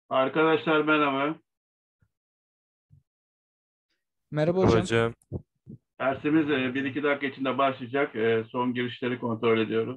Arkadaşlar merhaba. Merhaba hocam. Hocam, Dersimiz 1-2 dakika içinde başlayacak. Son girişleri kontrol ediyorum.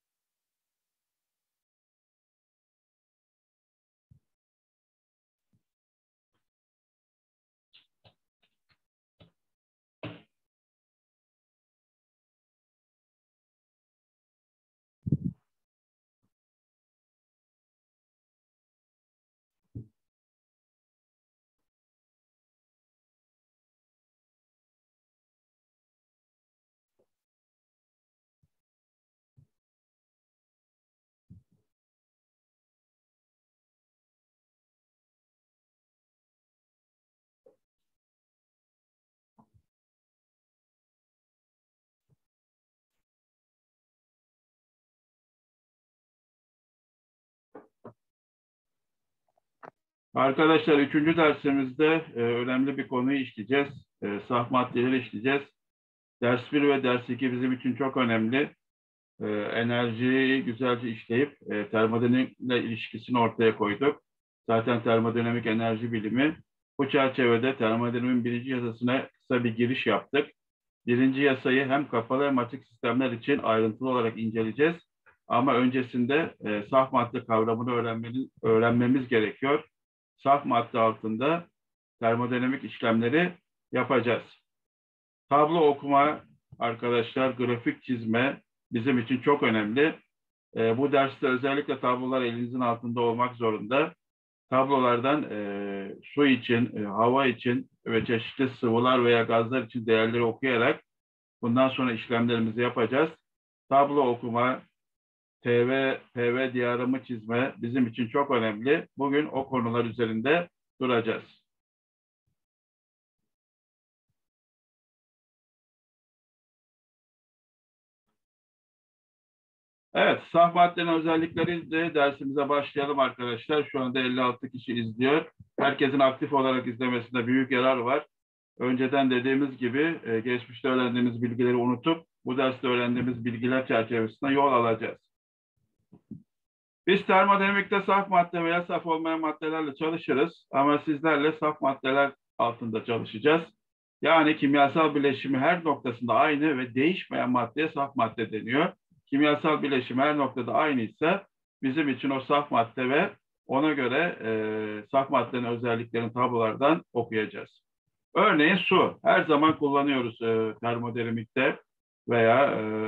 Arkadaşlar üçüncü dersimizde önemli bir konuyu işleyeceğiz. Saf maddeleri işleyeceğiz. Ders 1 ve ders 2 bizim için çok önemli. Enerjiyi güzelce işleyip termodinamikle ilişkisini ortaya koyduk. Zaten termodinamik enerji bilimi. Bu çerçevede termodinamiğin birinci yasasına kısa bir giriş yaptık. Birinci yasayı hem kapalı hem açık sistemler için ayrıntılı olarak inceleyeceğiz. Ama öncesinde saf madde kavramını öğrenmemiz gerekiyor. Saf madde altında termodinamik işlemleri yapacağız. Tablo okuma arkadaşlar, grafik çizme bizim için çok önemli. Bu derste özellikle tablolar elinizin altında olmak zorunda. Tablolardan su için, hava için ve çeşitli sıvılar veya gazlar için değerleri okuyarak bundan sonra işlemlerimizi yapacağız. Tablo okuma, PV diyagramı çizme bizim için çok önemli. Bugün o konular üzerinde duracağız. Evet, saf maddenin özellikleri de dersimize başlayalım arkadaşlar. Şu anda 56 kişi izliyor. Herkesin aktif olarak izlemesinde büyük yarar var. Önceden dediğimiz gibi geçmişte öğrendiğimiz bilgileri unutup bu derste öğrendiğimiz bilgiler çerçevesinde yol alacağız. Biz termodinamikte saf madde veya saf olmayan maddelerle çalışırız ama sizlerle saf maddeler altında çalışacağız. Yani kimyasal bileşimi her noktasında aynı ve değişmeyen maddeye saf madde deniyor. Kimyasal bileşim her noktada aynıysa bizim için o saf madde ve ona göre saf maddenin özelliklerini tablolardan okuyacağız. Örneğin su. Her zaman kullanıyoruz termodinamikte veya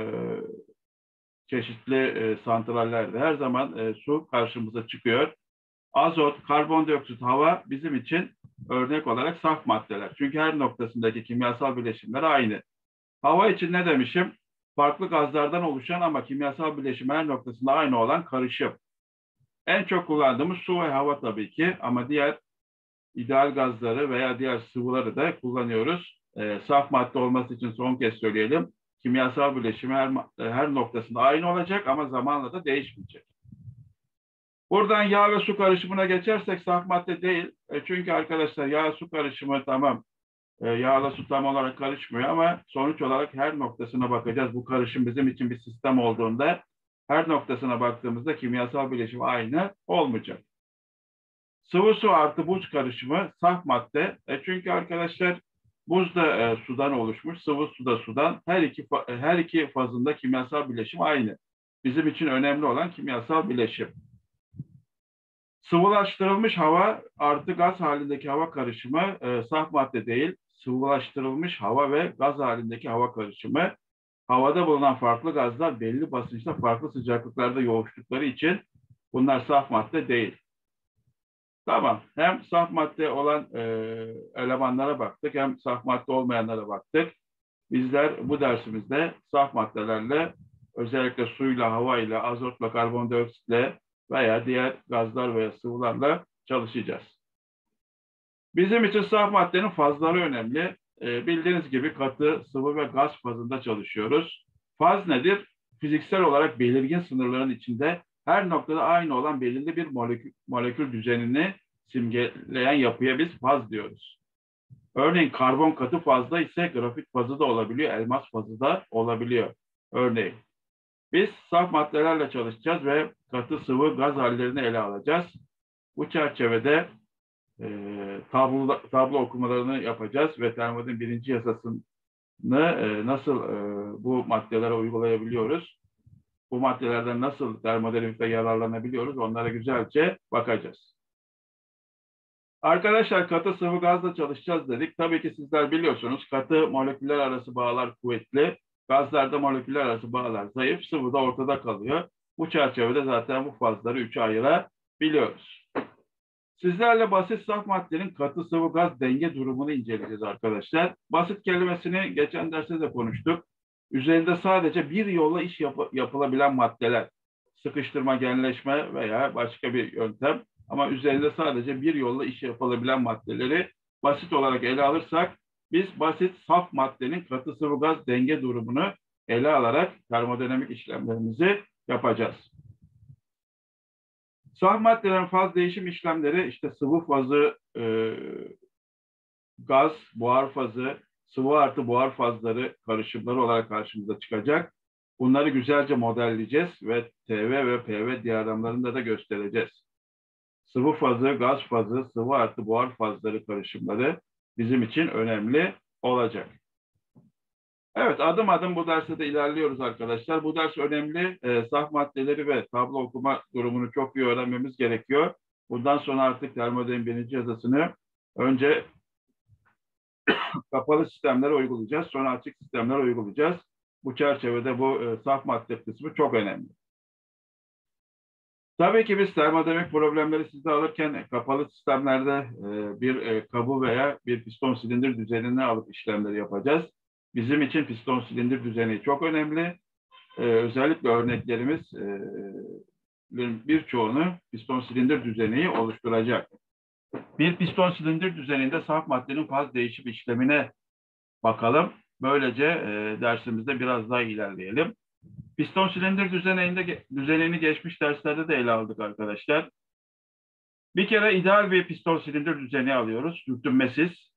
çeşitli santrallerde. Her zaman su karşımıza çıkıyor. Azot, karbondioksit, hava bizim için örnek olarak saf maddeler. Çünkü her noktasındaki kimyasal bileşimler aynı. Hava için ne demişim? Farklı gazlardan oluşan ama kimyasal bileşim her noktasında aynı olan karışım. En çok kullandığımız su ve hava tabii ki ama diğer ideal gazları veya diğer sıvıları da kullanıyoruz. Saf madde olması için son kez söyleyelim. Kimyasal bileşimi her noktasında aynı olacak ama zamanla da değişmeyecek. Buradan yağ ve su karışımına geçersek saf madde değil. Çünkü arkadaşlar yağ su karışımı tamam. Yağla su tam olarak karışmıyor ama sonuç olarak her noktasına bakacağız. Bu karışım bizim için bir sistem olduğunda her noktasına baktığımızda kimyasal bileşim aynı olmayacak. Sıvı su artı buz karışımı saf madde. Çünkü arkadaşlar buz da sudan oluşmuş, sıvı su da sudan. Her iki fazında kimyasal bileşim aynı. Bizim için önemli olan kimyasal bileşim. Sıvılaştırılmış hava artı gaz halindeki hava karışımı saf madde değil, sıvılaştırılmış hava ve gaz halindeki hava karışımı. Havada bulunan farklı gazlar belli basınçta farklı sıcaklıklarda yoğuştukları için bunlar saf madde değil. Tamam, hem saf madde olan elemanlara baktık hem saf madde olmayanlara baktık. Bizler bu dersimizde saf maddelerle özellikle suyla, havayla, azotla, karbondioksitle veya diğer gazlar veya sıvılarla çalışacağız. Bizim için saf maddenin fazları önemli. Bildiğiniz gibi katı, sıvı ve gaz fazında çalışıyoruz. Faz nedir? Fiziksel olarak belirgin sınırların içinde her noktada aynı olan belirli bir molekül düzenini simgeleyen yapıya biz faz diyoruz. Örneğin karbon katı fazda ise grafit fazı da olabiliyor, elmas fazı da olabiliyor. Örneğin biz saf maddelerle çalışacağız ve katı, sıvı, gaz hallerini ele alacağız. Bu çerçevede tablo okumalarını yapacağız ve termodinamik birinci yasasını nasıl bu maddelere uygulayabiliyoruz? Bu maddelerden nasıl termodinamikte yararlanabiliyoruz? Onlara güzelce bakacağız. Arkadaşlar katı sıvı gazla çalışacağız dedik. Tabii ki sizler biliyorsunuz katı moleküller arası bağlar kuvvetli. Gazlarda moleküller arası bağlar zayıf. Sıvı da ortada kalıyor. Bu çerçevede zaten bu fazları üçe ayırabiliyoruz. Sizlerle basit saf maddenin katı sıvı gaz denge durumunu inceleyeceğiz arkadaşlar. Basit kelimesini geçen derste de konuştuk. Üzerinde sadece bir yolla iş yapılabilen maddeler. Sıkıştırma, genleşme veya başka bir yöntem. Ama üzerinde sadece bir yolla iş yapılabilen maddeleri basit olarak ele alırsak biz basit saf maddenin katı sıvı gaz denge durumunu ele alarak termodinamik işlemlerimizi yapacağız. Saf maddelerin faz değişim işlemleri işte sıvı fazı, gaz, buhar fazı, sıvı artı buhar fazları karışımları olarak karşımıza çıkacak. Bunları güzelce modelleyeceğiz ve TV ve PV diyagramlarında da göstereceğiz. Sıvı fazı, gaz fazı, sıvı artı buhar fazları karışımları bizim için önemli olacak. Evet, adım adım bu derste de ilerliyoruz arkadaşlar. Bu ders önemli. Saf maddeleri ve tablo okuma durumunu çok iyi öğrenmemiz gerekiyor. Bundan sonra artık termodinamik birinci yasasını önce kapalı sistemlere uygulayacağız. Sonra açık sistemlere uygulayacağız. Bu çerçevede bu saf madde kısmı çok önemli. Tabii ki biz termodinamik problemleri sizde alırken kapalı sistemlerde bir kabı veya bir piston silindir düzenini alıp işlemleri yapacağız. Bizim için piston silindir düzeni çok önemli. Özellikle örneklerimiz birçoğunu piston silindir düzeni oluşturacak. Bir piston silindir düzeninde saf maddenin faz değişim işlemine bakalım. Böylece dersimizde biraz daha ilerleyelim. Piston silindir düzenini geçmiş derslerde de ele aldık arkadaşlar. Bir kere ideal bir piston silindir düzeni alıyoruz. Sürtünmesiz.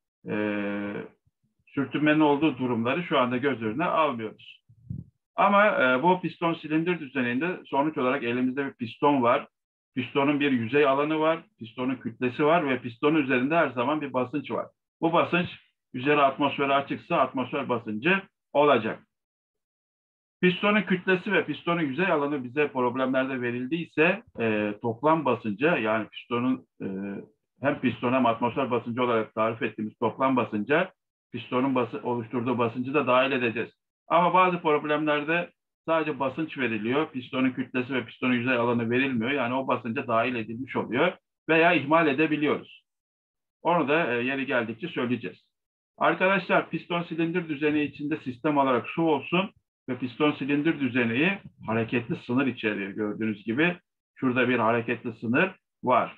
Sürtünmenin olduğu durumları şu anda göz önüne almıyoruz. Ama bu piston silindir düzeninde sonuç olarak elimizde bir piston var. Pistonun bir yüzey alanı var, pistonun kütlesi var ve pistonun üzerinde her zaman bir basınç var. Bu basınç üzeri atmosfere açıksa atmosfer basıncı olacak. Pistonun kütlesi ve pistonun yüzey alanı bize problemlerde verildiyse toplam basıncı yani pistonun hem piston hem atmosfer basıncı olarak tarif ettiğimiz toplam basınca pistonun oluşturduğu basıncı da dahil edeceğiz. Ama bazı problemlerde sadece basınç veriliyor. Pistonun kütlesi ve pistonun yüzey alanı verilmiyor. Yani o basınca dahil edilmiş oluyor veya ihmal edebiliyoruz. Onu da yeri geldikçe söyleyeceğiz. Arkadaşlar piston silindir düzeni içinde sistem olarak su olsun ve piston silindir düzeni hareketli sınır içeriyor gördüğünüz gibi. Şurada bir hareketli sınır var.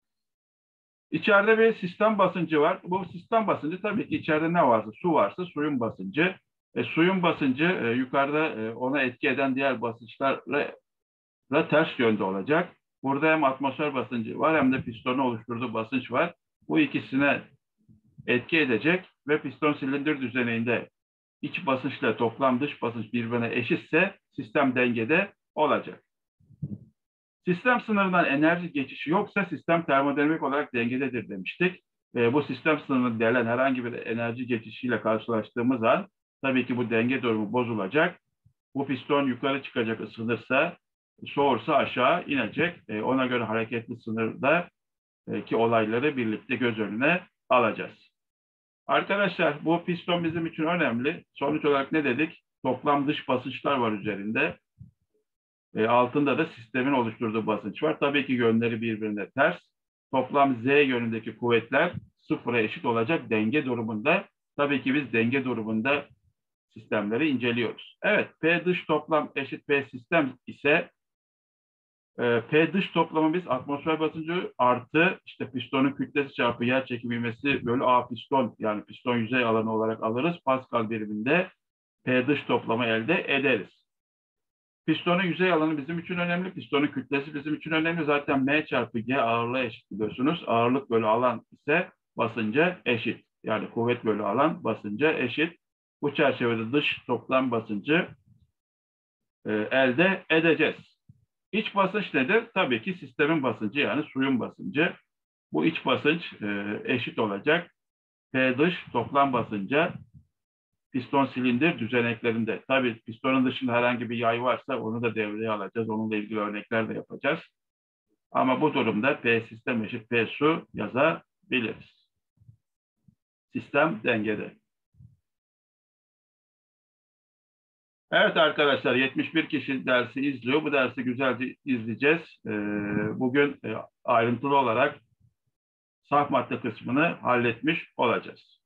İçeride bir sistem basıncı var. Bu sistem basıncı tabii ki içeride ne varsa, su varsa suyun basıncı. Suyun basıncı yukarıda ona etki eden diğer basınçlarla ters yönde olacak. Burada hem atmosfer basıncı var hem de pistonun oluşturduğu basınç var. Bu ikisine etki edecek ve piston silindir düzeninde iç basınçla toplam dış basınç birbirine eşitse sistem dengede olacak. Sistem sınırından enerji geçişi yoksa sistem termodinamik olarak dengededir demiştik. Bu sistem sınırından gelen herhangi bir enerji geçişiyle karşılaştığımız an tabii ki bu denge durumu bozulacak. Bu piston yukarı çıkacak ısınırsa, soğursa aşağı inecek. Ona göre hareketli sınırda ki olayları birlikte göz önüne alacağız. Arkadaşlar bu piston bizim için önemli. Sonuç olarak ne dedik? Toplam dış basınçlar var üzerinde. Altında da sistemin oluşturduğu basınç var. Tabii ki yönleri birbirine ters. Toplam Z yönündeki kuvvetler sıfıra eşit olacak denge durumunda. Tabii ki biz denge durumunda sistemleri inceliyoruz. Evet, P dış toplam eşit P sistem ise P dış toplamı biz atmosfer basıncı artı işte pistonun kütlesi çarpı yer çekimi ivmesi bölü A piston yani piston yüzey alanı olarak alırız. Pascal biriminde P dış toplamı elde ederiz. Pistonun yüzey alanı bizim için önemli. Pistonun kütlesi bizim için önemli. Zaten M çarpı G ağırlığa eşit biliyorsunuz. Ağırlık bölü alan ise basınca eşit. Yani kuvvet bölü alan basınca eşit. Bu çerçevede dış toplam basıncı elde edeceğiz. İç basınç nedir? Tabii ki sistemin basıncı, yani suyun basıncı. Bu iç basınç eşit olacak P dış toplam basınca piston silindir düzeneklerinde. Tabii pistonun dışında herhangi bir yay varsa onu da devreye alacağız. Onunla ilgili örnekler de yapacağız. Ama bu durumda P sistem eşit P su yazabiliriz. Sistem dengede. Evet arkadaşlar, 71 kişi dersi izliyor. Bu dersi güzelce izleyeceğiz. Bugün ayrıntılı olarak saf madde kısmını halletmiş olacağız.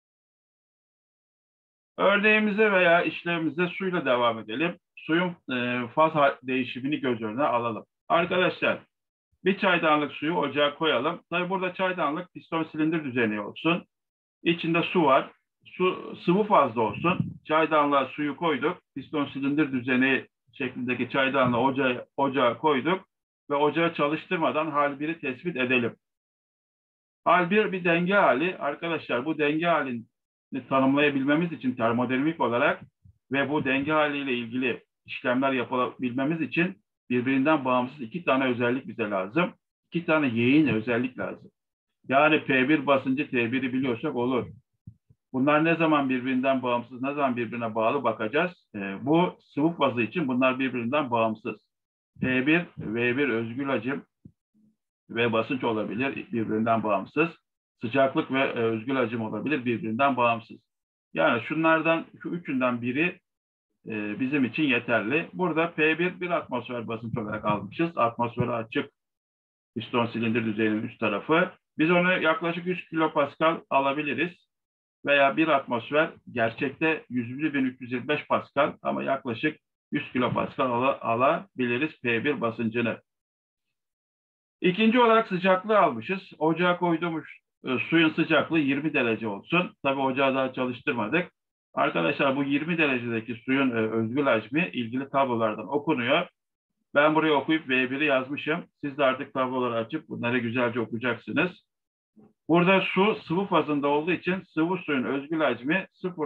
Örneğimize veya işlemimize suyla devam edelim. Suyun faz değişimini göz önüne alalım. Arkadaşlar, bir çaydanlık suyu ocağa koyalım. Tabii burada çaydanlık piston silindir düzeni olsun. İçinde su var. Su sıvı fazla olsun. Çaydanlığa suyu koyduk. Piston silindir düzeni şeklindeki çaydanlığı ocağa koyduk ve ocağı çalıştırmadan hal 1'i tespit edelim. Hal 1 bir denge hali. Arkadaşlar, bu denge halini tanımlayabilmemiz için termodinamik olarak ve bu denge haliyle ilgili işlemler yapabilmemiz için birbirinden bağımsız iki tane özellik bize lazım. İki tane yeğin özellik lazım. Yani P1 basıncı T1'i biliyorsak olur. Bunlar ne zaman birbirinden bağımsız, ne zaman birbirine bağlı bakacağız. Bu sıvı fazı için bunlar birbirinden bağımsız. P1, V1 özgül hacim ve basınç olabilir, birbirinden bağımsız. Sıcaklık ve özgül hacim olabilir, birbirinden bağımsız. Yani şu üçünden biri bizim için yeterli. Burada P1 bir atmosfer basınç olarak almışız. Atmosfere açık piston silindir düzeyinin üst tarafı. Biz onu yaklaşık 100 kilopascal alabiliriz. Veya bir atmosfer gerçekte 101.325 Pascal ama yaklaşık 100 kilopascal alabiliriz P1 basıncını. İkinci olarak sıcaklığı almışız. Ocağa koyduğumuz suyun sıcaklığı 20 derece olsun. Tabii ocağı daha çalıştırmadık. Arkadaşlar, bu 20 derecedeki suyun özgül hacmi ilgili tablolardan okunuyor. Ben buraya okuyup V1'i yazmışım. Siz de artık tabloları açıp bunları güzelce okuyacaksınız. Burada su sıvı fazında olduğu için sıvı suyun özgül hacmi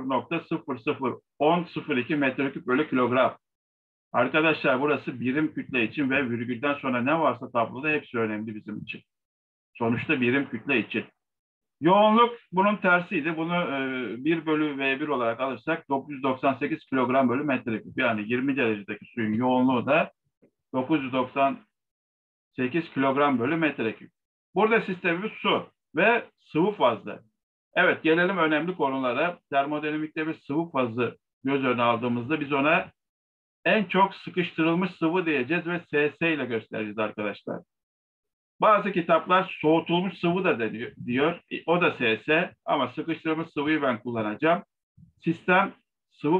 0.001002 metreküp bölü kilogram. Arkadaşlar, burası birim kütle için ve virgülden sonra ne varsa tabloda hepsi önemli bizim için. Sonuçta birim kütle için. Yoğunluk bunun tersiydi. Bunu 1 bölü V1 olarak alırsak 998 kilogram bölü metreküp. Yani 20 derecedeki suyun yoğunluğu da 998 kilogram bölü metreküp. Burada sistemimiz su ve sıvı fazlı. Evet, gelelim önemli konulara. Termodinamikte bir sıvı fazı göz önüne aldığımızda biz ona en çok sıkıştırılmış sıvı diyeceğiz ve SS ile göstereceğiz arkadaşlar. Bazı kitaplar soğutulmuş sıvı da diyor. O da SS ama sıkıştırılmış sıvıyı ben kullanacağım. Sistem sıvı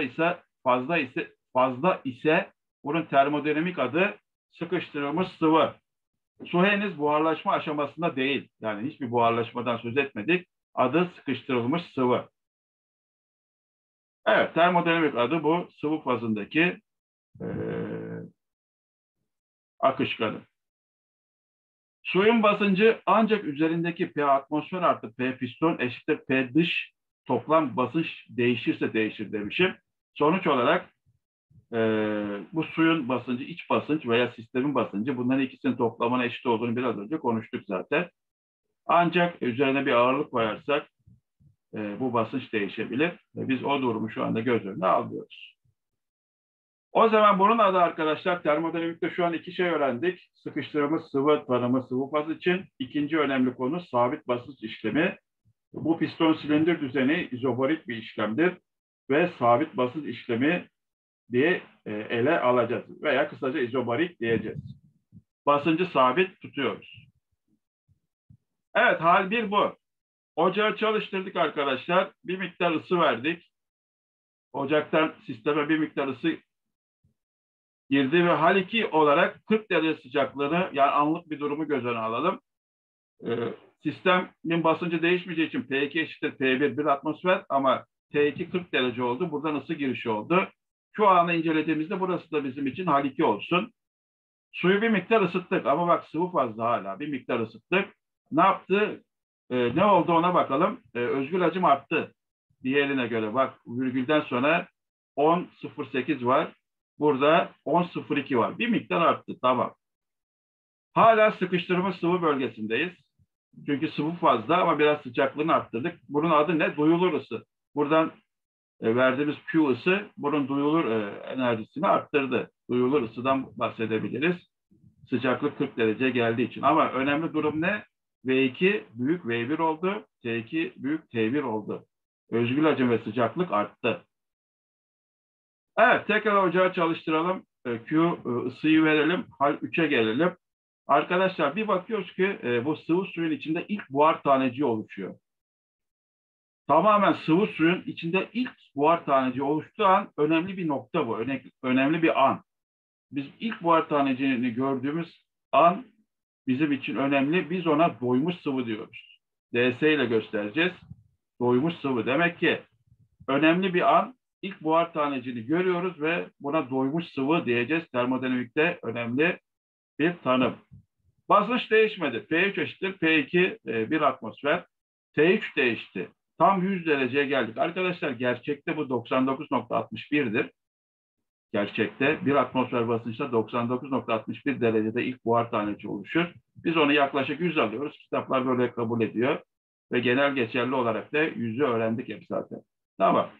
fazla ise bunun termodinamik adı sıkıştırılmış sıvı. Su henüz buharlaşma aşamasında değil. Yani hiçbir buharlaşmadan söz etmedik. Adı sıkıştırılmış sıvı. Evet, termodinamik adı bu sıvı fazındaki akışkanı. Suyun basıncı ancak üzerindeki P atmosfer artı P piston eşittir P dış toplam basınç değişirse değişir demişim. Sonuç olarak bu suyun basıncı, iç basınç veya sistemin basıncı, bunların ikisinin toplamına eşit olduğunu biraz önce konuştuk zaten. Ancak üzerine bir ağırlık koyarsak bu basınç değişebilir. Biz o durumu şu anda göz önüne alıyoruz. O zaman bunun adı arkadaşlar, termodinamikte şu an iki şey öğrendik. Sıkıştırılmış sıvı tanımı sıvı faz için. İkinci önemli konu sabit basınç işlemi. Bu piston silindir düzeni izobarik bir işlemdir ve sabit basınç işlemi diye ele alacağız veya kısaca izobarik diyeceğiz. Basıncı sabit tutuyoruz. Evet, hal 1 bu. Ocağı çalıştırdık arkadaşlar. Bir miktar ısı verdik. Ocaktan sisteme bir miktar ısı girdi ve hal 2 olarak 40 derece sıcaklığını, yani anlık bir durumu göz önüne alalım. Sistemin basıncı değişmeyeceği için P2 eşittir P1 bir atmosfer ama T2 40 derece oldu. Buradan ısı girişi oldu. Şu anı incelediğimizde burası da bizim için hal 2 olsun. Suyu bir miktar ısıttık ama bak sıvı fazla hala. Bir miktar ısıttık. Ne yaptı? Ne oldu ona bakalım. Özgül hacim arttı. Diğerine göre bak, virgülden sonra 10,08 var. Burada 10,02 var. Bir miktar arttı. Tamam. Hala sıkıştırılmış sıvı bölgesindeyiz. Çünkü sıvı fazla ama biraz sıcaklığını arttırdık. Bunun adı ne? Duyulur ısı. Buradan verdiğimiz Q ısı bunun duyulur enerjisini arttırdı. Duyulur ısıdan bahsedebiliriz. Sıcaklık 40 derece geldiği için. Ama önemli durum ne? V2 büyük V1 oldu. T2 büyük T1 oldu. Özgül hacim ve sıcaklık arttı. Evet, tekrar ocağı çalıştıralım. Q ısıyı verelim. Hal 3'e gelelim. Arkadaşlar bir bakıyoruz ki bu sıvı suyun içinde ilk buhar taneciği oluşuyor. Tamamen sıvı suyun içinde ilk buhar taneciği oluştuğu an önemli bir nokta bu. Önemli bir an. Biz ilk buhar taneciğini gördüğümüz an bizim için önemli. Biz ona doymuş sıvı diyoruz. DS ile göstereceğiz. Doymuş sıvı. Demek ki önemli bir an, ilk buhar taneciğini görüyoruz ve buna doymuş sıvı diyeceğiz. Termodinamikte önemli bir tanım. Basınç değişmedi. P3 eşittir P2 1 atmosfer. T3 değişti. Tam 100 dereceye geldik. Arkadaşlar gerçekte bu 99,61'dir. Gerçekte bir atmosfer basınçta 99,61 derecede ilk buhar taneci oluşur. Biz onu yaklaşık 100 alıyoruz. Kitaplar böyle kabul ediyor. Ve genel geçerli olarak da 100'ü öğrendik hep zaten. Tamam.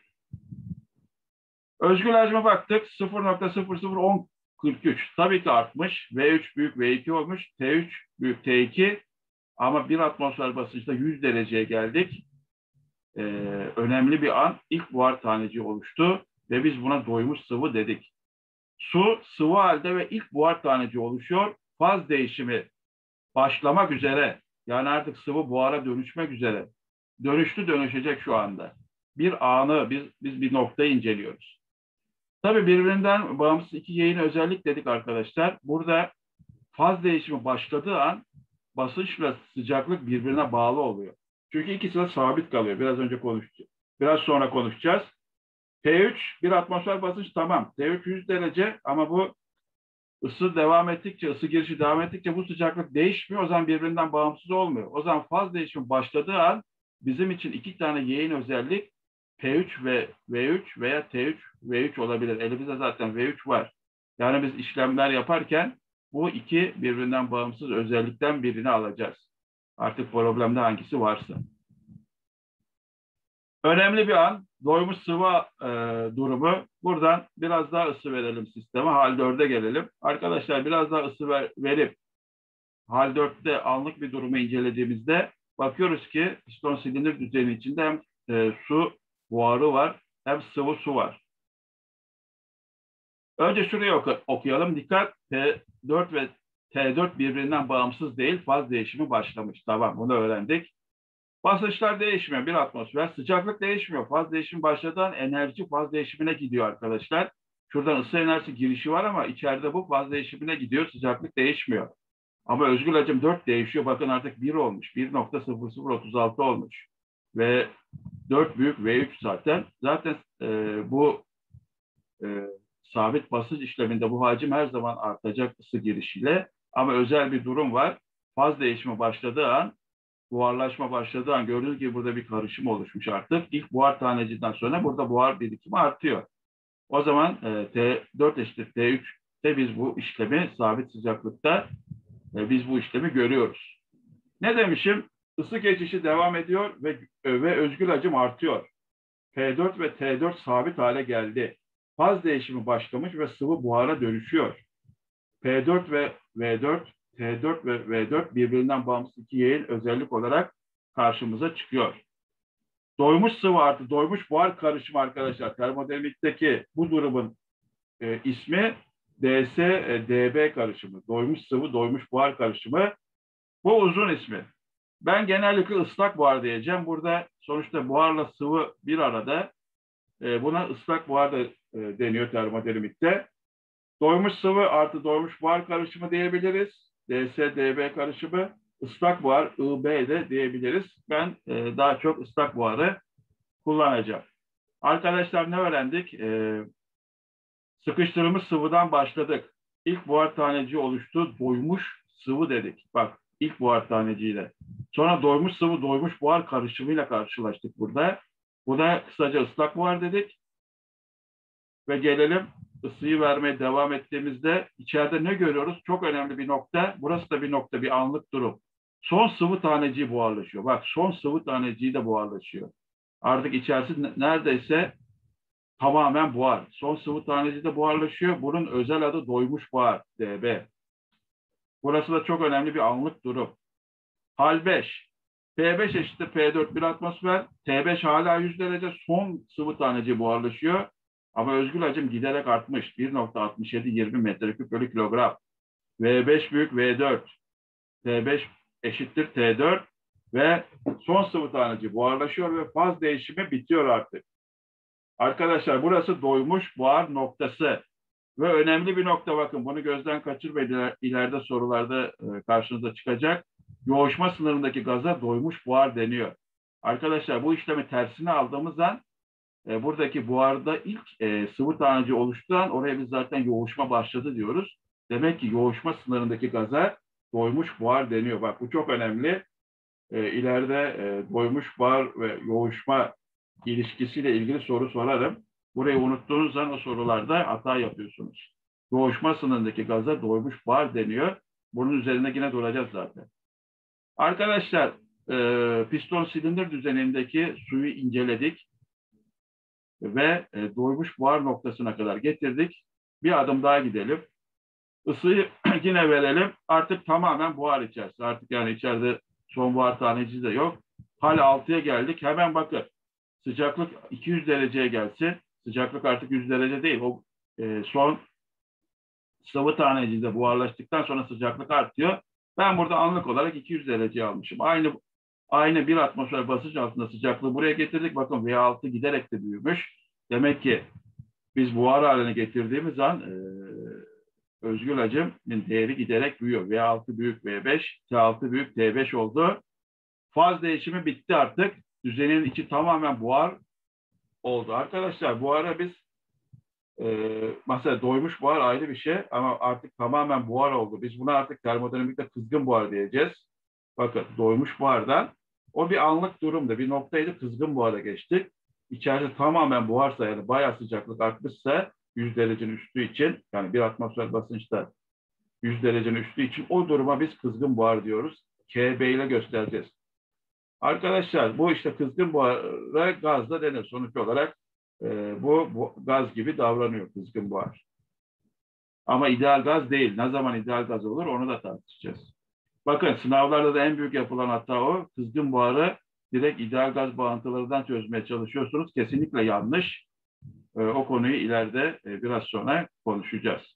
Özgül hacme baktık. 0,001043. Tabii ki artmış. V3 büyük V2 olmuş. T3 büyük T2. Ama bir atmosfer basınçta 100 dereceye geldik. Önemli bir an. İlk buhar taneci oluştu. Ve biz buna doymuş sıvı dedik. Su sıvı halde ve ilk buhar taneci oluşuyor. Faz değişimi başlamak üzere. Yani artık sıvı buhara dönüşmek üzere. Dönüştü, dönüşecek şu anda. Bir anı, biz bir noktayı inceliyoruz. Tabii birbirinden bağımsız iki yayın özellik dedik arkadaşlar. Burada faz değişimi başladığı an basınç ve sıcaklık birbirine bağlı oluyor. Çünkü ikisi de sabit kalıyor. Biraz önce konuşacağız. Biraz sonra konuşacağız. T3 bir atmosfer basınç tamam. T3 100 derece ama bu ısı devam ettikçe, ısı girişi devam ettikçe bu sıcaklık değişmiyor. O zaman birbirinden bağımsız olmuyor. O zaman faz değişimi başladığı an bizim için iki tane yayın özellik P3 ve V3 veya T3 V3 olabilir. Elimizde zaten V3 var. Yani biz işlemler yaparken bu iki birbirinden bağımsız özellikten birini alacağız. Artık problemde hangisi varsa. Önemli bir an, doymuş sıvı durumu. Buradan biraz daha ısı verelim sisteme. Hal 4'e gelelim. Arkadaşlar biraz daha ısı verip hal 4'te anlık bir durumu incelediğimizde bakıyoruz ki piston silindir düzeyinin içinde hem su buharı var hem sıvı su var. Önce şurayı okuyalım. Dikkat, T4 ve T4 birbirinden bağımsız değil. Faz değişimi başlamış. Tamam, bunu öğrendik. Basınçlar değişmiyor. Bir atmosfer. Sıcaklık değişmiyor. Faz değişimi başladığı an enerji faz değişimine gidiyor arkadaşlar. Şuradan ısı enerjisi girişi var ama içeride bu faz değişimine gidiyor. Sıcaklık değişmiyor. Ama özgül hacim 4 değişiyor. Bakın artık 1 olmuş. 1,0036 olmuş. Ve 4 büyük V3 zaten. Zaten bu sabit basınç işleminde bu hacim her zaman artacak ısı girişiyle. Ama özel bir durum var. Faz değişimi başladığı an, buharlaşma başladığı an gördüğünüz gibi burada bir karışım oluşmuş artık. İlk buhar taneciden sonra burada buhar birikimi artıyor. O zaman T4 eşittir T3'te biz bu işlemi sabit sıcaklıkta biz bu işlemi görüyoruz. Ne demişim? Isı geçişi devam ediyor ve özgül hacim artıyor. P4 ve T4 sabit hale geldi. Faz değişimi başlamış ve sıvı buhara dönüşüyor. P4 ve V4, T4 ve V4 birbirinden bağımsız iki yayın özellik olarak karşımıza çıkıyor. Doymuş sıvı artı doymuş buhar karışımı arkadaşlar. Termodinamikteki bu durumun ismi DS-DB karışımı. Doymuş sıvı, doymuş buhar karışımı. Bu uzun ismi. Ben genellikle ıslak buhar diyeceğim. Burada sonuçta buharla sıvı bir arada. Buna ıslak buhar da deniyor termodinamikte. Doymuş sıvı artı doymuş buhar karışımı diyebiliriz. DS-DB karışımı. Islak buhar IB de diyebiliriz. Ben daha çok ıslak buharı kullanacağım. Arkadaşlar ne öğrendik? Sıkıştırılmış sıvıdan başladık. İlk buhar taneci oluştu. Doymuş sıvı dedik. Bak ilk buhar taneciyle. Sonra doymuş sıvı, doymuş buhar karışımıyla karşılaştık burada. Buna kısaca ıslak buhar dedik. Ve gelelim ısıyı vermeye devam ettiğimizde içeride ne görüyoruz? Çok önemli bir nokta. Burası da bir nokta, bir anlık durum. Son sıvı taneciği buharlaşıyor. Bak, son sıvı taneciği de buharlaşıyor. Artık içerisi neredeyse tamamen buhar. Son sıvı taneciği de buharlaşıyor. Bunun özel adı doymuş buhar, DB. Burası da çok önemli bir anlık durum. Hal 5. P5 eşittir P4 bir atmosfer. T5 hala 100 derece. Son sıvı taneciği buharlaşıyor. Ama özgül hacim giderek artmış. 1,6720 metreküp bölü kilogram. V5 büyük V4. T5 eşittir T4 ve son sıvı taneciği buharlaşıyor ve faz değişimi bitiyor artık. Arkadaşlar burası doymuş buhar noktası. Ve önemli bir nokta, bakın bunu gözden kaçırmayın, ileride sorularda karşınıza çıkacak. Yoğuşma sınırındaki gaza doymuş buhar deniyor. Arkadaşlar bu işlemi tersine aldığımız an buradaki buharda ilk sıvı taneciği oluştuğu an oraya biz zaten yoğuşma başladı diyoruz. Demek ki yoğuşma sınırındaki gaza doymuş buhar deniyor. Bak bu çok önemli. İleride doymuş buhar ve yoğuşma ilişkisiyle ilgili soru sorarım. Burayı unuttuğunuz zaman o sorularda hata yapıyorsunuz. Yoğuşma sınırındaki gaza doymuş buhar deniyor. Bunun üzerinde yine duracağız zaten. Arkadaşlar piston silindir düzenindeki suyu inceledik ve doymuş buhar noktasına kadar getirdik. Bir adım daha gidelim. Isıyı yine verelim. Artık tamamen buhar içerisi. Artık yani içeride son buhar taneci de yok. Hal 6'ya geldik. Hemen bakın. Sıcaklık 200 dereceye gelsin. Sıcaklık artık 100 derece değil. O son sıvı tanecide buharlaştıktan sonra sıcaklık artıyor. Ben burada anlık olarak 200 derece almışım. Aynı bir atmosfer basınç altında sıcaklığı buraya getirdik. Bakın V6 giderek de büyümüş. Demek ki biz buhar haline getirdiğimiz an özgül hacmin değeri giderek büyüyor. V6 büyük V5, T6 büyük T5 oldu. Faz değişimi bitti artık. Düzenin içi tamamen buhar oldu. Arkadaşlar buhara biz mesela doymuş buhar ayrı bir şey ama artık tamamen buhar oldu. Biz buna artık termodinamikte kızgın buhar diyeceğiz. Bakın doymuş buhardan o bir anlık durumda, bir noktaydı, kızgın buhara geçtik. İçerisi tamamen buharsa, yani bayağı sıcaklık artmışsa 100 derecenin üstü için, yani bir atmosfer basınçta 100 derecenin üstü için o duruma biz kızgın buhar diyoruz. KB ile göstereceğiz. Arkadaşlar bu işte kızgın buhara gaz da denir. Sonuç olarak bu gaz gibi davranıyor kızgın buhar. Ama ideal gaz değil. Ne zaman ideal gaz olur onu da tartışacağız. Bakın sınavlarda da en büyük yapılan hata o. Kızgın buharı direkt ideal gaz bağıntılarından çözmeye çalışıyorsunuz. Kesinlikle yanlış. O konuyu ileride biraz sonra konuşacağız.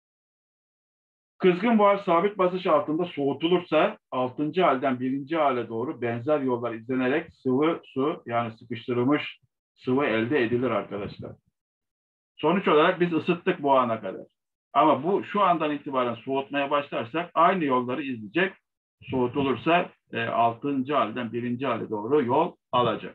Kızgın buhar sabit basınç altında soğutulursa 6. halden 1. hale doğru benzer yollar izlenerek sıvı su, yani sıkıştırılmış sıvı elde edilir arkadaşlar. Sonuç olarak biz ısıttık bu ana kadar. Ama bu şu andan itibaren soğutmaya başlarsak aynı yolları izleyecek. Soğutulursa 6. halden 1. hale doğru yol alacak.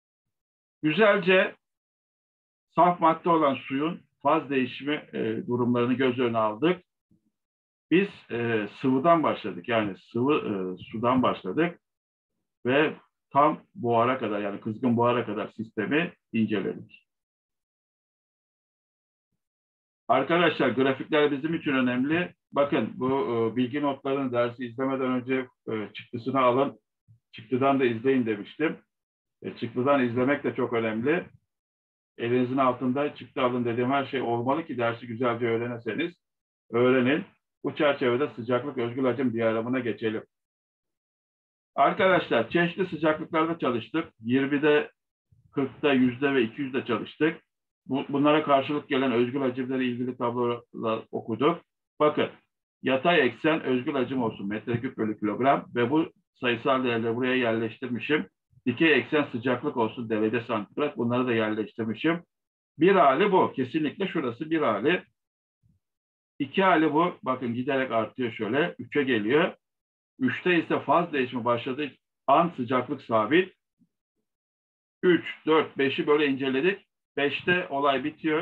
Güzelce saf madde olan suyun faz değişimi durumlarını göz önüne aldık. Biz sıvıdan başladık, yani sıvı sudan başladık ve tam buhara kadar, yani kızgın buhara kadar sistemi inceledik. Arkadaşlar grafikler bizim için önemli. Bakın bu bilgi notlarını dersi izlemeden önce çıktısını alın, çıktıdan da izleyin demiştim. Çıktıdan izlemek de çok önemli. Elinizin altında çıktı alın dediğim her şey olmalı ki dersi güzelce öğreneseniz. Öğrenin. Bu çerçevede sıcaklık özgül hacim diyagramına geçelim. Arkadaşlar çeşitli sıcaklıklarda çalıştık. 20'de, 40'da, 100'de ve 200'de çalıştık. Bunlara karşılık gelen özgül hacimleri ilgili tablolar okuduk. Bakın yatay eksen özgül hacim olsun metreküp bölü kilogram ve bu sayısal değerleri buraya yerleştirmişim. Dikey eksen sıcaklık olsun derece santigrat, bunları da yerleştirmişim. Bir hali bu. Kesinlikle şurası bir hali. 2 hali bu. Bakın giderek artıyor şöyle. 3'e geliyor. 3'te ise faz değişimi başladığı an sıcaklık sabit. 3, 4, 5'i böyle inceledik. 5'te olay bitiyor.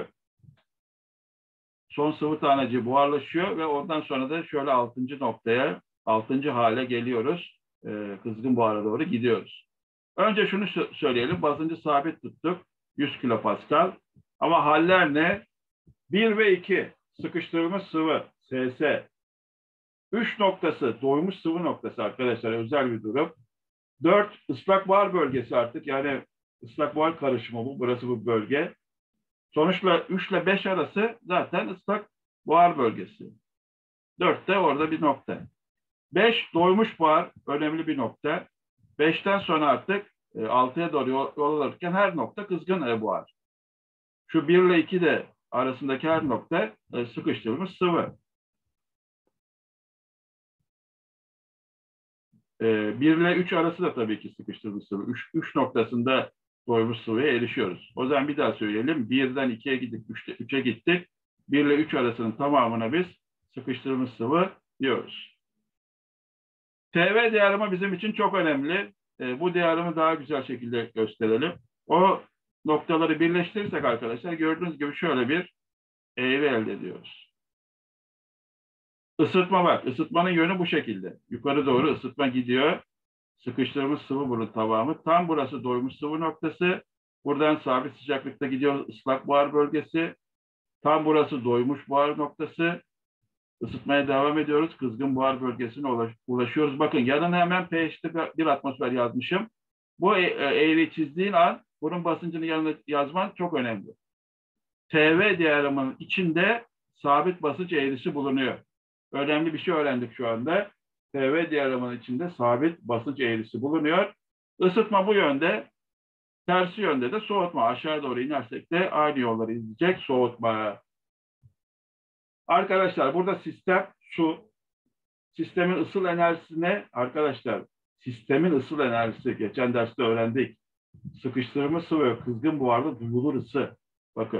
Son sıvı taneci buharlaşıyor ve ondan sonra da şöyle 6. noktaya, 6. hale geliyoruz. Kızgın buhara doğru gidiyoruz. Önce şunu söyleyelim. Basıncı sabit tuttuk. 100 kilopascal. Ama haller ne? 1 ve 2 sıkıştırılmış sıvı SS. 3 noktası doymuş sıvı noktası arkadaşlar, özel bir durum. 4 ıslak buhar bölgesi artık, yani ıslak buhar karışımı bu. Burası bu bölge. Sonuçta 3 ile 5 arası zaten ıslak buhar bölgesi. 4 de orada bir nokta. 5 doymuş buhar, önemli bir nokta. 5'ten sonra artık 6'ya doğru yol alırken her nokta kızgın buhar. Şu 1 ile 2 de arasındaki her nokta sıkıştırılmış sıvı. 1 ile 3 arası da tabii ki sıkıştırılmış sıvı. 3 noktasında doymuş sıvıya erişiyoruz. O zaman bir daha söyleyelim. 1'den 2'ye gidip 3'e gittik. 1 ile 3 arasının tamamına biz sıkıştırılmış sıvı diyoruz. TV diyarımı bizim için çok önemli. Bu diyarımı daha güzel şekilde gösterelim. O noktaları birleştirirsek arkadaşlar, gördüğünüz gibi şöyle bir eğri elde ediyoruz. Isıtma bak. Isıtmanın yönü bu şekilde. Yukarı doğru ısıtma gidiyor. Sıkıştırılmış sıvı bunun tamamı. Tam burası doymuş sıvı noktası. Buradan sabit sıcaklıkta gidiyor ıslak buhar bölgesi. Tam burası doymuş buhar noktası. Isıtmaya devam ediyoruz. Kızgın buhar bölgesine ulaşıyoruz. Bakın yanına hemen pH'te bir atmosfer yazmışım. Bu eğriyi çizdiğin an bunun basıncını yanına yazman çok önemli. TV diyagramının içinde sabit basınç eğrisi bulunuyor. Önemli bir şey öğrendik şu anda. TV diyagramının içinde sabit basınç eğrisi bulunuyor. Isıtma bu yönde, tersi yönde de soğutma. Aşağı doğru inersek de aynı yolları izleyecek soğutma. Arkadaşlar burada sistem su. Sistemin ısıl enerjisine arkadaşlar, sistemin ısıl enerjisi geçen derste öğrendik. Sıkıştırılmış sıvı ve kızgın buharda duyulur ısı. Bakın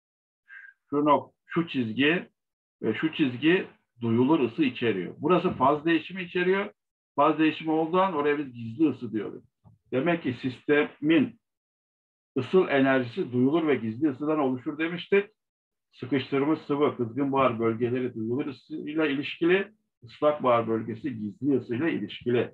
şu çizgi ve şu çizgi duyulur ısı içeriyor. Burası faz değişimi içeriyor. Faz değişimi olduğu an oraya biz gizli ısı diyoruz. Demek ki sistemin ısıl enerjisi duyulur ve gizli ısıdan oluşur demiştik. Sıkıştırılmış sıvı, kızgın buhar bölgeleri duyulur ısıyla ilişkili, ıslak buhar bölgesi gizli ısıyla ilişkili.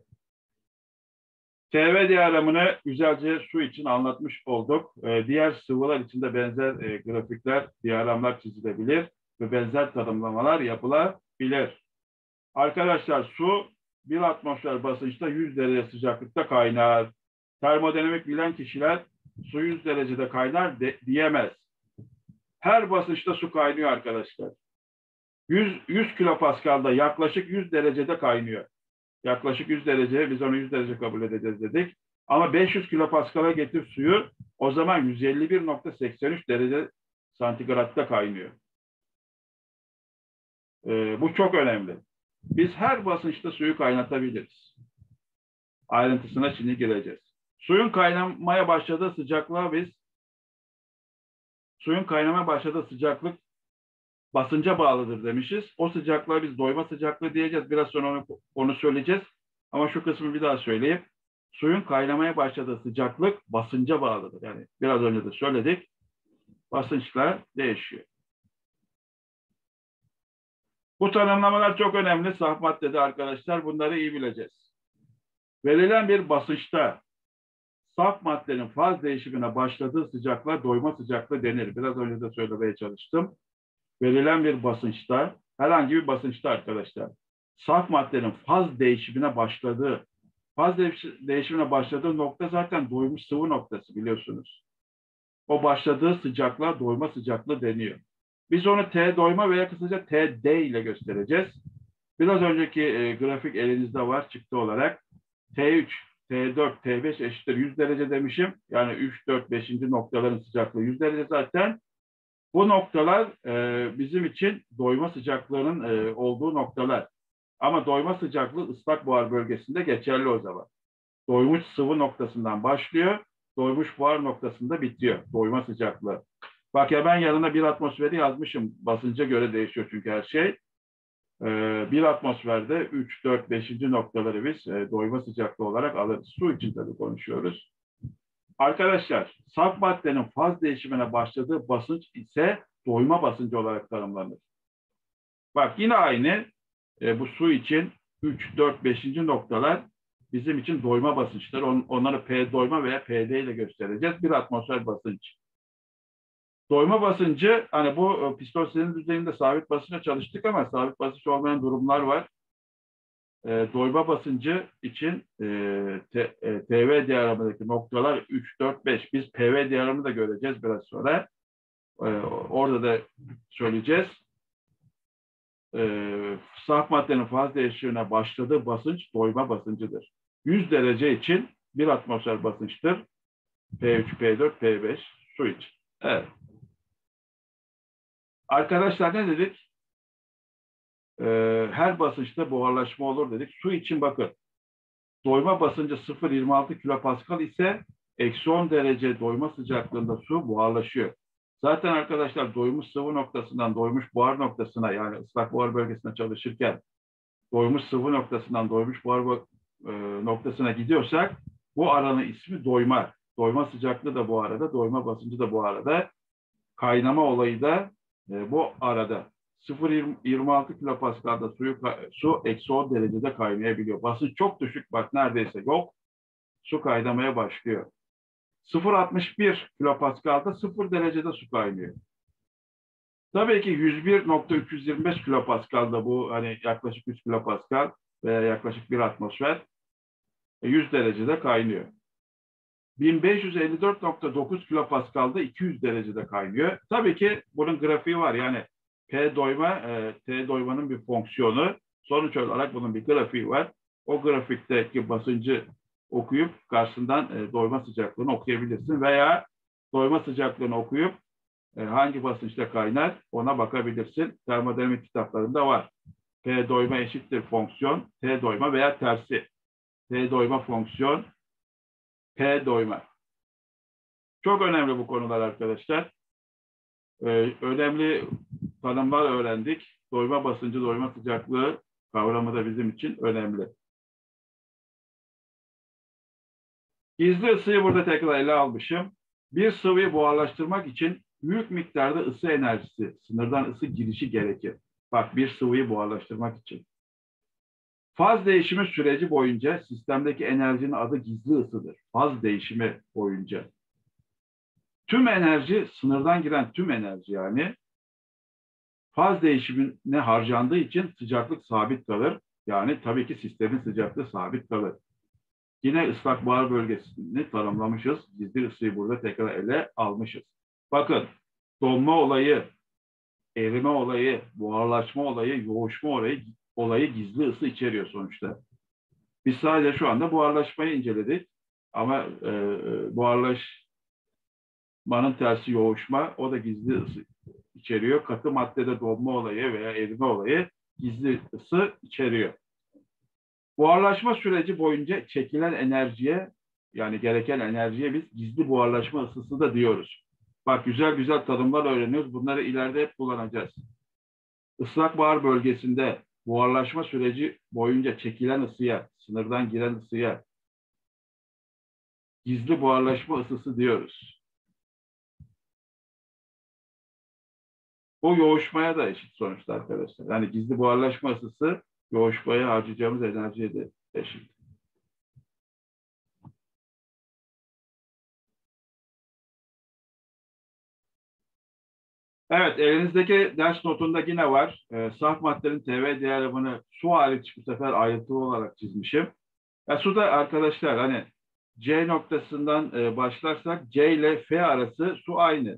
TV diyagramını güzelce su için anlatmış olduk. Diğer sıvılar için de benzer grafikler, diyagramlar çizilebilir ve benzer tanımlamalar yapılabilir. Arkadaşlar su 1 atmosfer basınçta 100 derece sıcaklıkta kaynar. Termodinamik bilen kişiler su 100 derecede kaynar diyemez. Her basınçta su kaynıyor arkadaşlar. 100 kilopaskalda yaklaşık 100 derecede kaynıyor. Yaklaşık 100 derece, biz onu 100 derece kabul edeceğiz dedik. Ama 500 kilopaskala getir suyu, o zaman 151,83 derece santigratta kaynıyor. Bu çok önemli. Biz her basınçta suyu kaynatabiliriz. Ayrıntısına şimdi gireceğiz. Suyun kaynamaya başladığı sıcaklığa suyun kaynamaya başladığı sıcaklık basınca bağlıdır demişiz. O sıcaklığa biz doyma sıcaklığı diyeceğiz. Biraz sonra onu söyleyeceğiz. Ama şu kısmı bir daha söyleyeyim. Suyun kaynamaya başladığı sıcaklık basınca bağlıdır. Yani biraz önce de söyledik. Basınçlar değişiyor. Bu tanımlamalar çok önemli. Saf maddede arkadaşlar, bunları iyi bileceğiz. Verilen bir basınçta saf maddenin faz değişimine başladığı sıcaklığa doyma sıcaklığı denir. Biraz önce de söylemeye çalıştım. Verilen bir basınçta, herhangi bir basınçta arkadaşlar, saf maddenin faz değişimine başladığı nokta zaten doymuş sıvı noktası, biliyorsunuz. O başladığı sıcaklığa doyma sıcaklığı deniyor. Biz onu T doyma veya kısaca TD ile göstereceğiz. Biraz önceki grafik elinizde var çıktı olarak. T3, T4, T5 eşittir 100 derece demişim. Yani 3, 4, 5. noktaların sıcaklığı 100 derece zaten. Bu noktalar bizim için doyma sıcaklığının olduğu noktalar. Ama doyma sıcaklığı ıslak buhar bölgesinde geçerli o zaman. Doymuş sıvı noktasından başlıyor, doymuş buhar noktasında bitiyor doyma sıcaklığı. Bak ya, ben yanına 1 atmosferi yazmışım. Basınca göre değişiyor çünkü her şey. 1 atmosferde 3, 4, 5. noktaları biz doyma sıcaklığı olarak alırız. Su için tabii konuşuyoruz. Arkadaşlar, saf maddenin faz değişimine başladığı basınç ise doyma basıncı olarak tanımlanır. Bak yine aynı bu su için 3, 4, 5. noktalar bizim için doyma basınçları. Onları P doyma veya PD ile göstereceğiz. 1 atmosfer basınç. Doyma basıncı, hani bu piston silindir düzeyinde sabit basınçla çalıştık ama sabit basınç olmayan durumlar var. Doyma basıncı için TV diyagramındaki noktalar 3, 4, 5. Biz PV diyagramını da göreceğiz biraz sonra. Orada da söyleyeceğiz. Saf maddenin faz değişimine başladığı basınç doyma basıncıdır. 100 derece için 1 atmosfer basınçtır. P3, P4, P5 su için. Evet. Arkadaşlar ne dedik? Her basınçta buharlaşma olur dedik. Su için bakın. Doyma basıncı 0,26 kilopascal ise eksi 10 derece doyma sıcaklığında su buharlaşıyor. Zaten arkadaşlar doymuş sıvı noktasından doymuş buhar noktasına, yani ıslak buhar bölgesinde çalışırken doymuş sıvı noktasından doymuş buhar noktasına gidiyorsak bu aranın ismi doyma. Doyma sıcaklığı da bu arada, doyma basıncı da bu arada. Kaynama olayı da bu arada. 0,26 kilopaskalda su eksi 10 derecede kaynayabiliyor. Basınç çok düşük, bak neredeyse yok. Su kaynamaya başlıyor. 0,61 kilopaskalda 0 derecede su kaynıyor. Tabii ki 101,325 kilopaskalda, bu hani yaklaşık 3 kilopaskal veya yaklaşık 1 atmosfer 100 derecede kaynıyor. 1554,9 kilopaskalda 200 derecede kaynıyor. Tabii ki bunun grafiği var. Yani P doyma, T doymanın bir fonksiyonu. Sonuç olarak bunun bir grafiği var. O grafikteki basıncı okuyup karşısından doyma sıcaklığını okuyabilirsin. Veya doyma sıcaklığını okuyup hangi basınçta kaynar ona bakabilirsin. Termodinamik kitaplarında var. P doyma eşittir fonksiyon, T doyma veya tersi. T doyma fonksiyon, P doyma. Çok önemli bu konular arkadaşlar. Önemli tanımlar öğrendik. Doyma basıncı, doyma sıcaklığı kavramı da bizim için önemli. Gizli ısıyı burada tekrar ele almışım. Bir sıvıyı buharlaştırmak için büyük miktarda ısı enerjisi, sınırdan ısı girişi gerekir. Bak, bir sıvıyı buharlaştırmak için. Faz değişimi süreci boyunca sistemdeki enerjinin adı gizli ısıdır. Faz değişimi boyunca. Tüm enerji, sınırdan giren tüm enerji yani, faz değişimine harcandığı için sıcaklık sabit kalır. Yani tabii ki sistemin sıcaklığı sabit kalır. Yine ıslak buhar bölgesini tanımlamışız. Gizli ısıyı burada tekrar ele almışız. Bakın, donma olayı, erime olayı, buharlaşma olayı, yoğuşma olayı gizli ısı içeriyor sonuçta. Biz sadece şu anda buharlaşmayı inceledik. Ama buharlaşmanın tersi yoğuşma, o da gizli ısı içeriyor. Katı maddede donma olayı veya erime olayı gizli ısı içeriyor. Buharlaşma süreci boyunca çekilen enerjiye, yani gereken enerjiye biz gizli buharlaşma ısısı da diyoruz. Bak, güzel güzel tanımlar öğreniyoruz. Bunları ileride hep kullanacağız. Islak buhar bölgesinde buharlaşma süreci boyunca çekilen ısıya, sınırdan giren ısıya gizli buharlaşma ısısı diyoruz. O yoğuşmaya da eşit sonuçta arkadaşlar. Yani gizli buharlaşma ısısı yoğuşmaya harcayacağımız enerjiye de eşit. Evet, elinizdeki ders notunda yine var. Saf maddenin TV diyagramını su hariç bu sefer ayrıntılı olarak çizmişim. Suda arkadaşlar, hani C noktasından başlarsak C ile F arası su aynı.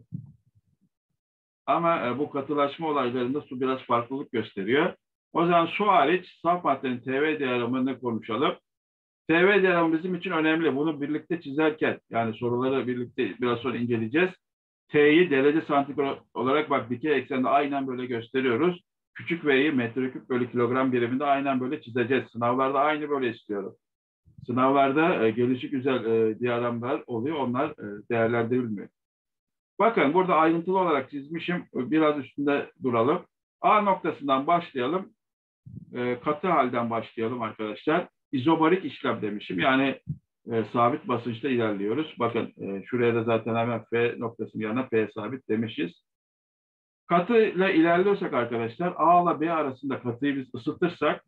Ama bu katılaşma olaylarında su biraz farklılık gösteriyor. O zaman su hariç saf maddenin TV diyagramını konuşalım. TV diyagramı bizim için önemli. Bunu birlikte çizerken, yani soruları birlikte biraz sonra inceleyeceğiz. T'yi derece santigrat olarak bak dikey eksende aynen böyle gösteriyoruz. Küçük V'yi metreküp bölü kilogram biriminde aynen böyle çizeceğiz. Sınavlarda aynı böyle istiyorum. Sınavlarda gelişik güzel diyagramlar oluyor. Onlar değerlendirilmiyor. Bakın, burada ayrıntılı olarak çizmişim. Biraz üstünde duralım. A noktasından başlayalım. Katı halden başlayalım arkadaşlar. İzobarik işlem demişim. Yani sabit basınçta ilerliyoruz. Bakın şuraya da zaten hemen F noktasının yanına F sabit demişiz. Katı ile ilerliyorsak arkadaşlar, A ile B arasında katıyı biz ısıtırsak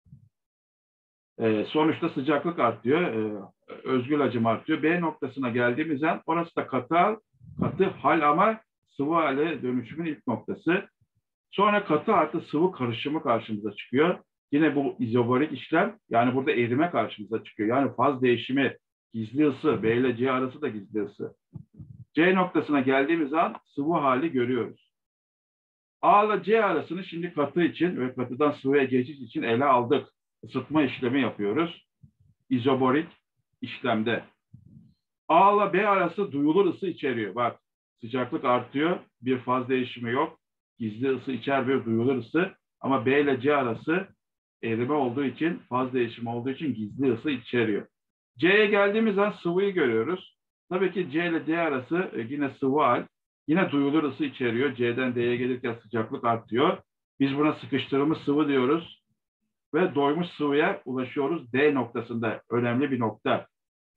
sonuçta sıcaklık artıyor. Özgül hacim artıyor. B noktasına geldiğimiz an orası da katı hal ama sıvı hale dönüşümün ilk noktası. Sonra katı artı sıvı karışımı karşımıza çıkıyor. Yine bu izobarik işlem, yani burada erime karşımıza çıkıyor. Yani faz değişimi, gizli ısı, B ile C arası da gizli ısı. C noktasına geldiğimiz an sıvı hali görüyoruz. A ile C arasını şimdi katı için ve katıdan sıvıya geçiş için ele aldık. Isıtma işlemi yapıyoruz. İzobarik işlemde. A ile B arası duyulur ısı içeriyor. Bak, sıcaklık artıyor, bir faz değişimi yok. Gizli ısı içermiyor, duyulur ısı. Ama B ile C arası erime olduğu için, faz değişimi olduğu için gizli ısı içeriyor. C'ye geldiğimiz zaman sıvıyı görüyoruz. Tabii ki C ile D arası yine sıvı hal. Yine duyulur ısı içeriyor. C'den D'ye gelirken sıcaklık artıyor. Biz buna sıkıştırılmış sıvı diyoruz. Ve doymuş sıvıya ulaşıyoruz D noktasında. Önemli bir nokta.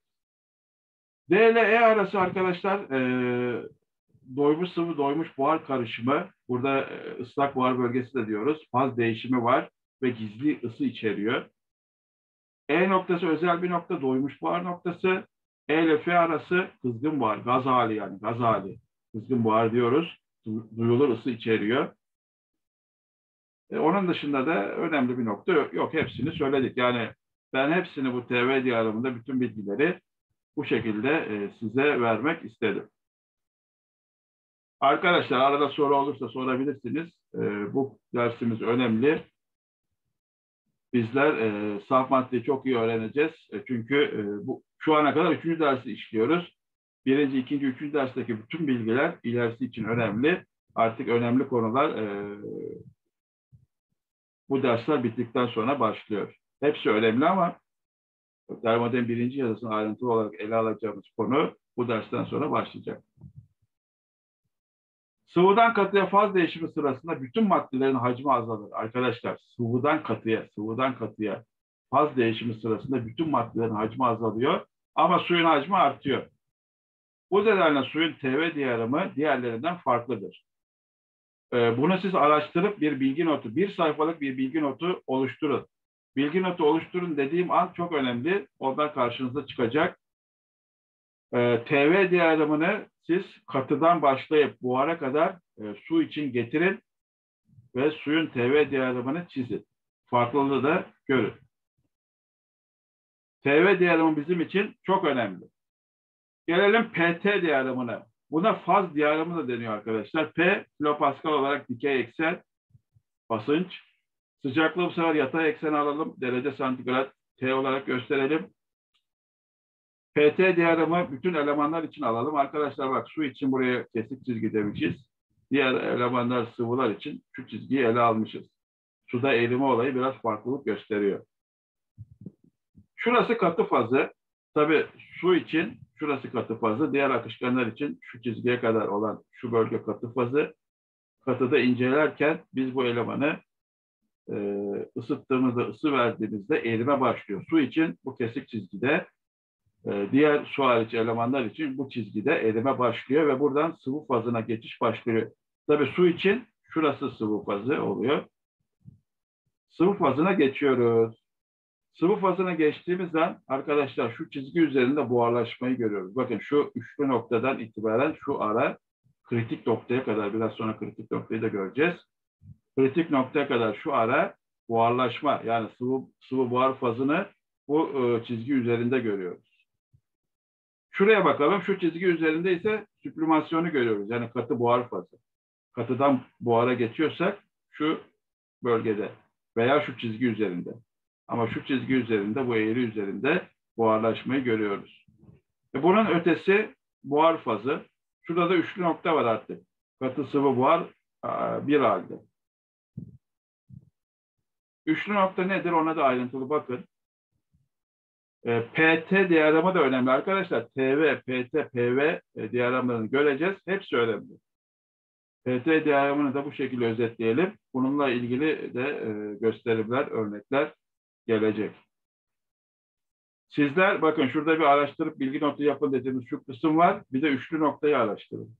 D ile E arası arkadaşlar doymuş sıvı, doymuş buhar karışımı. Burada ıslak buhar bölgesi de diyoruz. Faz değişimi var ve gizli ısı içeriyor. E noktası özel bir nokta, doymuş buhar noktası. E ile F arası kızgın buhar, gaz hali yani, gaz hali. Kızgın buhar diyoruz. Duyulur ısı içeriyor. Onun dışında da önemli bir nokta yok. Hepsini söyledik. Yani ben hepsini bu TV diyalogunda bütün bilgileri bu şekilde size vermek istedim. Arkadaşlar arada soru olursa sorabilirsiniz. Bu dersimiz önemli. Bizler saf maddeyi çok iyi öğreneceğiz. Çünkü şu ana kadar 3. dersi işliyoruz. 1., 2., 3. dersteki bütün bilgiler ilerisi için önemli. Artık önemli konular bu dersler bittikten sonra başlıyor. Hepsi önemli ama termodinamik 1. yazısını ayrıntılı olarak ele alacağımız konu bu dersten sonra başlayacak. Sıvıdan katıya faz değişimi sırasında bütün maddelerin hacmi azalır. Arkadaşlar sıvıdan katıya faz değişimi sırasında bütün maddelerin hacmi azalıyor ama suyun hacmi artıyor. Bu nedenle suyun TV diyarımı diğerlerinden farklıdır. Bunu siz araştırıp bir bilgi notu, bir sayfalık bir bilgi notu oluşturun. Bilgi notu oluşturun dediğim an çok önemli. Ondan karşınıza çıkacak. TV diyarımını siz katıdan başlayıp buhara kadar su için getirin ve suyun TV diyarımını çizin. Farklılığı da görün. TV diyarımı bizim için çok önemli. Gelelim PT diyarımına. Buna faz diyarımı da deniyor arkadaşlar. P kilopascal olarak dikey eksen basınç. Sıcaklığı bu sefer yatay eksen alalım. Derece santigrat T olarak gösterelim. PT diyarımı bütün elemanlar için alalım. Arkadaşlar bak, su için buraya kesik çizgi demişiz. Diğer elemanlar, sıvılar için şu çizgiyi ele almışız. Suda erime olayı biraz farklılık gösteriyor. Şurası katı fazı. Tabii su için şurası katı fazı. Diğer akışkanlar için şu çizgiye kadar olan şu bölge katı fazı. Katıda incelerken biz bu elemanı ısıttığımızda, ısı verdiğimizde erime başlıyor. Su için bu kesik çizgide, diğer su hariç elemanlar için bu çizgide erime başlıyor ve buradan sıvı fazına geçiş başlıyor. Tabii su için şurası sıvı fazı oluyor. Sıvı fazına geçiyoruz. Sıvı fazına geçtiğimiz zaman arkadaşlar şu çizgi üzerinde buharlaşmayı görüyoruz. Bakın şu üçlü noktadan itibaren şu ara kritik noktaya kadar, biraz sonra kritik noktayı da göreceğiz. Kritik noktaya kadar şu ara buharlaşma, yani sıvı buhar fazını bu çizgi üzerinde görüyoruz. Şuraya bakalım. Şu çizgi üzerinde ise süblimasyonu görüyoruz. Yani katı buhar fazı. Katıdan buhara geçiyorsak şu bölgede veya şu çizgi üzerinde. Ama şu çizgi üzerinde, bu eğri üzerinde buharlaşmayı görüyoruz. Bunun ötesi buhar fazı. Şurada da üçlü nokta var artık. Katı sıvı buhar bir halde. Üçlü nokta nedir? Ona da ayrıntılı bakın. PT diyagramı da önemli arkadaşlar. TV, PT, PV diyagramlarını göreceğiz. Hepsi önemli. PT diyagramını da bu şekilde özetleyelim. Bununla ilgili de gösterimler, örnekler gelecek. Sizler bakın, şurada bir araştırıp bilgi notu yapın dediğimiz şu kısım var. Bir de üçlü noktayı araştırın.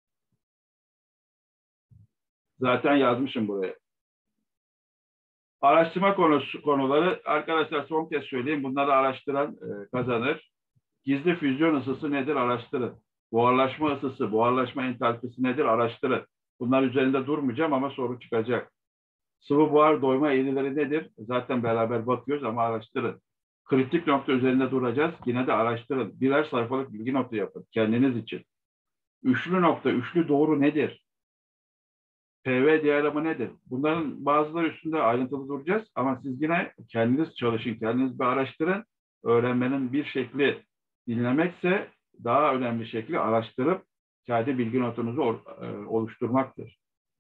Zaten yazmışım buraya. Araştırma konuları arkadaşlar, son kez söyleyeyim. Bunları araştıran kazanır. Gizli füzyon ısısı nedir? Araştırın. Buharlaşma ısısı, buharlaşma entalpisi nedir? Araştırın. Bunlar üzerinde durmayacağım ama soru çıkacak. Sıvı buhar doyma eğrileri nedir? Zaten beraber bakıyoruz ama araştırın. Kritik nokta üzerinde duracağız. Yine de araştırın. Birer sayfalık bilgi notu yapın kendiniz için. Üçlü nokta, üçlü doğru nedir? PV diyagramı nedir? Bunların bazıları üstünde ayrıntılı duracağız ama siz yine kendiniz çalışın, kendiniz bir araştırın. Öğrenmenin bir şekli dinlemekse daha önemli şekli araştırıp kendi bilgi notunuzu oluşturmaktır.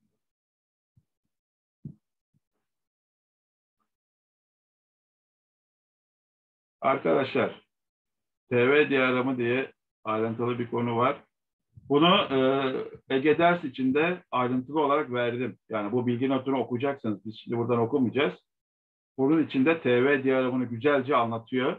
Arkadaşlar, PV diyagramı diye ayrıntılı bir konu var. Bunu Ege ders içinde ayrıntılı olarak verdim. Yani bu bilgi notunu okuyacaksınız. Biz şimdi buradan okumayacağız. Bunun içinde TV diyagramını güzelce anlatıyor.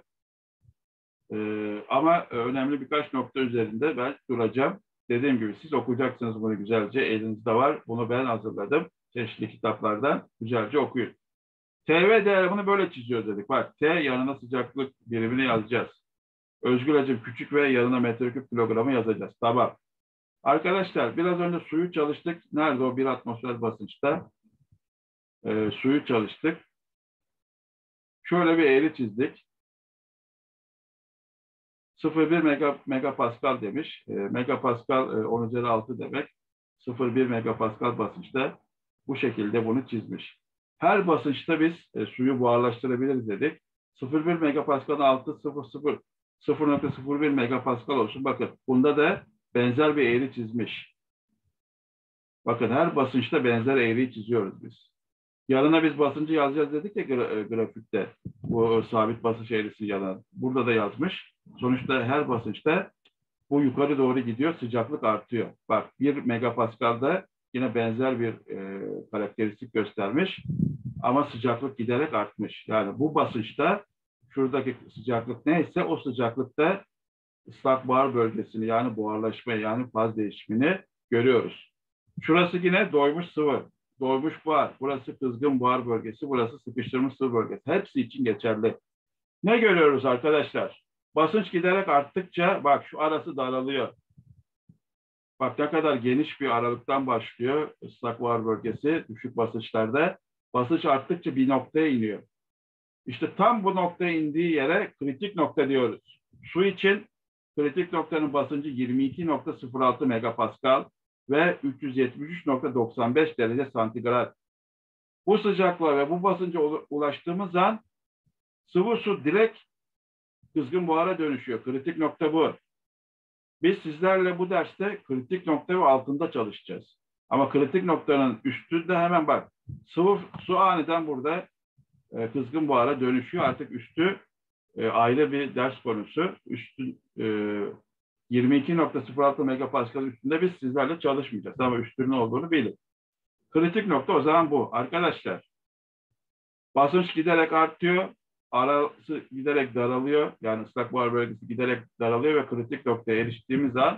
Ama önemli birkaç nokta üzerinde ben duracağım. Dediğim gibi siz okuyacaksınız bunu güzelce. Elinizde var. Bunu ben hazırladım. Çeşitli kitaplardan güzelce okuyun. TV diyagramını böyle çiziyoruz dedik. Bak T yanına sıcaklık birimini yazacağız. Özgül hacim küçük ve yanına metreküp kilogramı yazacağız. Tamam. Arkadaşlar biraz önce suyu çalıştık. Nerede o 1 atmosfer basınçta? Suyu çalıştık. Şöyle bir eğri çizdik. 0,1 megapascal demiş. Megapascal 10 üzeri 6 demek. 0,1 megapascal basınçta bu şekilde bunu çizmiş. Her basınçta biz suyu buharlaştırabiliriz dedik. 0,1 megapascal'ın altı 0,01 megapascal olsun. Bakın bunda da benzer bir eğri çizmiş. Bakın her basınçta benzer eğriyi çiziyoruz biz. Yanına biz basıncı yazacağız dedik ya grafikte. Bu sabit basınç eğrisi yanına. Burada da yazmış. Sonuçta her basınçta bu yukarı doğru gidiyor. Sıcaklık artıyor. Bak 1 megapascal'da yine benzer bir karakteristik göstermiş. Ama sıcaklık giderek artmış. Yani bu basınçta şuradaki sıcaklık neyse o sıcaklıkta ıslak buhar bölgesini yani buharlaşmayı yani faz değişimini görüyoruz. Şurası yine doymuş sıvı. Doymuş buhar. Burası kızgın buhar bölgesi. Burası sıkıştırmış sıvı bölgesi. Hepsi için geçerli. Ne görüyoruz arkadaşlar? Basınç giderek arttıkça bak şu arası daralıyor. Bak ne kadar geniş bir aralıktan başlıyor ıslak buhar bölgesi düşük basınçlarda. Basınç arttıkça bir noktaya iniyor. İşte tam bu noktaya indiği yere kritik nokta diyoruz. Su için kritik noktanın basıncı 22,06 megapascal ve 373,95 derece santigrat. Bu sıcaklığa ve bu basınca ulaştığımız an sıvı su direkt kızgın buhara dönüşüyor. Kritik nokta bu. Biz sizlerle bu derste kritik nokta ve altında çalışacağız. Ama kritik noktanın üstünde hemen bak sıvı su aniden burada kızgın buhara dönüşüyor. Artık üstü ayrı bir ders konusu. Üstü 22,06 megapascal üstünde biz sizlerle çalışmayacağız. Ama üstünün olduğunu bilin. Kritik nokta o zaman bu. Arkadaşlar basınç giderek artıyor. Arası giderek daralıyor. Yani ıslak buhar bölgesi giderek daralıyor ve kritik noktaya eriştiğimiz an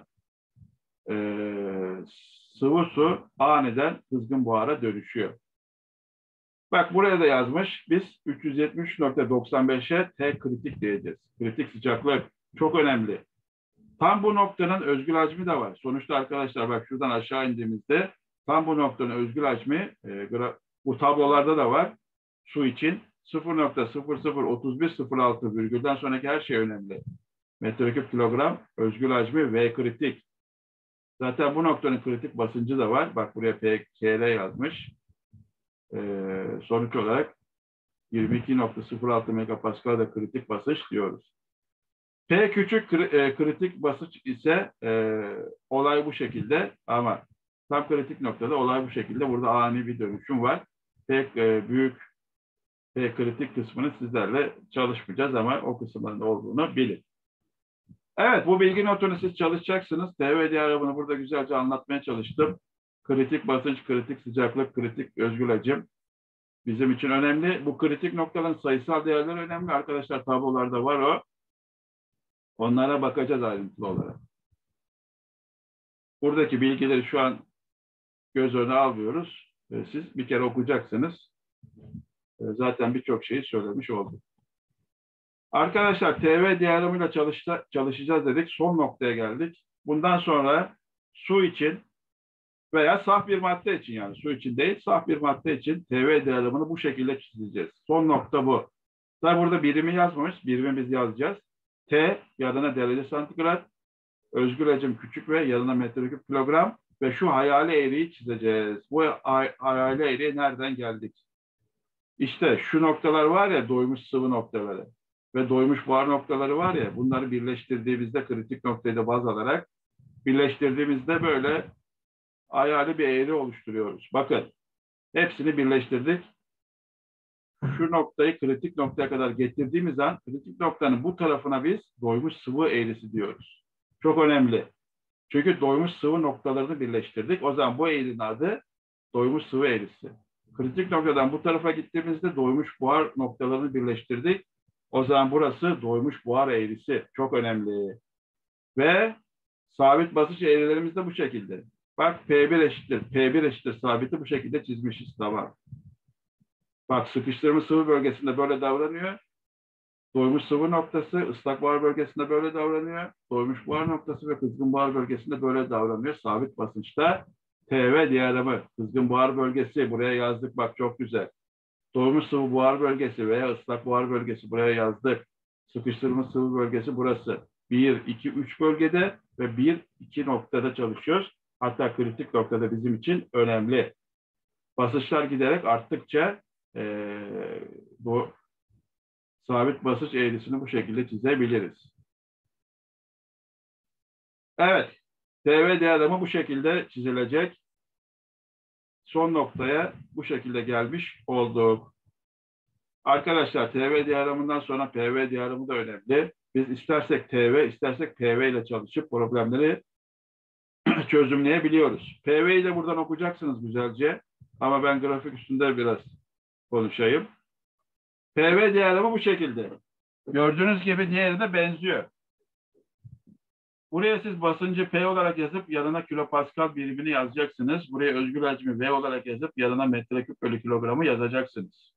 sıvı su aniden kızgın buhara dönüşüyor. Bak buraya da yazmış. Biz 373,95'e T kritik diyeceğiz. Kritik sıcaklık çok önemli. Tam bu noktanın özgül hacmi de var. Sonuçta arkadaşlar bak şuradan aşağı indiğimizde tam bu noktanın özgül hacmi bu tablolarda da var. Su için 0,003106 virgülden sonraki her şey önemli. Metreküp kilogram özgül hacmi V kritik. Zaten bu noktanın kritik basıncı da var. Bak buraya PKL yazmış. Sonuç olarak 22,06 megapascal da kritik basınç diyoruz. P küçük kritik basınç ise olay bu şekilde ama tam kritik noktada olay bu şekilde. Burada ani bir dönüşüm var. P büyük P kritik kısmını sizlerle çalışmayacağız ama o kısımların olduğunu bilin. Evet bu bilgi notunu siz çalışacaksınız. TV diyagramını burada güzelce anlatmaya çalıştım. Kritik basınç, kritik sıcaklık, kritik özgül hacim bizim için önemli. Bu kritik noktaların sayısal değerleri önemli. Arkadaşlar tablolarda var o. Onlara bakacağız ayrıntılı olarak. Buradaki bilgileri şu an göz önüne almıyoruz. Siz bir kere okuyacaksınız. Zaten birçok şeyi söylemiş olduk. Arkadaşlar TV diyagramıyla çalışacağız dedik. Son noktaya geldik. Bundan sonra su için veya saf bir madde için, yani su için değil, saf bir madde için TV diyagramını bu şekilde çizeceğiz. Son nokta bu. Tabi burada birimi yazmamış. Birimi biz yazacağız. T yanına derece santigrat. Özgül hacim küçük ve yanına metreküp kilogram. Ve şu hayali eğriyi çizeceğiz. Bu hayali eğriye nereden geldik? İşte şu noktalar var ya, doymuş sıvı noktaları ve doymuş buhar noktaları var ya, bunları birleştirdiğimizde, kritik noktayı da baz alarak birleştirdiğimizde böyle hayali bir eğri oluşturuyoruz. Bakın, hepsini birleştirdik. Şu noktayı kritik noktaya kadar getirdiğimiz an kritik noktanın bu tarafına biz doymuş sıvı eğrisi diyoruz. Çok önemli. Çünkü doymuş sıvı noktalarını birleştirdik. O zaman bu eğrinin adı doymuş sıvı eğrisi. Kritik noktadan bu tarafa gittiğimizde doymuş buhar noktalarını birleştirdik. O zaman burası doymuş buhar eğrisi. Çok önemli. Ve sabit basınç eğrilerimiz de bu şekilde. Bak, P1 eşittir. P1 eşittir sabiti bu şekilde çizmişiz. Tamam. Bak, sıkıştırma sıvı bölgesinde böyle davranıyor. Doymuş sıvı noktası ıslak buhar bölgesinde böyle davranıyor. Doymuş buhar noktası ve kızgın buhar bölgesinde böyle davranıyor. Sabit basınçta TV diyagramı. Kızgın buhar bölgesi buraya yazdık. Bak, çok güzel. Doymuş sıvı buhar bölgesi veya ıslak buhar bölgesi buraya yazdık. Sıkıştırma sıvı bölgesi burası. 1, 2, 3 bölgede ve 1, 2 noktada çalışıyoruz. Hatta kritik noktada bizim için önemli. Basınçlar giderek arttıkça bu sabit basınç eğrisini bu şekilde çizebiliriz. Evet, TV diyagramı bu şekilde çizilecek. Son noktaya bu şekilde gelmiş olduk. Arkadaşlar, TV diyagramından sonra PV diyagramı da önemli. Biz istersek TV, istersek PV ile çalışıp problemleri çözümleyebiliyoruz. PV'yi de buradan okuyacaksınız güzelce. Ama ben grafik üstünde biraz konuşayım. PV diyagramı bu şekilde. Gördüğünüz gibi diğeri de benziyor. Buraya siz basıncı P olarak yazıp yanına kilopascal birimini yazacaksınız. Buraya özgül hacmi V olarak yazıp yanına metreküp bölü kilogramı yazacaksınız.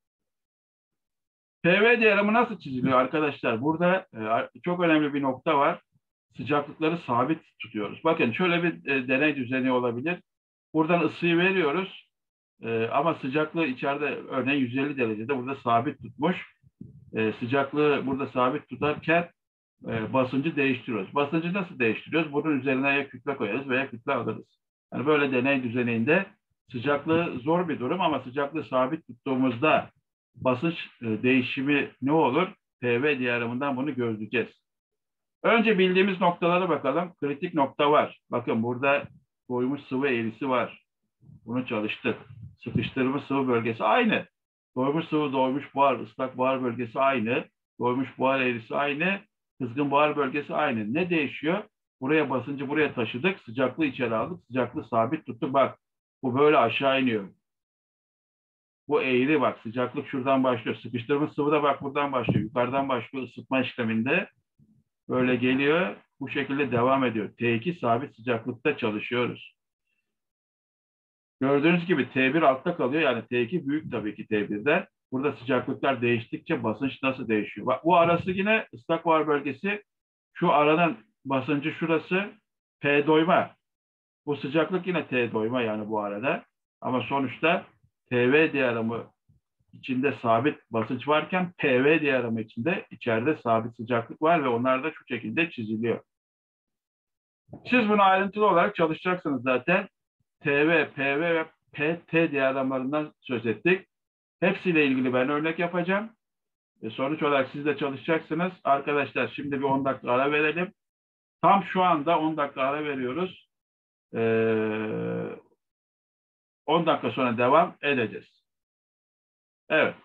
PV diyagramı nasıl çiziliyor arkadaşlar? Burada çok önemli bir nokta var. Sıcaklıkları sabit tutuyoruz. Bakın, şöyle bir deney düzeni olabilir. Buradan ısıyı veriyoruz. Ama sıcaklığı içeride örneğin 150 derecede burada sabit tutmuş. Sıcaklığı burada sabit tutarken basıncı değiştiriyoruz. Basıncı nasıl değiştiriyoruz? Bunun üzerine ya kütle koyarız veya kütle alırız. Yani böyle deney düzeninde sıcaklığı zor bir durum ama sıcaklığı sabit tuttuğumuzda basınç değişimi ne olur? PV diyagramından bunu gözleyeceğiz. Önce bildiğimiz noktalara bakalım. Kritik nokta var. Bakın, burada doymuş sıvı eğrisi var. Bunu çalıştık. Sıkıştırılmış sıvı bölgesi aynı. Doymuş sıvı, doymuş buhar, ıslak buhar bölgesi aynı. Doymuş buhar eğrisi aynı. Kızgın buhar bölgesi aynı. Ne değişiyor? Buraya basıncı buraya taşıdık. Sıcaklığı içeri aldık. Sıcaklığı sabit tuttuk. Bak, bu böyle aşağı iniyor. Bu eğri, bak, sıcaklık şuradan başlıyor. Sıkıştırılmış sıvı da bak buradan başlıyor. Yukarıdan başlıyor ısıtma işleminde. Böyle geliyor. Bu şekilde devam ediyor. T2 sabit sıcaklıkta çalışıyoruz. Gördüğünüz gibi T1 altta kalıyor. Yani T2 büyük tabii ki T1'den. Burada sıcaklıklar değiştikçe basınç nasıl değişiyor? Bak, bu arası yine ıslak buhar bölgesi. Şu aranın basıncı şurası P doyma. Bu sıcaklık yine T doyma yani bu arada. Ama sonuçta TV diyagramı içinde sabit basınç varken PV diyagramı içinde içeride sabit sıcaklık var ve onlar da şu şekilde çiziliyor. Siz bunu ayrıntılı olarak çalışacaksınız zaten. TV, PV ve PT diyagramlarından söz ettik. Hepsiyle ilgili ben örnek yapacağım. Sonuç olarak siz de çalışacaksınız. Arkadaşlar, şimdi bir 10 dakika ara verelim. Tam şu anda 10 dakika ara veriyoruz. 10 dakika sonra devam edeceğiz. Evet.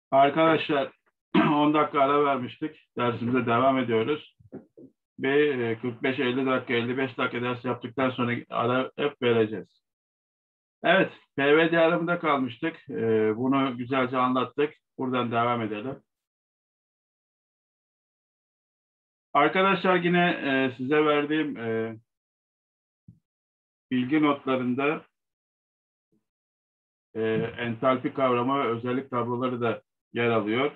Arkadaşlar 10 dakika ara vermiştik. Dersimize devam ediyoruz. Bir 45-50 dakika, 55 dakika ders yaptıktan sonra ara hep vereceğiz. Evet, PV diyalogunda kalmıştık. Bunu güzelce anlattık. Buradan devam edelim. Arkadaşlar yine size verdiğim bilgi notlarında entalpi kavramı ve özellik tabloları da yer alıyor.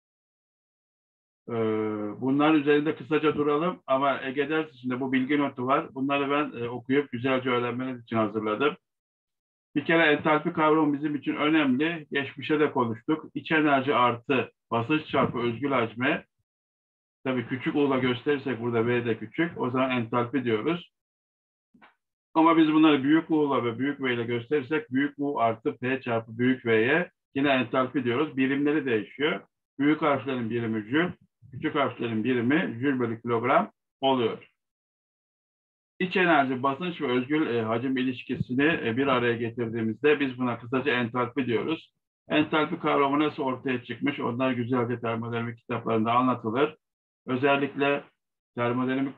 Bunlar üzerinde kısaca duralım ama Ege ders içinde bu bilgi notu var. Bunları ben okuyup güzelce öğrenmeniz için hazırladım. Bir kere entalpi kavramı bizim için önemli. Geçmişe de konuştuk. İç enerji artı basınç çarpı özgül hacmi. Tabii küçük u'la gösterirsek burada V de küçük. O zaman entalpi diyoruz. Ama biz bunları büyük u'la ve büyük V ile gösterirsek büyük U artı P çarpı büyük V'ye yine entalpi diyoruz. Birimleri değişiyor. Büyük harflerin birimi jül, küçük harflerin birimi jül bölü kilogram oluyor. İç enerji, basınç ve özgül hacim ilişkisini bir araya getirdiğimizde biz buna kısaca entalpi diyoruz. Entalpi kavramı nasıl ortaya çıkmış? Onlar güzelce termodinamik kitaplarında anlatılır. Özellikle termodinamik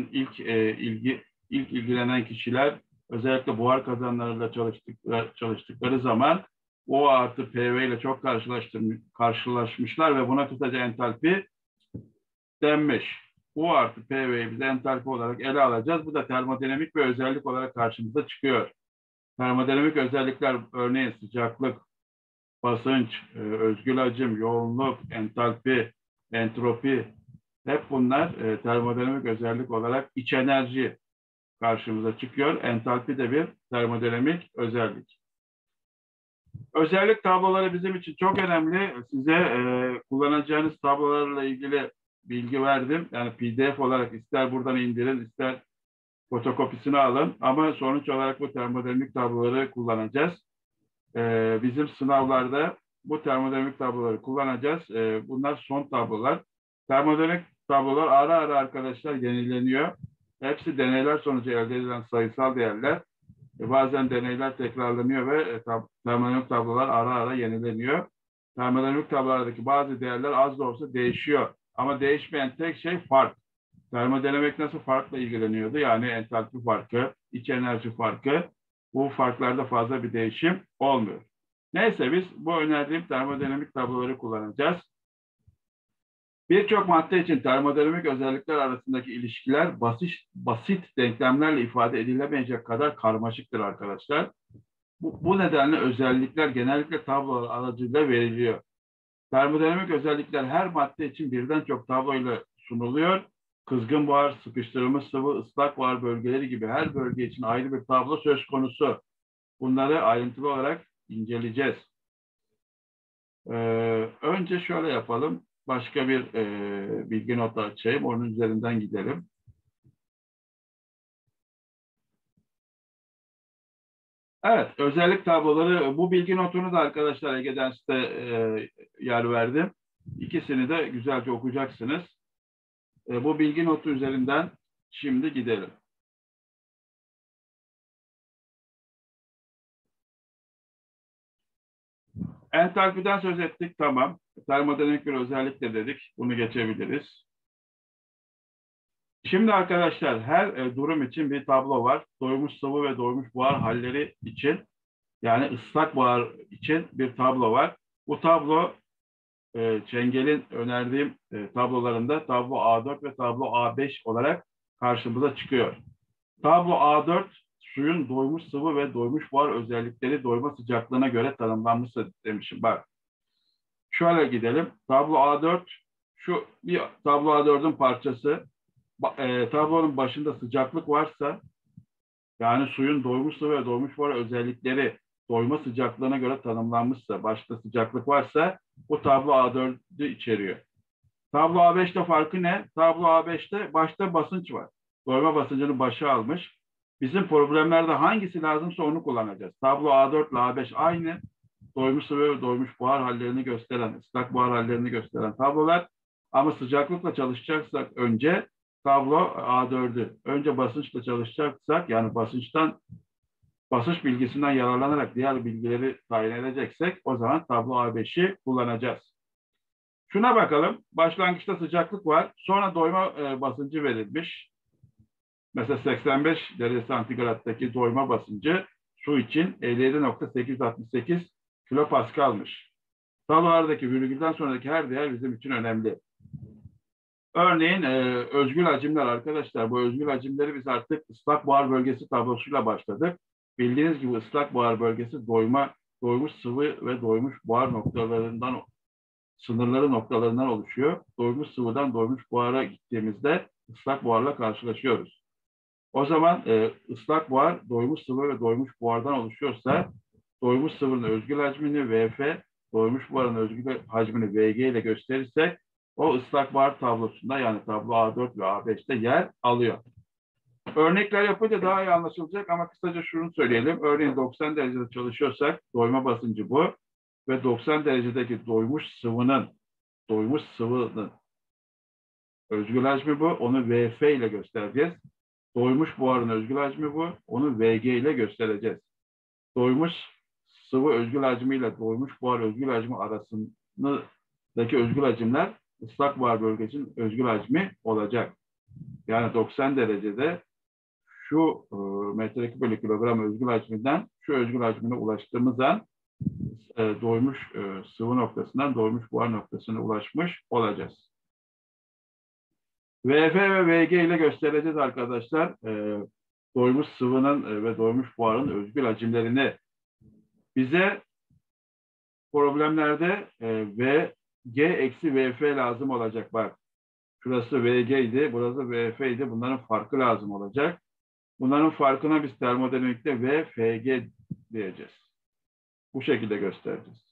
ilk ilgilenen kişiler özellikle buhar kazanlarıyla çalıştıkları zaman O artı PV ile çok karşılaşmışlar ve buna kısaca entalpi denmiş. U artı PV'yi biz entalpi olarak ele alacağız. Bu da termodinamik bir özellik olarak karşımıza çıkıyor. Termodinamik özellikler örneğin sıcaklık, basınç, özgül hacim, yoğunluk, entalpi, entropi hep bunlar termodinamik özellik olarak iç enerji karşımıza çıkıyor. Entalpi de bir termodinamik özellik. Özellik tabloları bizim için çok önemli. Size kullanacağınız tablolarla ilgili bilgi verdim. Yani PDF olarak ister buradan indirin, ister fotokopisini alın. Ama sonuç olarak bu termodinamik tabloları kullanacağız. Bizim sınavlarda bu termodinamik tabloları kullanacağız. Bunlar son tablolar. Termodinamik tablolar ara ara arkadaşlar yenileniyor. Hepsi deneyler sonucu elde edilen sayısal değerler. Bazen deneyler tekrarlanıyor ve termodinamik tablolar ara ara yenileniyor. Termodinamik tablolardaki bazı değerler az da olsa değişiyor. Ama değişmeyen tek şey fark. Termodinamik nasıl farkla ilgileniyordu? Yani entalpi farkı, iç enerji farkı. Bu farklarda fazla bir değişim olmuyor. Neyse biz bu önerdiğim termodinamik tabloları kullanacağız. Birçok madde için termodinamik özellikler arasındaki ilişkiler basit denklemlerle ifade edilemeyecek kadar karmaşıktır arkadaşlar. Bu nedenle özellikler genellikle tablolar aracılığıyla veriliyor. Termodinamik özellikler her madde için birden çok tabloyla sunuluyor. Kızgın buhar, sıkıştırılmış sıvı, ıslak buhar bölgeleri gibi her bölge için ayrı bir tablo söz konusu. Bunları ayrıntılı olarak inceleyeceğiz. Önce şöyle yapalım. Başka bir bilgi notu açayım. Onun üzerinden gidelim. Evet, özellik tabloları. Bu bilgi notunu da arkadaşlar Ege Ders'te yer verdim. İkisini de güzelce okuyacaksınız. Bu bilgi notu üzerinden şimdi gidelim. Entalpiden söz ettik, tamam. Termodinamik bir özellik de dedik. Bunu geçebiliriz. Şimdi arkadaşlar her durum için bir tablo var. Doymuş sıvı ve doymuş buhar halleri için, yani ıslak buhar için bir tablo var. Bu tablo Çengel'in önerdiğim tablolarında tablo A4 ve tablo A5 olarak karşımıza çıkıyor. Tablo A4 suyun doymuş sıvı ve doymuş buhar özellikleri doyma sıcaklığına göre tanımlanmıştır demişim. Bak şöyle gidelim. Tablo A4 şu bir tablo A4'ün parçası. Tablonun başında sıcaklık varsa yani suyun doymuş sıvı ve doymuş buhar özellikleri doyma sıcaklığına göre tanımlanmışsa, başta sıcaklık varsa bu tablo A4'ü içeriyor. Tablo A5'te farkı ne? Tablo A5'te başta basınç var. Doyma basıncını başa almış. Bizim problemlerde hangisi lazımsa onu kullanacağız. Tablo A4 ile A5 aynı. Doymuş sıvı ve doymuş buhar hallerini gösteren, ıslak buhar hallerini gösteren tablolar. Ama sıcaklıkla çalışacaksak önce tablo A4'ü. Önce basınçla çalışacaksak yani basınç bilgisinden yararlanarak diğer bilgileri tayin edeceksek o zaman tablo A5'i kullanacağız. Şuna bakalım. Başlangıçta sıcaklık var. Sonra doyma basıncı verilmiş. Mesela 85 derece santigrattaki doyma basıncı su için 57,868 kilopaskalmış. Tablolardaki virgülden sonraki her değer bizim için önemli. Örneğin özgül hacimler arkadaşlar. Bu özgül hacimleri biz artık ıslak buhar bölgesi tablosuyla başladık. Bildiğiniz gibi ıslak buhar bölgesi doymuş sıvı ve doymuş buhar noktalarından, sınırları noktalarından oluşuyor. Doymuş sıvıdan doymuş buhara gittiğimizde ıslak buharla karşılaşıyoruz. O zaman ıslak buhar doymuş sıvı ve doymuş buhardan oluşuyorsa doymuş sıvının özgül hacmini VF, doymuş buharın özgül hacmini VG ile gösterirsek o ıslak buhar tablosunda yani tablo A4 ve A5'te yer alıyor. Örnekler yapınca daha iyi anlaşılacak ama kısaca şunu söyleyelim. Örneğin 90 derecede çalışıyorsak doyma basıncı bu ve 90 derecedeki doymuş sıvının özgül hacmi bu. Onu VF ile göstereceğiz. Doymuş buharın özgül hacmi bu. Onu VG ile göstereceğiz. Doymuş sıvı özgül hacmi ile doymuş buhar özgül hacmi arasındaki özgül hacimler ıslak buhar bölgesinin özgül hacmi olacak. Yani 90 derecede şu metreküp bölü kilogram özgül hacminden şu özgül hacmine ulaştığımız an doymuş sıvı noktasından doymuş buhar noktasına ulaşmış olacağız. VF ve VG ile göstereceğiz arkadaşlar. Doymuş sıvının ve doymuş buharın özgül hacimlerini. Bize problemlerde VG eksi VF lazım olacak. Bak, şurası VG idi, burası VF idi. Bunların farkı lazım olacak. Bunların farkına biz termodinamikte VFG diyeceğiz. Bu şekilde göstereceğiz.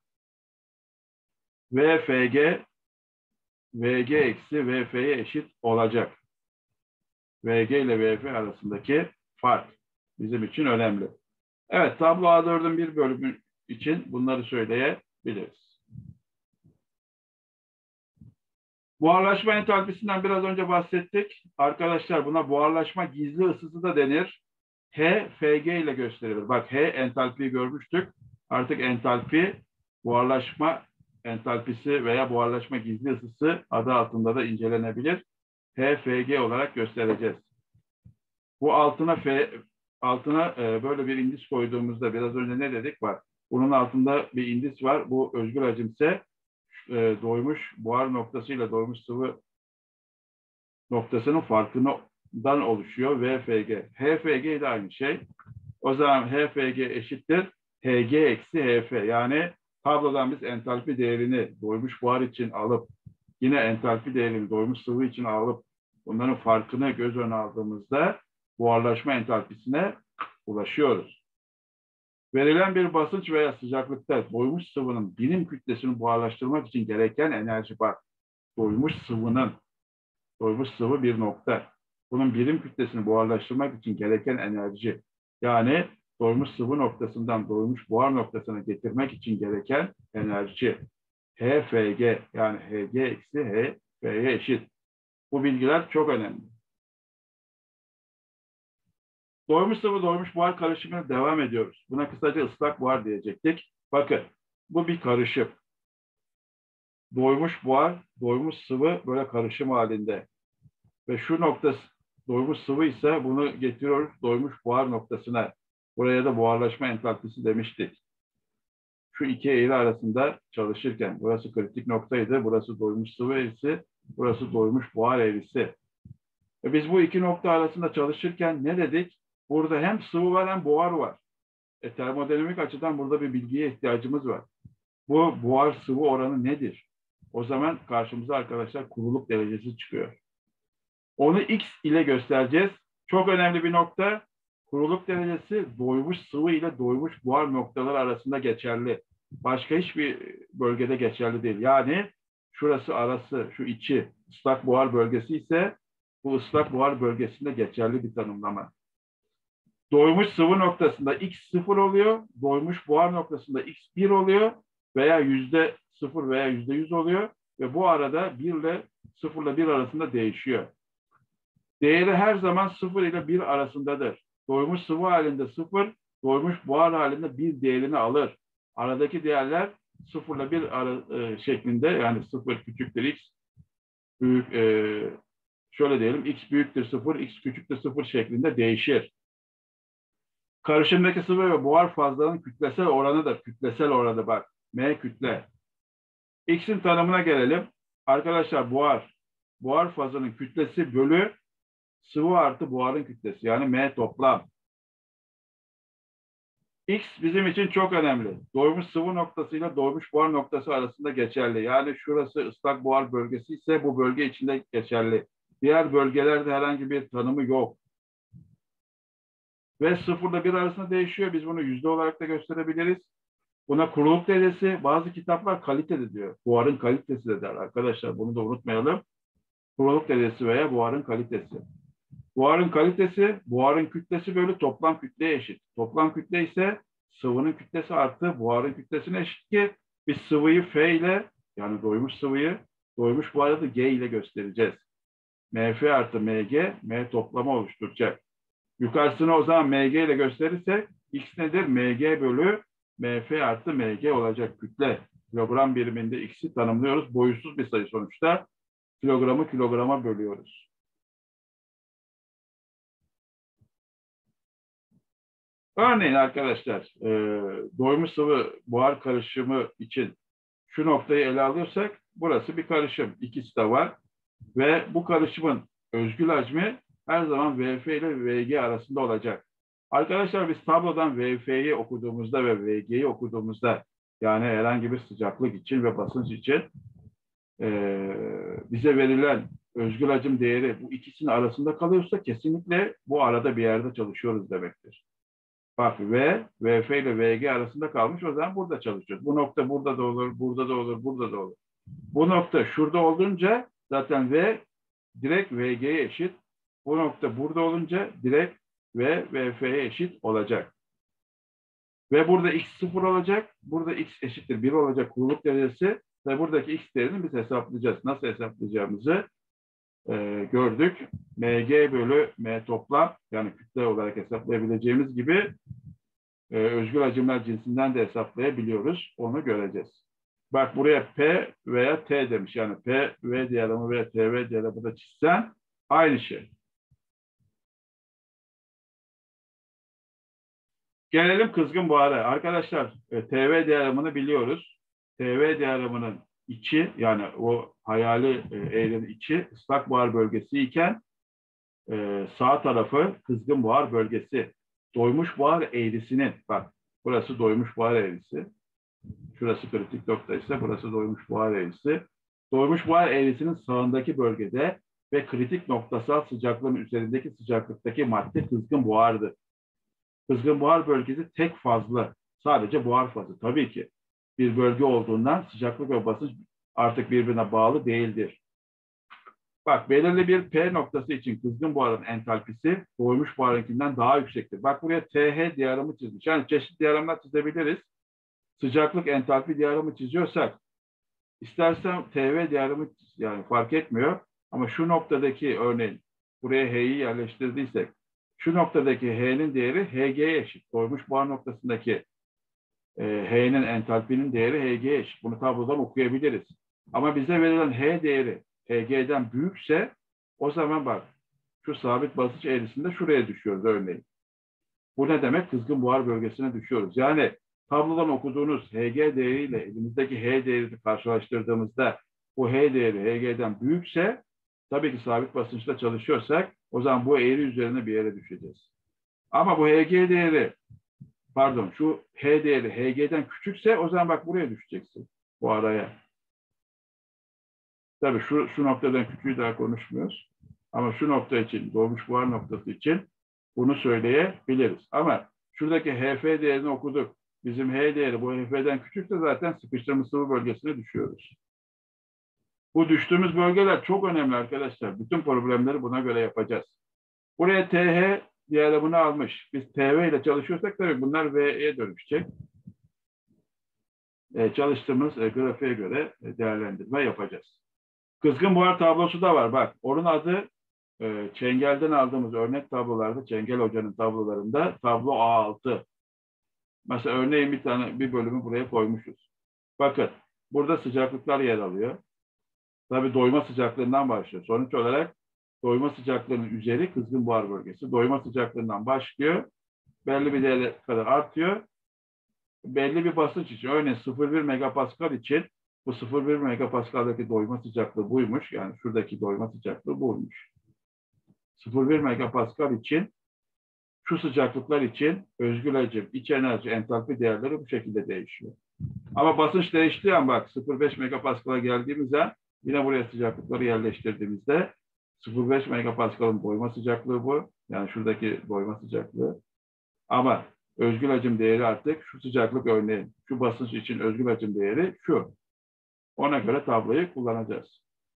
VFG, VG eksi VF'ye eşit olacak. VG ile VF arasındaki fark bizim için önemli. Evet, tablo A4'ün bir bölümü için bunları söyleyebiliriz. Buharlaşma entalpisinden biraz önce bahsettik. Arkadaşlar buna buharlaşma gizli ısısı da denir. H, Fg ile gösterilir. Bak H entalpiyi görmüştük. Artık entalpi, buharlaşma entalpisi veya buharlaşma gizli ısısı adı altında da incelenebilir. H, Fg olarak göstereceğiz. Bu altına böyle bir indis koyduğumuzda biraz önce ne dedik? Bak, bunun altında bir indis var. Bu özgül hacimse doymuş buhar noktasıyla doymuş sıvı noktasının farkından oluşuyor VFG. HFG de aynı şey. O zaman HFG eşittir Hg eksi Hf. Yani tablodan biz entalpi değerini doymuş buhar için alıp yine entalpi değerini doymuş sıvı için alıp bunların farkını göz önüne aldığımızda buharlaşma entalpisine ulaşıyoruz. Verilen bir basınç veya sıcaklıkta doymuş sıvının birim kütlesini buharlaştırmak için gereken enerji var. Doymuş sıvı bir nokta. Bunun birim kütlesini buharlaştırmak için gereken enerji. Yani doymuş sıvı noktasından doymuş buhar noktasına getirmek için gereken enerji. HFG yani Hg eksi Hf'ye eşit. Bu bilgiler çok önemli. Doymuş sıvı doymuş buhar karışımına devam ediyoruz. Buna kısaca ıslak buhar diyecektik. Bakın bu bir karışım. Doymuş buhar, doymuş sıvı böyle karışım halinde. Ve şu noktası doymuş sıvı ise bunu getiriyoruz doymuş buhar noktasına. Buraya da buharlaşma entalpisi demiştik. Şu iki eğri arasında çalışırken burası kritik noktaydı. Burası doymuş sıvı eğrisi, burası doymuş buhar eğrisi. Ve biz bu iki nokta arasında çalışırken ne dedik? Burada hem sıvı var hem buhar var. Termodinamik açıdan burada bir bilgiye ihtiyacımız var. Bu buhar sıvı oranı nedir? O zaman karşımıza arkadaşlar kuruluk derecesi çıkıyor. Onu X ile göstereceğiz. Çok önemli bir nokta. Kuruluk derecesi doymuş sıvı ile doymuş buhar noktaları arasında geçerli. Başka hiçbir bölgede geçerli değil. Yani şurası arası, şu içi ıslak buhar bölgesi ise bu ıslak buhar bölgesinde geçerli bir tanımlama. Doymuş sıvı noktasında X 0 oluyor. Doymuş buhar noktasında X 1 oluyor. Veya %0 veya %100 oluyor. Ve bu arada 1 ile 0 ile 1 arasında değişiyor. Değeri her zaman 0 ile 1 arasındadır. Doymuş sıvı halinde 0, doymuş buhar halinde 1 değerini alır. Aradaki değerler 0 ile 1 şeklinde, yani 0 küçüktür x, büyük şöyle diyelim, x büyüktür 0, x küçüktür 0 şeklinde değişir. Karışımdaki sıvı ve buhar fazlalığının kütlesel oranı da kütlesel oranı, bak. M kütle. X'in tanımına gelelim. Arkadaşlar buhar fazının kütlesi bölü sıvı artı buharın kütlesi. Yani M toplam. X bizim için çok önemli. Doymuş sıvı noktasıyla doymuş buhar noktası arasında geçerli. Yani şurası ıslak buhar bölgesi ise bu bölge içinde geçerli. Diğer bölgelerde herhangi bir tanımı yok. Ve 0 ile 1 arasında değişiyor. Biz bunu yüzde olarak da gösterebiliriz. Buna kuruluk derecesi, bazı kitaplar kalitede diyor. Buharın kalitesi de der arkadaşlar. Bunu da unutmayalım. Kuruluk derecesi veya buharın kalitesi. Buharın kalitesi, buharın kütlesi bölü toplam kütleye eşit. Toplam kütle ise sıvının kütlesi artı buharın kütlesine eşit ki biz sıvıyı F ile, yani doymuş sıvıyı, doymuş buharı da G ile göstereceğiz. MF artı MG, M toplamı oluşturacak. Yukarısını o zaman MG ile gösterirsek X nedir? MG bölü MF artı MG olacak kütle. Kilogram biriminde X'i tanımlıyoruz. Boyutsuz bir sayı sonuçta. Kilogramı kilograma bölüyoruz. Örneğin arkadaşlar, doymuş sıvı buhar karışımı için şu noktayı ele alıyorsak, burası bir karışım. İkisi de var. Ve bu karışımın özgül hacmi her zaman VF ile VG arasında olacak. Arkadaşlar biz tablodan VF'yi okuduğumuzda ve VG'yi okuduğumuzda, yani herhangi bir sıcaklık için ve basınç için bize verilen özgül hacim değeri bu ikisinin arasında kalıyorsa kesinlikle bu arada bir yerde çalışıyoruz demektir. Bak VF ile VG arasında kalmış, o zaman burada çalışıyoruz. Bu nokta burada da olur, burada da olur, burada da olur. Bu nokta şurada olduğunca zaten V direkt VG'ye eşit. Bu nokta burada olunca direkt VF'ye eşit olacak. Ve burada X 0 olacak. Burada X eşittir 1 olacak kuruluk derecesi. Ve buradaki X değerini biz hesaplayacağız. Nasıl hesaplayacağımızı gördük. MG bölü M toplam, yani kütle olarak hesaplayabileceğimiz gibi özgül hacimler cinsinden de hesaplayabiliyoruz. Onu göreceğiz. Bak buraya P veya T demiş. Yani P, V diyagramı veya TV diyagramı da çizsen aynı şey. Gelelim kızgın buhara. Arkadaşlar TV diyagramını biliyoruz. TV diyagramının içi, yani o hayali eğrinin içi ıslak buhar bölgesi iken sağ tarafı kızgın buhar bölgesi. Doymuş buhar eğrisinin, bak burası doymuş buhar eğrisi. Şurası kritik nokta ise burası doymuş buhar eğrisi. Doymuş buhar eğrisinin sağındaki bölgede ve kritik noktasal sıcaklığın üzerindeki sıcaklıktaki madde kızgın buhardır. Kızgın buhar bölgesi tek fazlı. Sadece buhar fazı. Tabii ki bir bölge olduğundan sıcaklık ve basınç artık birbirine bağlı değildir. Bak belirli bir P noktası için kızgın buharın entalpisi doymuş buharınkinden daha yüksektir. Bak buraya TH diyagramı çizmiş. Yani çeşitli diyagramlar çizebiliriz. Sıcaklık entalpi diyagramı çiziyorsak istersen TV diyagramı, yani fark etmiyor. Ama şu noktadaki örneğin buraya H'yi yerleştirdiysek şu noktadaki H'nin değeri HG'ye eşit. Doymuş buhar noktasındaki H'nin entalpinin değeri HG'ye eşit. Bunu tablodan okuyabiliriz. Ama bize verilen H değeri HG'den büyükse o zaman bak şu sabit basınç eğrisinde şuraya düşüyoruz örneğin. Bu ne demek? Kızgın buhar bölgesine düşüyoruz. Yani tablodan okuduğunuz HG değeriyle elimizdeki H değerini karşılaştırdığımızda bu H değeri HG'den büyükse tabii ki sabit basınçta çalışıyorsak o zaman bu eğri üzerine bir yere düşeceğiz. Ama bu HG değeri, pardon şu H değeri HG'den küçükse o zaman bak buraya düşeceksin. Bu araya. Tabii şu noktadan küçüğü daha konuşmuyoruz. Ama şu nokta için, doğmuş buhar noktası için bunu söyleyebiliriz. Ama şuradaki HF değerini okuduk. Bizim H değeri bu HF'den küçükse zaten sıkıştırmış sıvı bölgesine düşüyoruz. Bu düştüğümüz bölgeler çok önemli arkadaşlar. Bütün problemleri buna göre yapacağız. Buraya TH diyagramını almış. Biz TV ile çalışıyorsak tabii bunlar VE dönüşecek. Çalıştığımız grafiğe göre değerlendirme yapacağız. Kızgın buhar tablosu da var. Bak onun adı Çengel'den aldığımız örnek tablolarda, Çengel Hoca'nın tablolarında tablo A6. Mesela örneğin bir bölümü buraya koymuşuz. Bakın burada sıcaklıklar yer alıyor. Tabii doyma sıcaklığından başlıyor. Sonuç olarak doyma sıcaklığının üzeri kızgın buhar bölgesi. Doyma sıcaklığından başlıyor. Belli bir değere kadar artıyor. Belli bir basınç için, örneğin 0,1 megapascal için bu 0,1 megapascal'daki doyma sıcaklığı buymuş. Yani şuradaki doyma sıcaklığı buymuş. 0,1 megapascal için şu sıcaklıklar için özgül hacim, iç enerji, entalpi değerleri bu şekilde değişiyor. Ama basınç değiştiği an bak 0,5 megapascal'a geldiğimizde yine buraya sıcaklıkları yerleştirdiğimizde 0,5 megapascal'ın doyma sıcaklığı bu. Yani şuradaki doyma sıcaklığı. Ama özgül hacim değeri artık şu sıcaklık örneğin. Şu basınç için özgül hacim değeri şu. Ona göre tabloyu kullanacağız.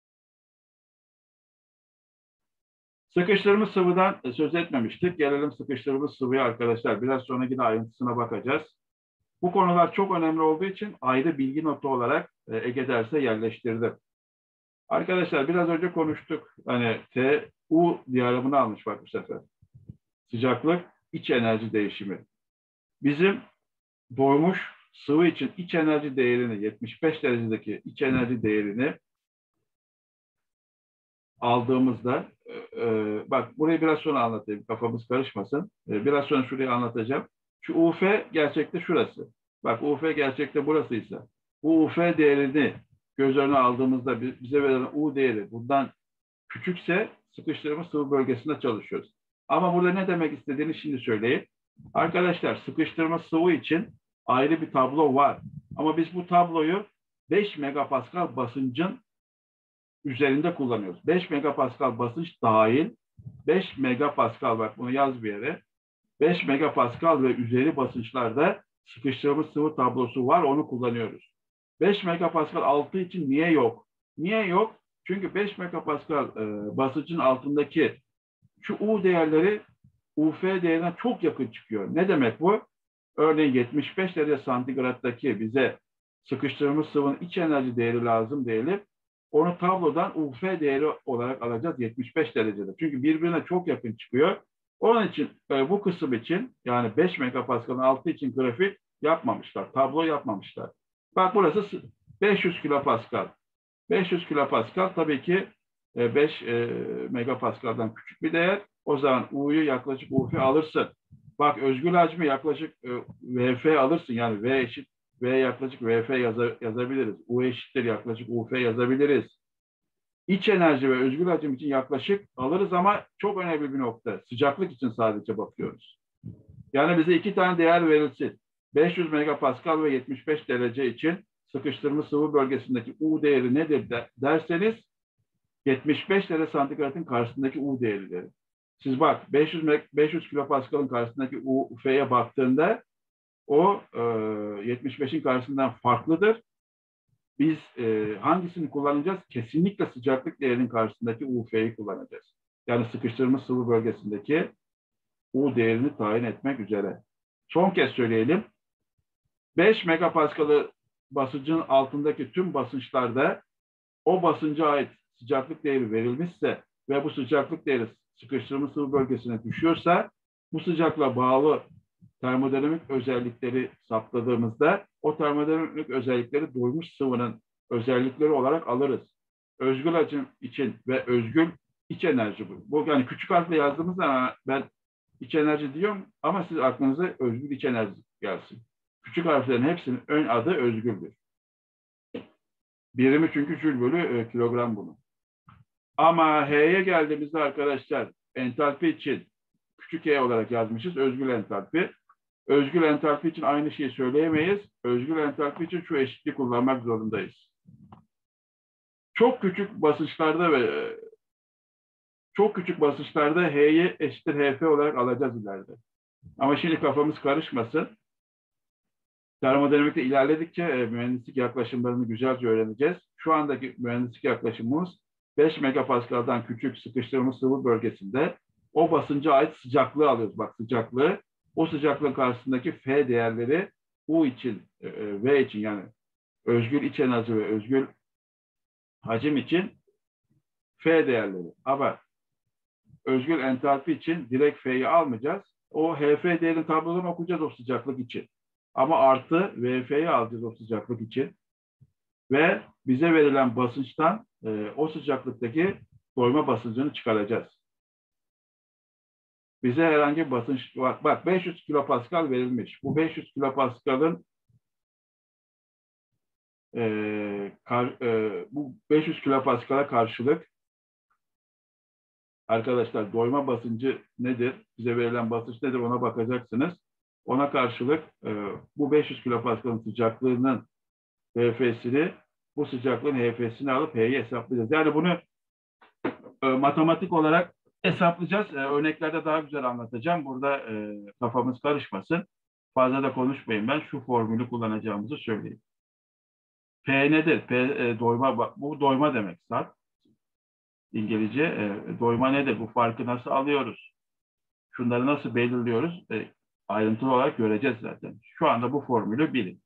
Sıkıştırılmış sıvıdan söz etmemiştik. Gelelim sıkıştırılmış sıvıya arkadaşlar. Biraz sonra yine ayrıntısına bakacağız. Bu konular çok önemli olduğu için ayrı bilgi notu olarak Ege derse yerleştirdim. Arkadaşlar biraz önce konuştuk. Hani TU diyagramını almış bak bu sefer. Sıcaklık, iç enerji değişimi. Bizim doymuş sıvı için iç enerji değerini, 75 derecedeki iç enerji değerini aldığımızda, bak burayı biraz sonra anlatayım, kafamız karışmasın. Biraz sonra şurayı anlatacağım. Şu UF gerçekte şurası. Bak UF gerçekte burasıysa, bu UF değerini göz önüne aldığımızda bize verilen U değeri bundan küçükse sıkıştırılmış sıvı bölgesinde çalışıyoruz. Ama burada ne demek istediğini şimdi söyleyeyim. Arkadaşlar sıkıştırılmış sıvı için ayrı bir tablo var. Ama biz bu tabloyu 5 megapascal basıncın üzerinde kullanıyoruz. 5 megapascal basınç dahil 5 megapascal, bak bunu yaz bir yere. 5 megapascal ve üzeri basınçlarda sıkıştırılmış sıvı tablosu var, onu kullanıyoruz. 5 megapascal altı için niye yok? Niye yok? Çünkü 5 megapascal basıncın altındaki şu U değerleri UF değerine çok yakın çıkıyor. Ne demek bu? Örneğin 75 derece santigrattaki bize sıkıştırılmış sıvının iç enerji değeri lazım diyelim. Onu tablodan UF değeri olarak alacağız 75 derecede. Çünkü birbirine çok yakın çıkıyor. Onun için bu kısım için yani 5 megapascal'ın altı için grafik yapmamışlar. Tablo yapmamışlar. Bak burası 500 kilopascal. 500 kilopascal tabii ki 5 megapascal'dan küçük bir değer. O zaman U'yu yaklaşık UF alırsın. Bak özgül hacmi yaklaşık VF alırsın. Yani V eşit V yaklaşık VF yazabiliriz. U eşittir yaklaşık UF yazabiliriz. İç enerji ve özgül hacim için yaklaşık alırız ama çok önemli bir nokta. Sıcaklık için sadece bakıyoruz. Yani bize iki tane değer verilsin. 500 megapascal ve 75 derece için sıkıştırmış sıvı bölgesindeki U değeri nedir derseniz 75 derece santigratın karşısındaki U değeridir. Siz bak 500 kilopascal'ın karşısındaki UF'ye baktığında o 75'in karşısından farklıdır. Biz hangisini kullanacağız? Kesinlikle sıcaklık değerinin karşısındaki UF'yi kullanacağız. Yani sıkıştırmış sıvı bölgesindeki U değerini tayin etmek üzere. Son kez söyleyelim. 5 megapascal'ı basıncın altındaki tüm basınçlarda o basınca ait sıcaklık değeri verilmişse ve bu sıcaklık değeri sıkıştırılmış sıvı bölgesine düşüyorsa bu sıcaklığa bağlı termodinamik özellikleri saptadığımızda o termodinamik özellikleri doymuş sıvının özellikleri olarak alırız. Özgül hacim için ve özgül iç enerji bu. Bu yani küçük harfle yazdığımız zaman ben iç enerji diyorum ama siz aklınıza özgül iç enerji gelsin. Küçük harflerin hepsinin ön adı özgüldür. Birimi çünkü jül bölü kilogram bunu. Ama H'ye geldiğimizde arkadaşlar entalpi için küçük H olarak yazmışız. Özgül entalpi. Özgül entalpi için aynı şeyi söyleyemeyiz. Özgül entalpi için şu eşitliği kullanmak zorundayız. Çok küçük basınçlarda H'yi eşittir HF olarak alacağız ileride. Ama şimdi kafamız karışmasın. Termodinamikte ilerledikçe mühendislik yaklaşımlarını güzelce öğreneceğiz. Şu andaki mühendislik yaklaşımımız 5 megapascal'dan küçük sıkıştırılmış sıvı bölgesinde o basınca ait sıcaklığı alıyoruz. Bak sıcaklığı, o sıcaklığın karşısındaki F değerleri U için, V için yani özgül iç enerji ve özgül hacim için F değerleri. Ama özgül entalpi için direkt F'yi almayacağız. O HF değerini tablodan okuyacağız o sıcaklık için. Ama artı VF'yi alacağız o sıcaklık için. ve bize verilen basınçtan o sıcaklıktaki doyma basıncını çıkaracağız. Bize herhangi bir basınç var. Bak 500 kilopascal verilmiş. Bu 500 kilopascal'ın bu 500 kilopascal'a karşılık arkadaşlar doyma basıncı nedir? Bize verilen basınç nedir? Ona bakacaksınız. Ona karşılık bu 500 kilopascal'ın sıcaklığının HF'sini, bu sıcaklığın HF'sini alıp H'yi hesaplayacağız. Yani bunu matematik olarak hesaplayacağız. Örneklerde daha güzel anlatacağım. Burada kafamız karışmasın. Fazla da konuşmayayım ben. Şu formülü kullanacağımızı söyleyeyim. P nedir? P doyma, bu doyma demek zaten. İngilizce doyma nedir? Bu farkı nasıl alıyoruz? Şunları nasıl belirliyoruz? Ayrıntılı olarak göreceğiz zaten. Şu anda bu formülü bilin.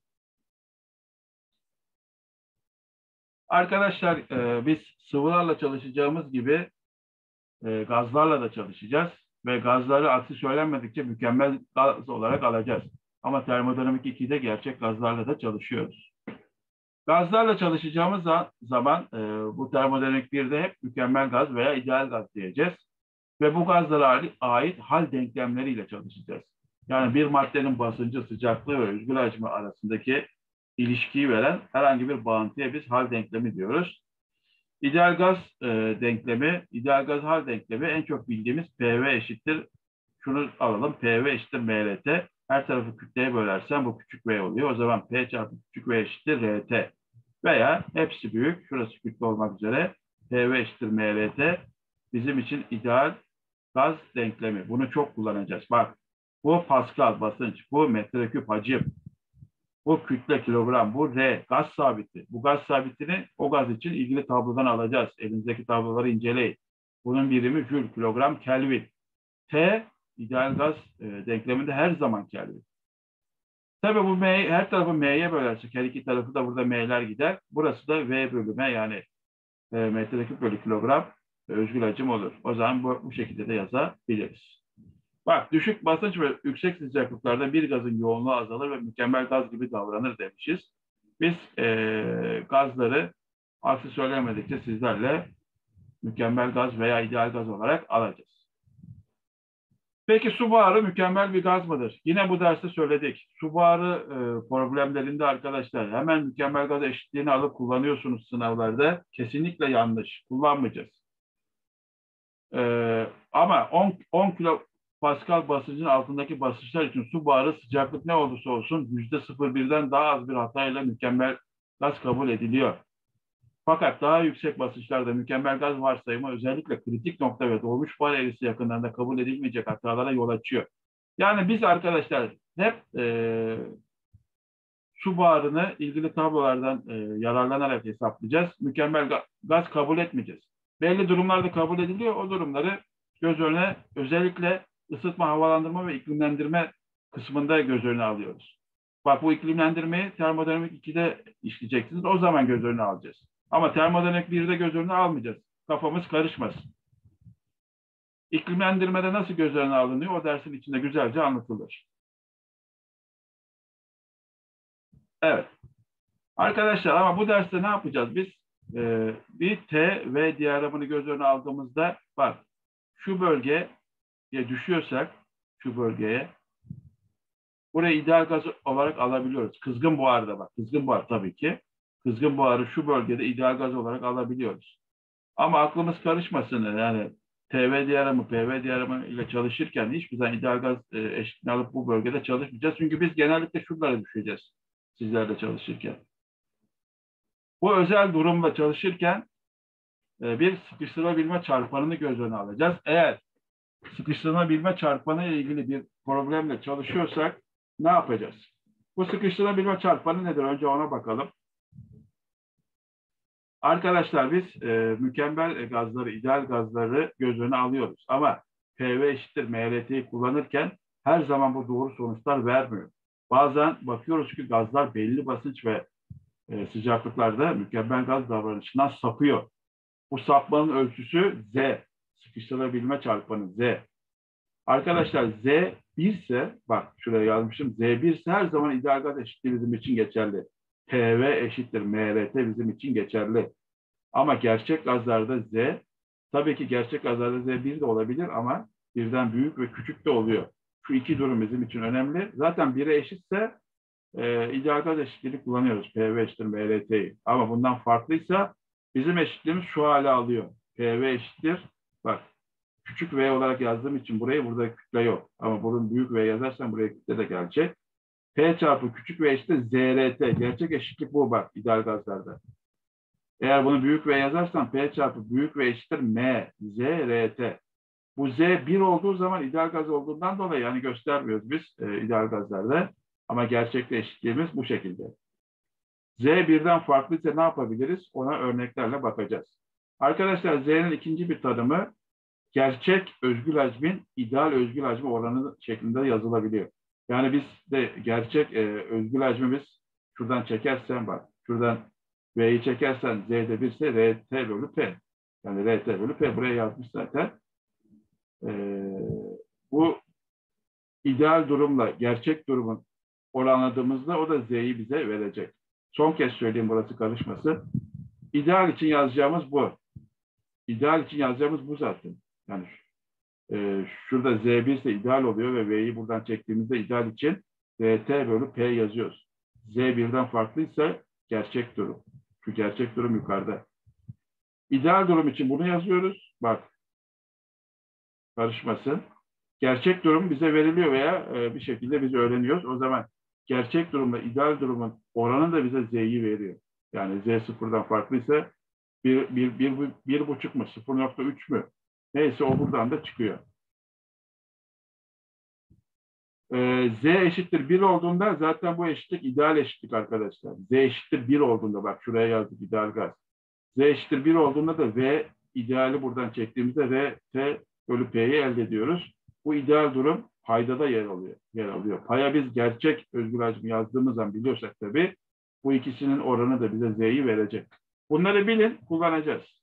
Arkadaşlar biz sıvılarla çalışacağımız gibi gazlarla da çalışacağız. Ve gazları aksi söylenmedikçe mükemmel gaz olarak alacağız. Ama termodinamik 2'de gerçek gazlarla da çalışıyoruz. Gazlarla çalışacağımız zaman bu termodinamik 1'de hep mükemmel gaz veya ideal gaz diyeceğiz. Ve bu gazlara ait hal denklemleriyle çalışacağız. Yani bir maddenin basıncı, sıcaklığı ve özgül hacmi arasındaki ilişkiyi veren herhangi bir bağıntıya biz hal denklemi diyoruz. İdeal gaz denklemi, ideal gaz hal denklemi en çok bildiğimiz PV eşittir. Şunu alalım, PV eşittir MRT. Her tarafı kütleye bölersen bu küçük V oluyor. O zaman P çarpı küçük V eşittir RT. Veya hepsi büyük, şurası kütle olmak üzere PV eşittir MRT bizim için ideal gaz denklemi. Bunu çok kullanacağız. Bak, bu Pascal basınç, bu metreküp hacim, bu kütle kilogram, bu R gaz sabiti. Bu gaz sabitini o gaz için ilgili tablodan alacağız. Elinizdeki tabloları inceleyin. Bunun birimi jül, kilogram, Kelvin. T ideal gaz denkleminde her zaman Kelvin. Tabii bu M, her tarafı M'ye bölersek her iki tarafı da burada M'ler gider. Burası da V bölü M yani metreküp bölü kilogram özgül hacim olur. O zaman bu şekilde de yazabiliriz. Bak düşük basınç ve yüksek sıcaklıklarda bir gazın yoğunluğu azalır ve mükemmel gaz gibi davranır demişiz. Biz gazları aksi söylemedikçe sizlerle mükemmel gaz veya ideal gaz olarak alacağız. Peki su buharı mükemmel bir gaz mıdır? Yine bu derste söyledik. Su buharı problemlerinde arkadaşlar hemen mükemmel gaz eşitliğini alıp kullanıyorsunuz sınavlarda. Kesinlikle yanlış. Kullanmayacağız. Ama 10 kilo Pascal basıncın altındaki basınçlar için su buharı sıcaklık ne olursa olsun %0,1'den daha az bir hatayla mükemmel gaz kabul ediliyor. Fakat daha yüksek basınçlarda mükemmel gaz varsayımı özellikle kritik nokta ve doğmuş buhar eğrisi yakınlarında kabul edilmeyecek hatalara yol açıyor. Yani biz arkadaşlar hep su buharını ilgili tablolardan yararlanarak hesaplayacağız. Mükemmel gaz kabul etmeyeceğiz. Belli durumlarda kabul ediliyor. O durumları göz önüne özellikle ısıtma, havalandırma ve iklimlendirme kısmında göz önüne alıyoruz. Bak bu iklimlendirmeyi termodinamik 2'de işleyeceksiniz. O zaman göz önüne alacağız. Ama termodinamik 1'de göz önüne almayacağız. Kafamız karışmasın. İklimlendirmede nasıl göz önüne alınıyor? O dersin içinde güzelce anlatılır. Evet. Arkadaşlar ama bu derste ne yapacağız biz? Bir T ve diyagramını göz önüne aldığımızda bak şu bölgeye düşüyorsak şu bölgeye burayı ideal gaz olarak alabiliyoruz. Kızgın buharda bak. Kızgın buhar tabii ki. Kızgın buharı şu bölgede ideal gaz olarak alabiliyoruz. Ama aklımız karışmasın. Yani TV diyagramı, PV diyagramı ile çalışırken hiçbir zaman ideal gaz eşitliğini alıp bu bölgede çalışmayacağız. Çünkü biz genellikle şuralara düşeceğiz. Sizlerle çalışırken. Bu özel durumla çalışırken bir sıkıştırabilme çarpanını göz önüne alacağız. Eğer sıkıştırabilme çarpanı ile ilgili bir problemle çalışıyorsak ne yapacağız? Bu sıkıştırabilme çarpanı nedir? Önce ona bakalım. Arkadaşlar biz mükemmel gazları, ideal gazları göz önüne alıyoruz. Ama PV eşittir MRT'yi kullanırken her zaman bu doğru sonuçlar vermiyor. Bazen bakıyoruz ki gazlar belli basınç ve sıcaklıklarda mükemmel gaz davranışından sapıyor. Bu sapmanın ölçüsü Z. Sıkıştırabilme çarpanı Z. Arkadaşlar Z 1 ise, bak şuraya yazmışım, Z 1 ise her zaman ideal gaz eşitliği bizim için geçerli. PV eşittir MRT bizim için geçerli. Ama gerçek gazlarda Z, tabii ki gerçek gazlarda Z 1 de olabilir ama birden büyük ve küçük de oluyor. Şu iki durum bizim için önemli. Zaten 1'e eşitse ideal gaz eşitliğini kullanıyoruz. PV eşittir MRT'yi. Ama bundan farklıysa bizim eşitliğimiz şu hale alıyor. PV eşittir. Bak, küçük V olarak yazdığım için burada kütle yok. Ama bunun büyük V yazarsan buraya kütle de gelecek. P çarpı küçük V eşittir ZRT. Gerçek eşitlik bu bak ideal gazlarda. Eğer bunu büyük V yazarsan P çarpı büyük V eşittir M, Z, R, T. Bu Z 1 olduğu zaman ideal gaz olduğundan dolayı yani göstermiyoruz biz ideal gazlarda. Ama gerçekte eşitliğimiz bu şekilde. Z birden farklıysa ne yapabiliriz? Ona örneklerle bakacağız. Arkadaşlar Z'nin ikinci bir tanımı gerçek özgül hacmin ideal özgül hacmi oranı şeklinde yazılabiliyor. Yani biz de gerçek özgül hacmimiz şuradan çekersen bak, şuradan V'yi çekersen Z'de 1 ise RT bölü P. Yani RT bölü P buraya yazmış zaten. Bu ideal durumla gerçek durumun oranladığımızda o da Z'yi bize verecek. Son kez söyleyeyim burası karışmasın. İdeal için yazacağımız bu. İdeal için yazacağımız bu zaten. Yani şurada Z1 ise ideal oluyor ve V'yi buradan çektiğimizde ideal için RT bölü P yazıyoruz. Z1'den farklıysa gerçek durum. Şu gerçek durum yukarıda. İdeal durum için bunu yazıyoruz. Bak, karışmasın. Gerçek durum bize veriliyor veya bir şekilde biz öğreniyoruz. O zaman gerçek durumla ideal durumun oranı da bize Z'yi veriyor. Yani Z sıfırdan farklıysa 1,5 mu, 0,3 mü? Neyse o buradan da çıkıyor. Z eşittir 1 olduğunda zaten bu eşitlik ideal eşitlik arkadaşlar. Z eşittir 1 olduğunda bak şuraya yazdık ideal gaz. Z eşittir 1 olduğunda da V ideali buradan çektiğimizde RT bölü P'yi elde ediyoruz. Bu ideal durum paydada yer alıyor. Paya biz gerçek özgül hacmi yazdığımız zaman biliyorsak tabii bu ikisinin oranı da bize Z'yi verecek. Bunları bilin, kullanacağız.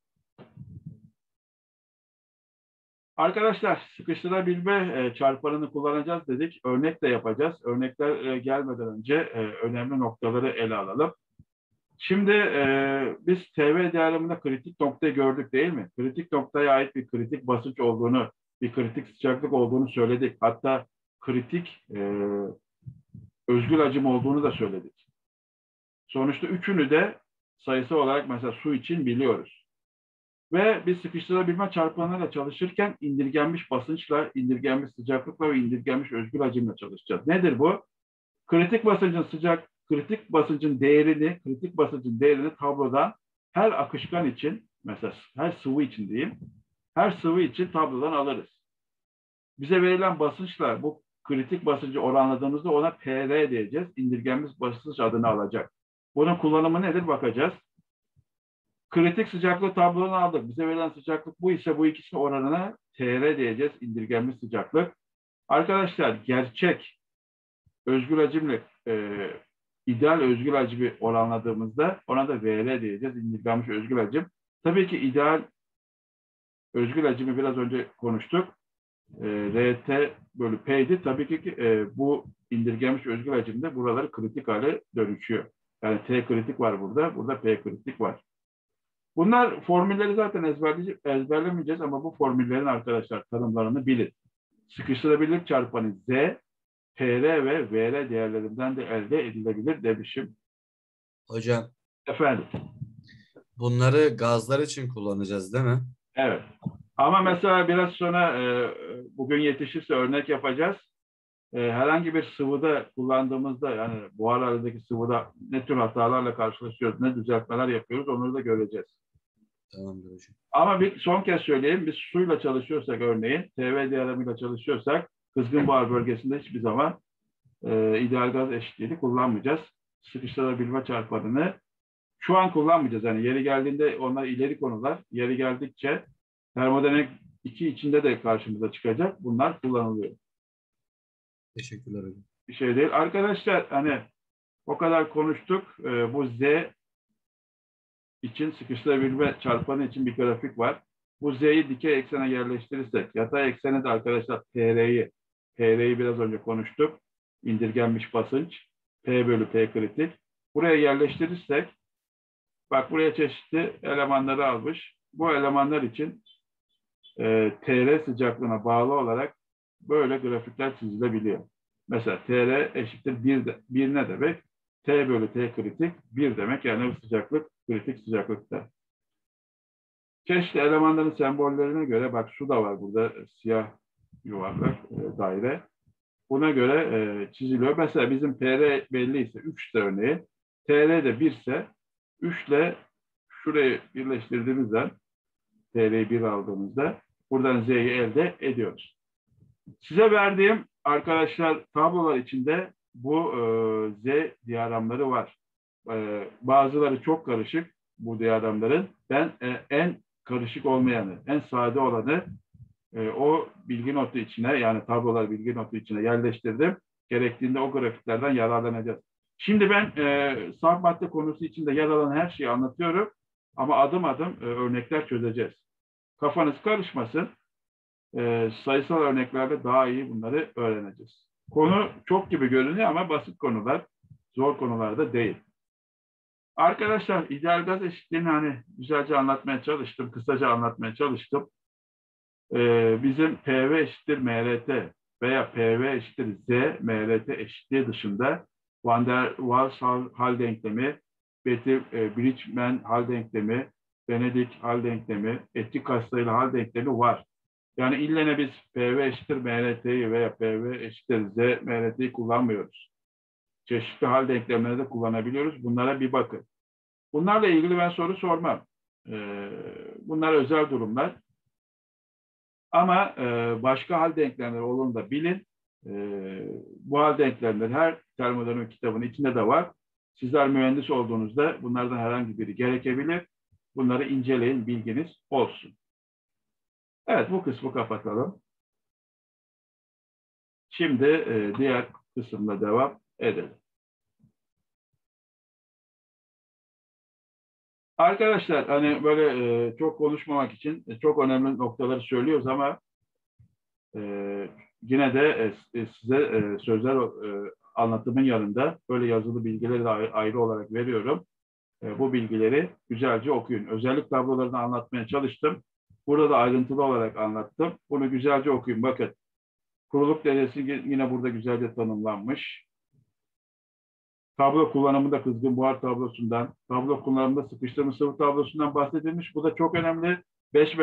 Arkadaşlar sıkıştırabilme çarpanını kullanacağız dedik. Örnek de yapacağız. Örnekler gelmeden önce önemli noktaları ele alalım. Şimdi biz TV diyagrami'nde kritik noktayı gördük değil mi? Kritik noktaya ait bir kritik basınç olduğunu, bir kritik sıcaklık olduğunu söyledik. Hatta kritik özgül hacim olduğunu da söyledik. Sonuçta üçünü de sayısı olarak mesela su için biliyoruz. Ve biz sıkıştırabilme çarpanlarıyla çalışırken indirgenmiş basınçla, indirgenmiş sıcaklıkla ve indirgenmiş özgül hacimle çalışacağız. Nedir bu? Kritik basıncın değerini tablodan her akışkan için, mesela her sıvı için diyeyim, her sıvı için tablodan alırız. Bize verilen basınçla bu kritik basıncı oranladığımızda ona PR diyeceğiz. İndirgenmiş basınç adını alacak. Bunun kullanımı nedir bakacağız. Kritik sıcaklığı tablodan aldık. Bize verilen sıcaklık bu ise bu ikisinin oranına TR diyeceğiz. İndirgenmiş sıcaklık. Arkadaşlar gerçek özgül hacimle ideal özgül hacmi oranladığımızda ona da VR diyeceğiz. İndirgenmiş özgül hacim. Tabii ki ideal özgül hacimi biraz önce konuştuk. RT bölü P'ydi. Tabii ki bu indirgenmiş özgül hacimde buraları kritik hale dönüşüyor. Yani T kritik var burada. Burada P kritik var. Bunlar formülleri zaten ezberlemeyeceğiz ama bu formüllerin arkadaşlar tanımlarını bilin. Sıkıştırabilirlik çarpanı Z, PR ve VR değerlerinden de elde edilebilir demişim. Hocam, Efendim? bunları gazlar için kullanacağız değil mi? Evet. Ama mesela biraz sonra bugün yetişirse örnek yapacağız. Herhangi bir sıvıda kullandığımızda yani buhar halindeki sıvıda ne tür hatalarla karşılaşıyoruz, ne düzeltmeler yapıyoruz onları da göreceğiz. Tamamdır hocam. Ama bir son kez söyleyeyim, biz suyla çalışıyorsak örneğin, TV diyagramiyle çalışıyorsak kızgın buhar bölgesinde hiçbir zaman ideal gaz eşitliğini kullanmayacağız. Sıkıştırabilme çarpanını şu an kullanmayacağız. Yani yeri geldiğinde onlar ileri konular, yeri geldikçe termodinamik 2 içinde de karşımıza çıkacak. Bunlar kullanılıyor. Teşekkürler hocam. Bir şey değil. Arkadaşlar hani o kadar konuştuk. Bu Z için sıkıştırabilme çarpanı için bir grafik var. Bu Z'yi dikey eksene yerleştirirsek, yatay eksene de arkadaşlar PR'yi biraz önce konuştuk. İndirgenmiş basınç, P bölü P kritik. buraya yerleştirirsek, bak buraya çeşitli elemanları almış. Bu elemanlar için TR sıcaklığına bağlı olarak böyle grafikler çizilebiliyor. Mesela TR eşittir 1 ne demek? T bölü T kritik 1 demek. Yani bu sıcaklık kritik sıcaklıkta. Çeşitli elemanların sembollerine göre, bak su da var burada, siyah yuvarlak daire. Buna göre çiziliyor. Mesela bizim TR belli ise 3 ise örneğin, TR de 1 ise 3 ile şurayı birleştirdiğimizde, TR'yi 1 aldığımızda buradan Z'yi elde ediyoruz. Size verdiğim arkadaşlar tablolar içinde bu Z diyagramları var. Bazıları çok karışık bu diyagramların. Ben en karışık olmayanı, en sade olanı o bilgi notu içine, yani tablolar bilgi notu içine yerleştirdim. Gerektiğinde o grafiklerden yararlanacağız. Şimdi ben saf madde konusu içinde yer alan her şeyi anlatıyorum. Ama adım adım örnekler çözeceğiz. Kafanız karışmasın. Sayısal örneklerle daha iyi bunları öğreneceğiz. Konu çok gibi görünüyor ama basit konular, zor konular da değil. Arkadaşlar, ideal gaz eşitliğini hani güzelce anlatmaya çalıştım, kısaca anlatmaya çalıştım. Bizim PV eşittir MRT veya PV eşittir Z, MRT eşitliği dışında Van der Waals hal denklemi, Bridgman hal denklemi, Benedict hal denklemi, etik hastayla hal denklemi var. Yani illene biz PV eşittir MRT'yi veya PV eşittir Z, MRT'yi kullanmıyoruz. Çeşitli hal denklemleri de kullanabiliyoruz. Bunlara bir bakın. Bunlarla ilgili ben soru sormam. Bunlar özel durumlar. Ama başka hal denklemleri olduğunu da bilin. Bu hal denklemleri her termodinamik kitabının içinde de var. Sizler mühendis olduğunuzda bunlardan herhangi biri gerekebilir. Bunları inceleyin, bilginiz olsun. Evet, bu kısmı kapatalım. Şimdi diğer kısımla devam edelim. Arkadaşlar, hani böyle çok konuşmamak için çok önemli noktaları söylüyoruz ama yine de size sözler anlatımın yanında böyle yazılı bilgileri de ayrı olarak veriyorum. Bu bilgileri güzelce okuyun. Özellik tablolarını anlatmaya çalıştım. Burada da ayrıntılı olarak anlattım. Bunu güzelce okuyun. Bakın, kuruluk derecesi yine burada güzelce tanımlanmış. Tablo kullanımında kızgın buhar tablosundan, tablo kullanımında sıkıştırılmış sıvı tablosundan bahsedilmiş. Bu da çok önemli. 5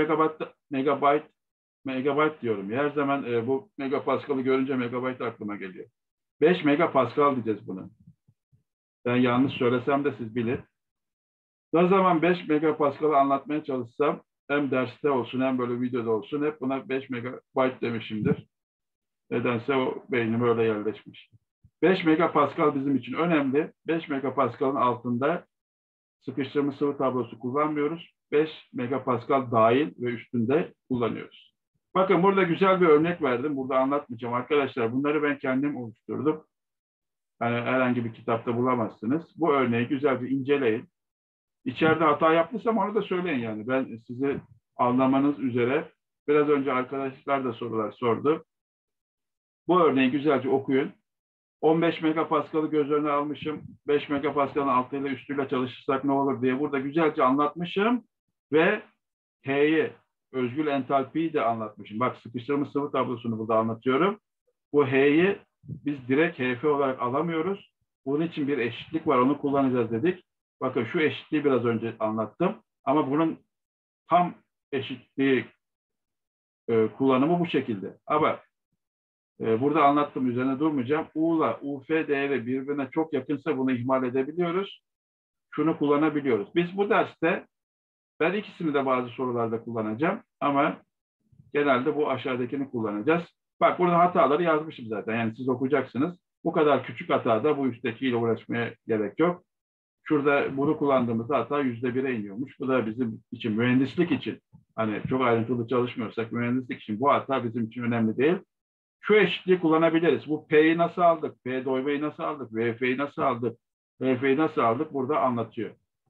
megabayt diyorum. Her zaman bu megapaskal'ı görünce megabayt aklıma geliyor. 5 megapaskal diyeceğiz bunu. Ben yanlış söylesem de siz bilin. Ne zaman 5 megapaskal'ı anlatmaya çalışsam, hem derste olsun hem böyle videoda olsun, hep buna 5 megabayt demişimdir. Nedense o beynime öyle yerleşmiş. 5 megapaskal bizim için önemli. 5 megapaskalın altında sıkıştırılmış sıvı tablosu kullanmıyoruz. 5 megapaskal dahil ve üstünde kullanıyoruz. Bakın, burada güzel bir örnek verdim. Burada anlatmayacağım arkadaşlar. Bunları ben kendim oluşturdum. Yani herhangi bir kitapta bulamazsınız. Bu örneği güzelce inceleyin. İçeride hata yaptıysam onu da söyleyin yani. Ben sizi anlamanız üzere, biraz önce arkadaşlar da sorular sordu. Bu örneği güzelce okuyun. 15 megapaskal'ı göz önüne almışım. 5 megapaskal'ın altıyla üstüyle çalışırsak ne olur diye burada güzelce anlatmışım. Ve H'yi, özgül entalpiyi de anlatmışım. Bak, sıkıştırılmış sıvı tablosunu burada anlatıyorum. Bu H'yi biz direkt HF olarak alamıyoruz. Bunun için bir eşitlik var, onu kullanacağız dedik. Bakın, şu eşitliği biraz önce anlattım. Ama bunun tam eşitliği kullanımı bu şekilde. Ama burada anlattım, üzerine durmayacağım. U ile UF değeri birbirine çok yakınsa bunu ihmal edebiliyoruz. Şunu kullanabiliyoruz. Biz bu derste, ben ikisini de bazı sorularda kullanacağım ama genelde bu aşağıdakini kullanacağız. Bak, burada hataları yazmışım zaten. Yani siz okuyacaksınız. Bu kadar küçük hatada bu üsttekiyle uğraşmaya gerek yok. Şurada bunu kullandığımızda hata %1'e iniyormuş. Bu da bizim için, mühendislik için, hani çok ayrıntılı çalışmıyorsak mühendislik için bu hata bizim için önemli değil. Şu eşitliği kullanabiliriz. Bu P'yi nasıl aldık? P doymayı nasıl aldık? VF'yi nasıl aldık? VF'yi nasıl aldık? Burada anlatıyor.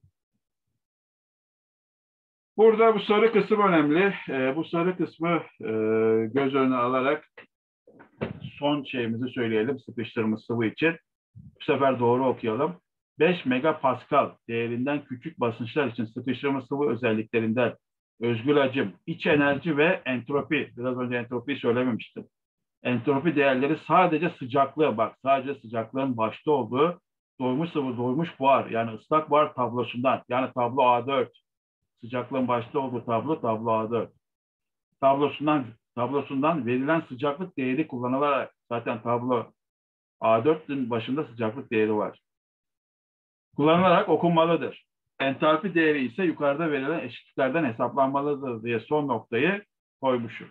Burada bu sarı kısım önemli. Bu sarı kısmı göz önüne alarak son şeyimizi söyleyelim sıkıştırılmış sıvı için. Bu sefer doğru okuyalım. 5 megapascal değerinden küçük basınçlar için sıkıştırma sıvı özelliklerinden özgül hacim, iç enerji ve entropi, biraz önce entropiyi söylememiştim. Entropi değerleri sadece sıcaklığı, bak sadece sıcaklığın başta olduğu doymuş sıvı, doymuş buhar, yani ıslak buhar tablosundan, yani tablo A4, sıcaklığın başta olduğu tablo A4 tablosundan verilen sıcaklık değeri kullanılarak, zaten tablo A4'ün başında sıcaklık değeri var, kullanılarak okunmalıdır. Entalpi değeri ise yukarıda verilen eşitliklerden hesaplanmalıdır diye son noktayı koymuşum.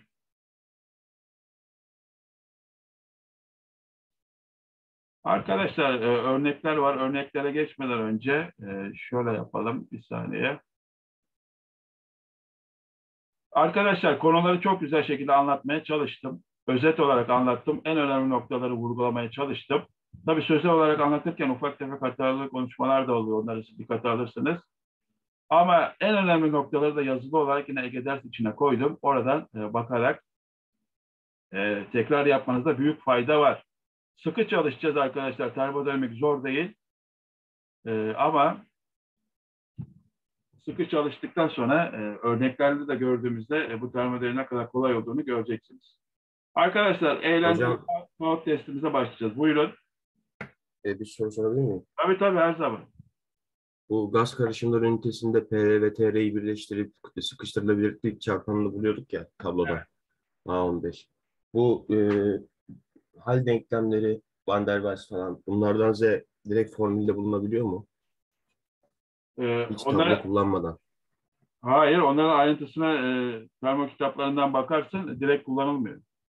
Arkadaşlar örnekler var. Örneklere geçmeden önce şöyle yapalım bir saniye. Arkadaşlar konuları çok güzel şekilde anlatmaya çalıştım. Özet olarak anlattım. En önemli noktaları vurgulamaya çalıştım. Tabii sözel olarak anlatırken ufak tefek hatalı konuşmalar da oluyor. Onları dikkate alırsınız. Ama en önemli noktaları da yazılı olarak yine Ege Ders içine koydum. Oradan bakarak tekrar yapmanızda büyük fayda var. Sıkı çalışacağız arkadaşlar. Termodinamik zor değil. Ama sıkı çalıştıktan sonra örneklerde de gördüğümüzde bu termodinamiğin ne kadar kolay olduğunu göreceksiniz. Arkadaşlar eğlenceli Hocam not testimize başlayacağız. Buyurun. bir soru sorabilir miyim? Tabii her zaman. Bu gaz karışımları ünitesinde P ve TR'yi birleştirip sıkıştırılabilirlik çarpanını buluyorduk ya tabloda A15. Bu hal denklemleri, Van der Waals falan bunlardan Z direkt formülde bulunabiliyor mu? Hiç tablo Onlara, kullanmadan. hayır, onların ayrıntısına termo kitaplarından bakarsın, direkt kullanılmıyor.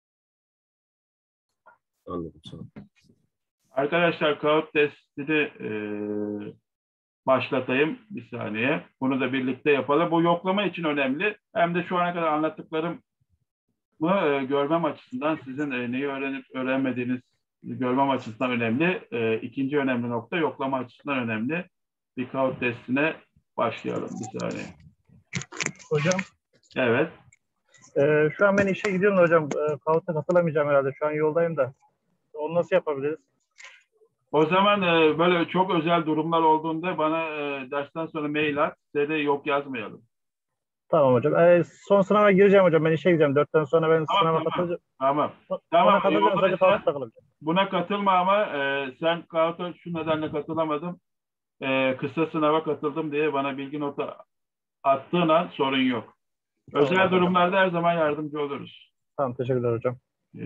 Anladım sana. Arkadaşlar kağıt testini başlatayım bir saniye. Bunu da birlikte yapalım. Bu yoklama için önemli. Hem de şu ana kadar anlattıklarımı görmem açısından, sizin neyi öğrenip öğrenmediğiniz görmem açısından önemli. İkinci önemli nokta yoklama açısından önemli. Bir kağıt testine başlayalım bir saniye. Hocam, Evet. şu an ben işe gidiyorum da hocam. Kahvaltıya katılamayacağım herhalde. Şu an yoldayım da. Onu nasıl yapabiliriz? O zaman böyle çok özel durumlar olduğunda bana dersten sonra mail at. Size de yok yazmayalım. Tamam hocam. Son sınava gireceğim hocam. Ben işe gideceğim. 4'ten sonra ben sınava katılacağım. Tamam. Ona katılacağım. Sadece kahvaltı takılacağım. Buna katılma ama sen kahvaltı şu nedenle katılamadım. Kısa sınava katıldım diye bana bilgi notu attığın an sorun yok. Tamam, Özel hocam. durumlarda her zaman yardımcı oluruz. Tamam, teşekkürler hocam. E,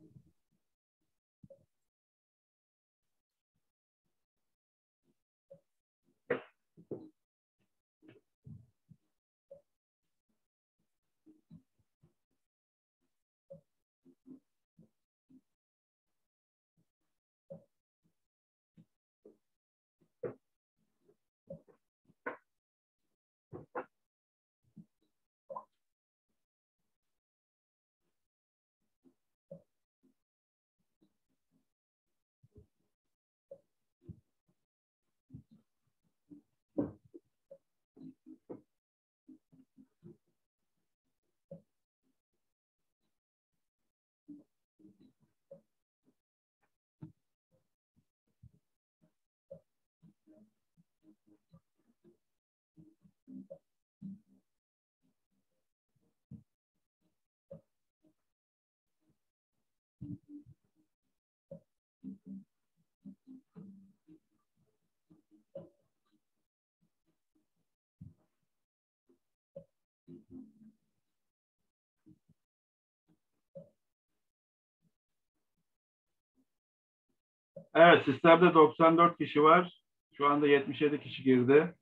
Evet, sistemde 94 kişi var. Şu anda 77 kişi girdi.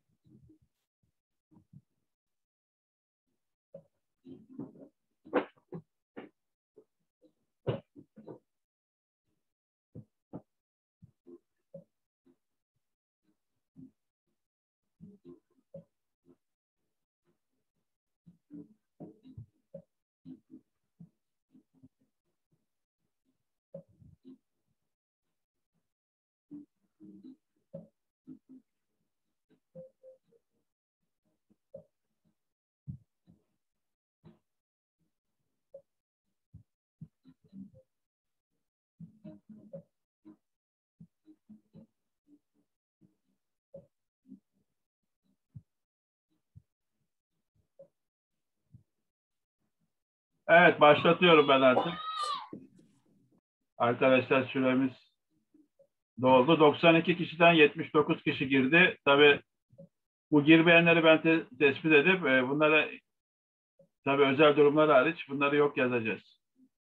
Evet, başlatıyorum ben artık. Arkadaşlar süremiz doldu. 92 kişiden 79 kişi girdi. Tabii bu girmeyenleri ben tespit edip bunlara tabii özel durumlar hariç bunları yok yazacağız.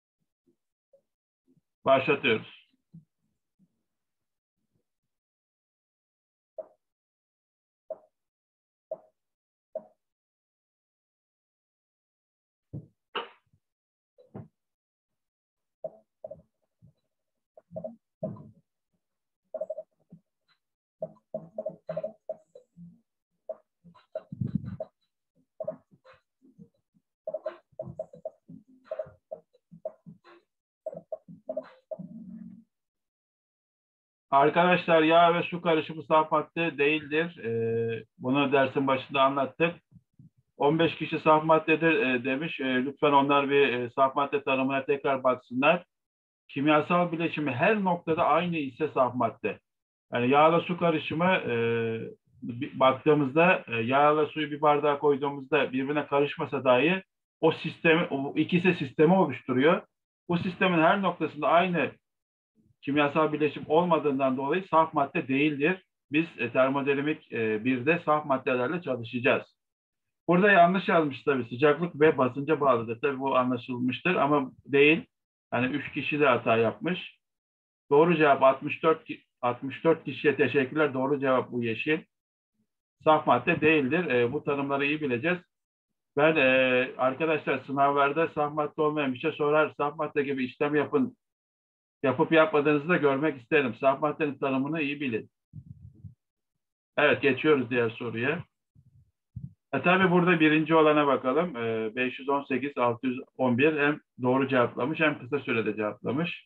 Başlatıyoruz. Arkadaşlar yağ ve su karışımı saf madde değildir. Bunu dersin başında anlattık. 15 kişi saf maddedir demiş. Lütfen onlar bir saf madde tanımına tekrar baksınlar. Kimyasal bileşimi her noktada aynı ise saf madde. Yani yağla su karışımı baktığımızda yağla suyu bir bardağa koyduğumuzda birbirine karışmasa dahi o sistemi, o ikisi sistemi oluşturuyor. Bu sistemin her noktasında aynı kimyasal bileşim olmadığından dolayı saf madde değildir. Biz termodinamik birde saf maddelerle çalışacağız. Burada yanlış yazmış tabii. Sıcaklık ve basınca bağlıdır. Tabii bu anlaşılmıştır ama değil. Yani 3 kişi de hata yapmış. Doğru cevap 64 kişiye teşekkürler. Doğru cevap bu yeşil. Saf madde değildir. Bu tanımları iyi bileceğiz. Ben arkadaşlar sınavlarda saf madde olmayan bir şey sorar. Saf madde gibi işlem yapıp yapmadığınızı da görmek isterim. Saf maddenin tanımını iyi bilin. Evet, geçiyoruz diğer soruya. Tabii burada birinci olana bakalım. 518, 611 hem doğru cevaplamış hem kısa sürede cevaplamış.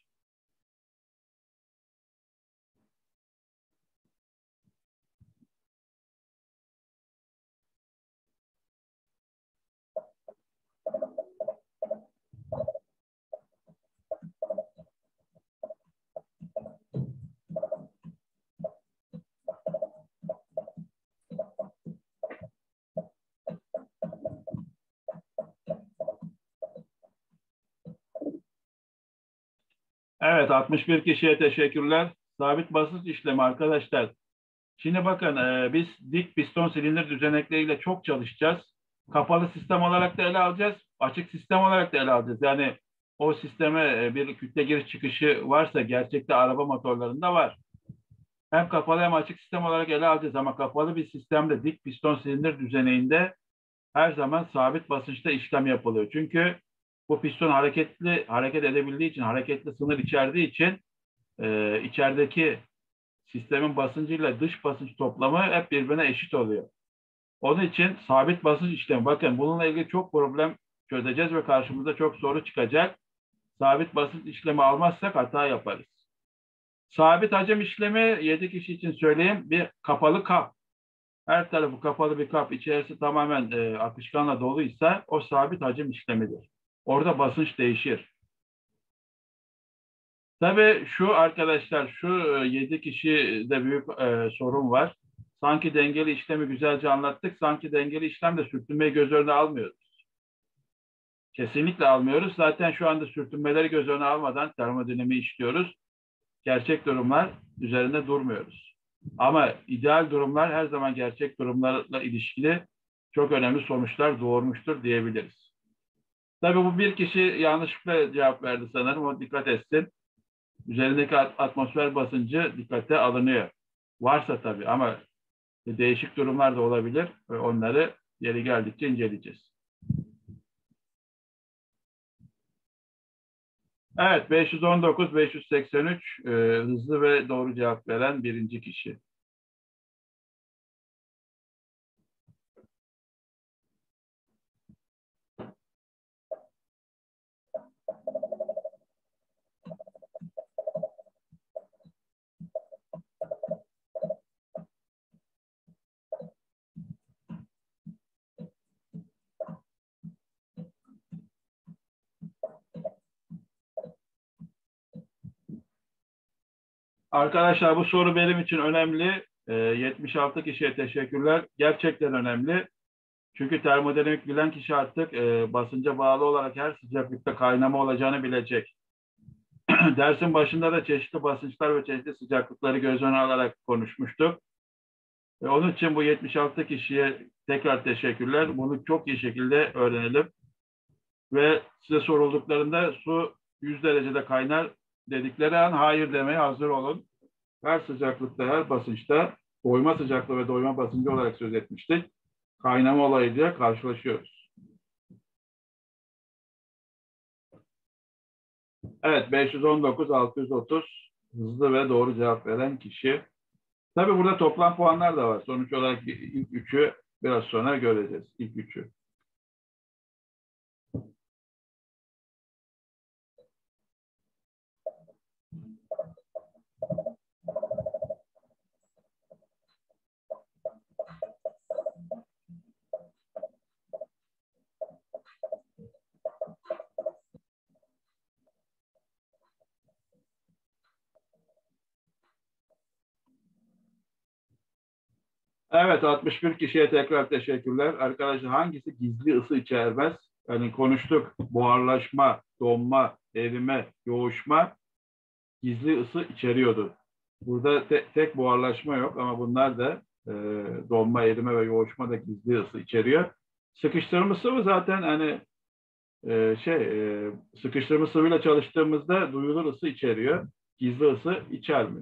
Evet, 61 kişiye teşekkürler. Sabit basınç işlemi arkadaşlar. Şimdi bakın biz dik piston silindir düzenekleriyle çok çalışacağız. Kapalı sistem olarak da ele alacağız. Açık sistem olarak da ele alacağız. Yani o sisteme bir kütle giriş çıkışı varsa gerçekte araba motorlarında var. Hem kapalı hem açık sistem olarak ele alacağız ama kapalı bir sistemde dik piston silindir düzeneğinde her zaman sabit basınçta işlem yapılıyor. Çünkü bu piston hareket edebildiği için, hareketli sınır içerdiği için içerideki sistemin basıncıyla dış basınç toplamı hep birbirine eşit oluyor. Onun için sabit basınç işlemi. Bakın bununla ilgili çok problem çözeceğiz ve karşımıza çok soru çıkacak. Sabit basınç işlemi almazsak hata yaparız. Sabit hacim işlemi 7 kişi için söyleyeyim. Bir kapalı kap. Her tarafı kapalı bir kap, içerisi tamamen akışkanla doluysa o sabit hacim işlemidir. Orada basınç değişir. Tabii şu arkadaşlar, şu 7 kişide büyük sorun var. Sanki dengeli işlemi güzelce anlattık. Sanki dengeli işlemde sürtünmeyi göz önüne almıyoruz. Kesinlikle almıyoruz. Zaten şu anda sürtünmeleri göz önüne almadan termodinamiği işliyoruz. Gerçek durumlar üzerinde durmuyoruz. Ama ideal durumlar her zaman gerçek durumlarla ilişkili çok önemli sonuçlar doğurmuştur diyebiliriz. Tabii bu bir kişi yanlışlıkla cevap verdi sanırım. O dikkat etsin. Üzerindeki atmosfer basıncı dikkate alınıyor. Varsa tabii ama değişik durumlar da olabilir ve onları yeri geldikçe inceleyeceğiz. Evet, 519, 583 hızlı ve doğru cevap veren birinci kişi. Arkadaşlar bu soru benim için önemli. 76 kişiye teşekkürler. Gerçekten önemli. Çünkü termodinamik bilen kişi artık basınca bağlı olarak her sıcaklıkta kaynama olacağını bilecek. Dersin başında da çeşitli basınçlar ve çeşitli sıcaklıkları göz önüne alarak konuşmuştuk. Onun için bu 76 kişiye tekrar teşekkürler. Bunu çok iyi şekilde öğrenelim. Ve size sorulduklarında su 100 derecede kaynar dedikleri an hayır demeye hazır olun. Her sıcaklıkta, her basınçta doyma sıcaklığı ve doyma basıncı olarak söz etmiştik. Kaynama olayıyla karşılaşıyoruz. Evet, 519, 630 hızlı ve doğru cevap veren kişi. Tabii burada toplam puanlar da var. Sonuç olarak ilk üçü biraz sonra göreceğiz. İlk üçü. Evet, 61 kişiye tekrar teşekkürler. Arkadaşlar hangisi gizli ısı içermez? Yani konuştuk. Buharlaşma, donma, erime, yoğuşma gizli ısı içeriyordu. Burada tek buharlaşma yok ama bunlar da donma, erime ve yoğuşma da gizli ısı içeriyor. Sıkıştırma sıvı zaten hani sıkıştırma sıvıyla çalıştığımızda duyulur ısı içeriyor. Gizli ısı içermiyor.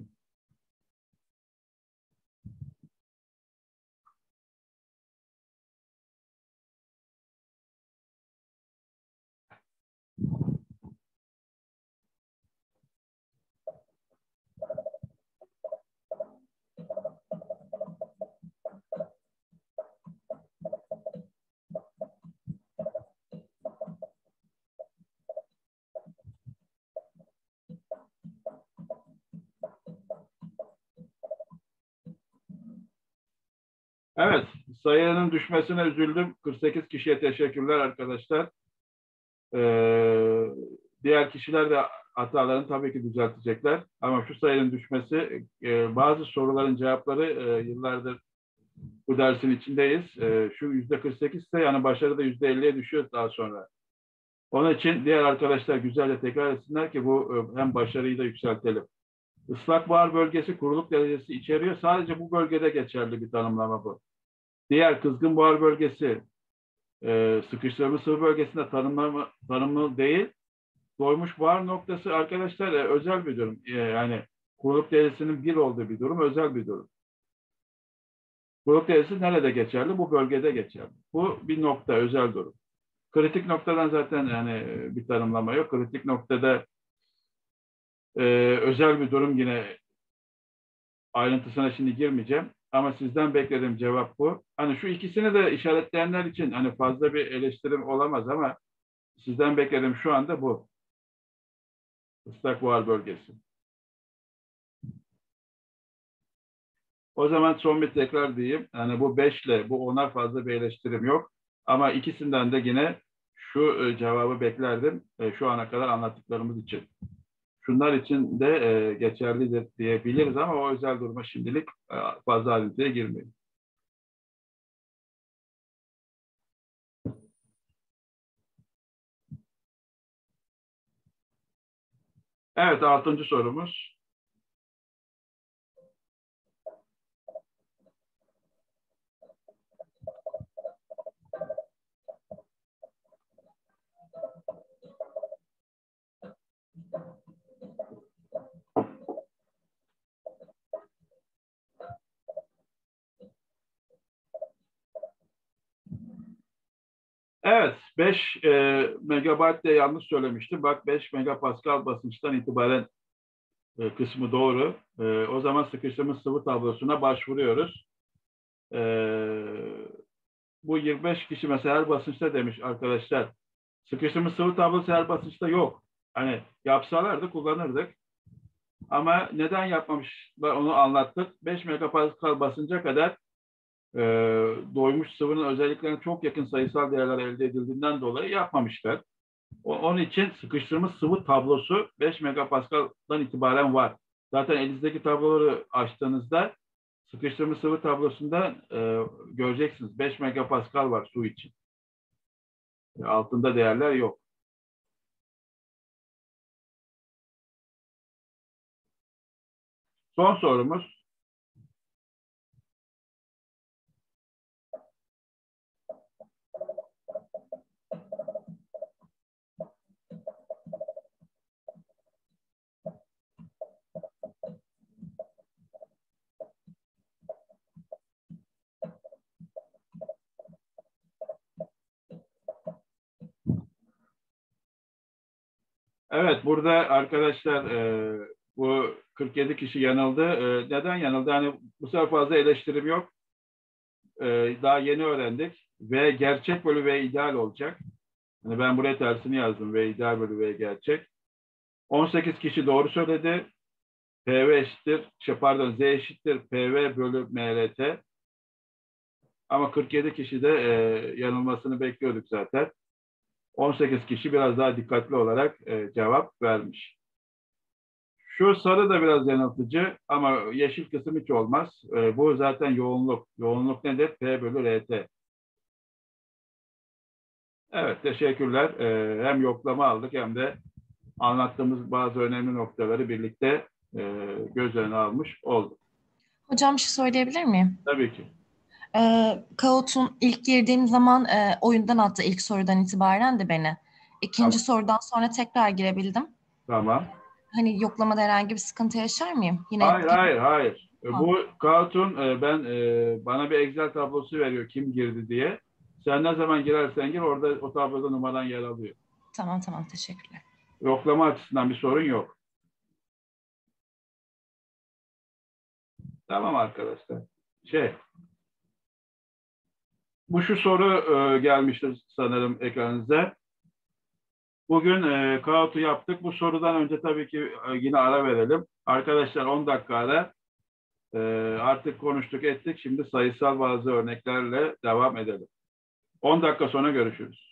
Evet, sayının düşmesine üzüldüm. 48 kişiye teşekkürler arkadaşlar. Diğer kişiler de hatalarını tabii ki düzeltecekler. Ama şu sayının düşmesi, bazı soruların cevapları yıllardır bu dersin içindeyiz. Şu %48 ise yani başarıda %50'ye düşüyor daha sonra. Onun için diğer arkadaşlar güzelce tekrar etsinler ki bu hem başarıyı da yükseltelim. Islak buhar bölgesi kuruluk derecesi içeriyor. Sadece bu bölgede geçerli bir tanımlama bu. Diğer kızgın buhar bölgesi sıkıştırılmış sıvı bölgesinde tanımlı değil. Doymuş buhar noktası arkadaşlar özel bir durum. Yani kuruluk derecesinin 1 olduğu bir durum, özel bir durum. Kuruluk derecesi nerede geçerli? Bu bölgede geçerli. Bu bir nokta, özel durum. Kritik noktadan zaten yani bir tanımlama yok. Kritik noktada özel bir durum, yine ayrıntısına şimdi girmeyeceğim. Ama sizden beklediğim cevap bu. Hani şu ikisini de işaretleyenler için hani fazla bir eleştirim olamaz ama sizden beklediğim şu anda bu. Islak buhar bölgesi. O zaman son bir tekrar diyeyim. Yani bu 5 ile bu 10'a fazla bir eleştirim yok. Ama ikisinden de yine şu cevabı beklerdim şu ana kadar anlattıklarımız için. Şunlar için de geçerlidir diyebiliriz ama o özel duruma şimdilik fazla ayrıntıya girmeyin. Evet, 6. sorumuz. Evet, 5 megabayt de yanlış söylemiştim. Bak 5 megapascal basınçtan itibaren kısmı doğru. O zaman sıkıştırmış sıvı tablosuna başvuruyoruz. Bu 25 kişi mesela her basınçta demiş arkadaşlar. Sıkıştırmış sıvı tablosu her basınçta yok. Hani yapsalardı kullanırdık. Ama neden yapmamışlar onu anlattık. 5 megapascal basınca kadar doymuş sıvının özelliklerine çok yakın sayısal değerler elde edildiğinden dolayı yapmamışlar. Onun için sıkıştırmış sıvı tablosu 5 megapascal'dan itibaren var. Zaten elinizdeki tabloları açtığınızda sıkıştırılmış sıvı tablosunda göreceksiniz 5 megapascal var su için. Altında değerler yok. Son sorumuz. Evet, burada arkadaşlar bu 47 kişi yanıldı. Neden yanıldı? Hani bu sefer fazla eleştirim yok. Daha yeni öğrendik. V gerçek bölü V ideal olacak. Hani ben buraya tersini yazdım. V ideal bölü V gerçek. 18 kişi doğru söyledi. PV eşittir, Z eşittir PV bölü MRT. Ama 47 kişi de yanılmasını bekliyorduk zaten. 18 kişi biraz daha dikkatli olarak cevap vermiş. Şu sarı da biraz yanıltıcı ama yeşil kısım hiç olmaz. Bu zaten yoğunluk. Yoğunluk nedir? P bölü RT. Evet, teşekkürler. Hem yoklama aldık hem de anlattığımız bazı önemli noktaları birlikte göz önüne almış olduk. Hocam bir şey söyleyebilir miyim? Tabii ki. Kahoot'un ilk girdiğim zaman oyundan attı ilk sorudan itibaren de beni. İkinci sorudan sonra tekrar girebildim. Tamam. Hani yoklamada herhangi bir sıkıntı yaşar mıyım? Yine Hayır. Ha. Bu Kahoot'un bana bir Excel tablosu veriyor kim girdi diye. Sen ne zaman girersen gir orada o tabloda numaran yer alıyor. Tamam teşekkürler. Yoklama açısından bir sorun yok. Tamam arkadaşlar. Şu soru gelmiştir sanırım ekranınıza. Bugün Kahoot'u yaptık. Bu sorudan önce tabii ki yine ara verelim. Arkadaşlar 10 dakika ara. Artık konuştuk ettik. Şimdi sayısal bazı örneklerle devam edelim. 10 dakika sonra görüşürüz.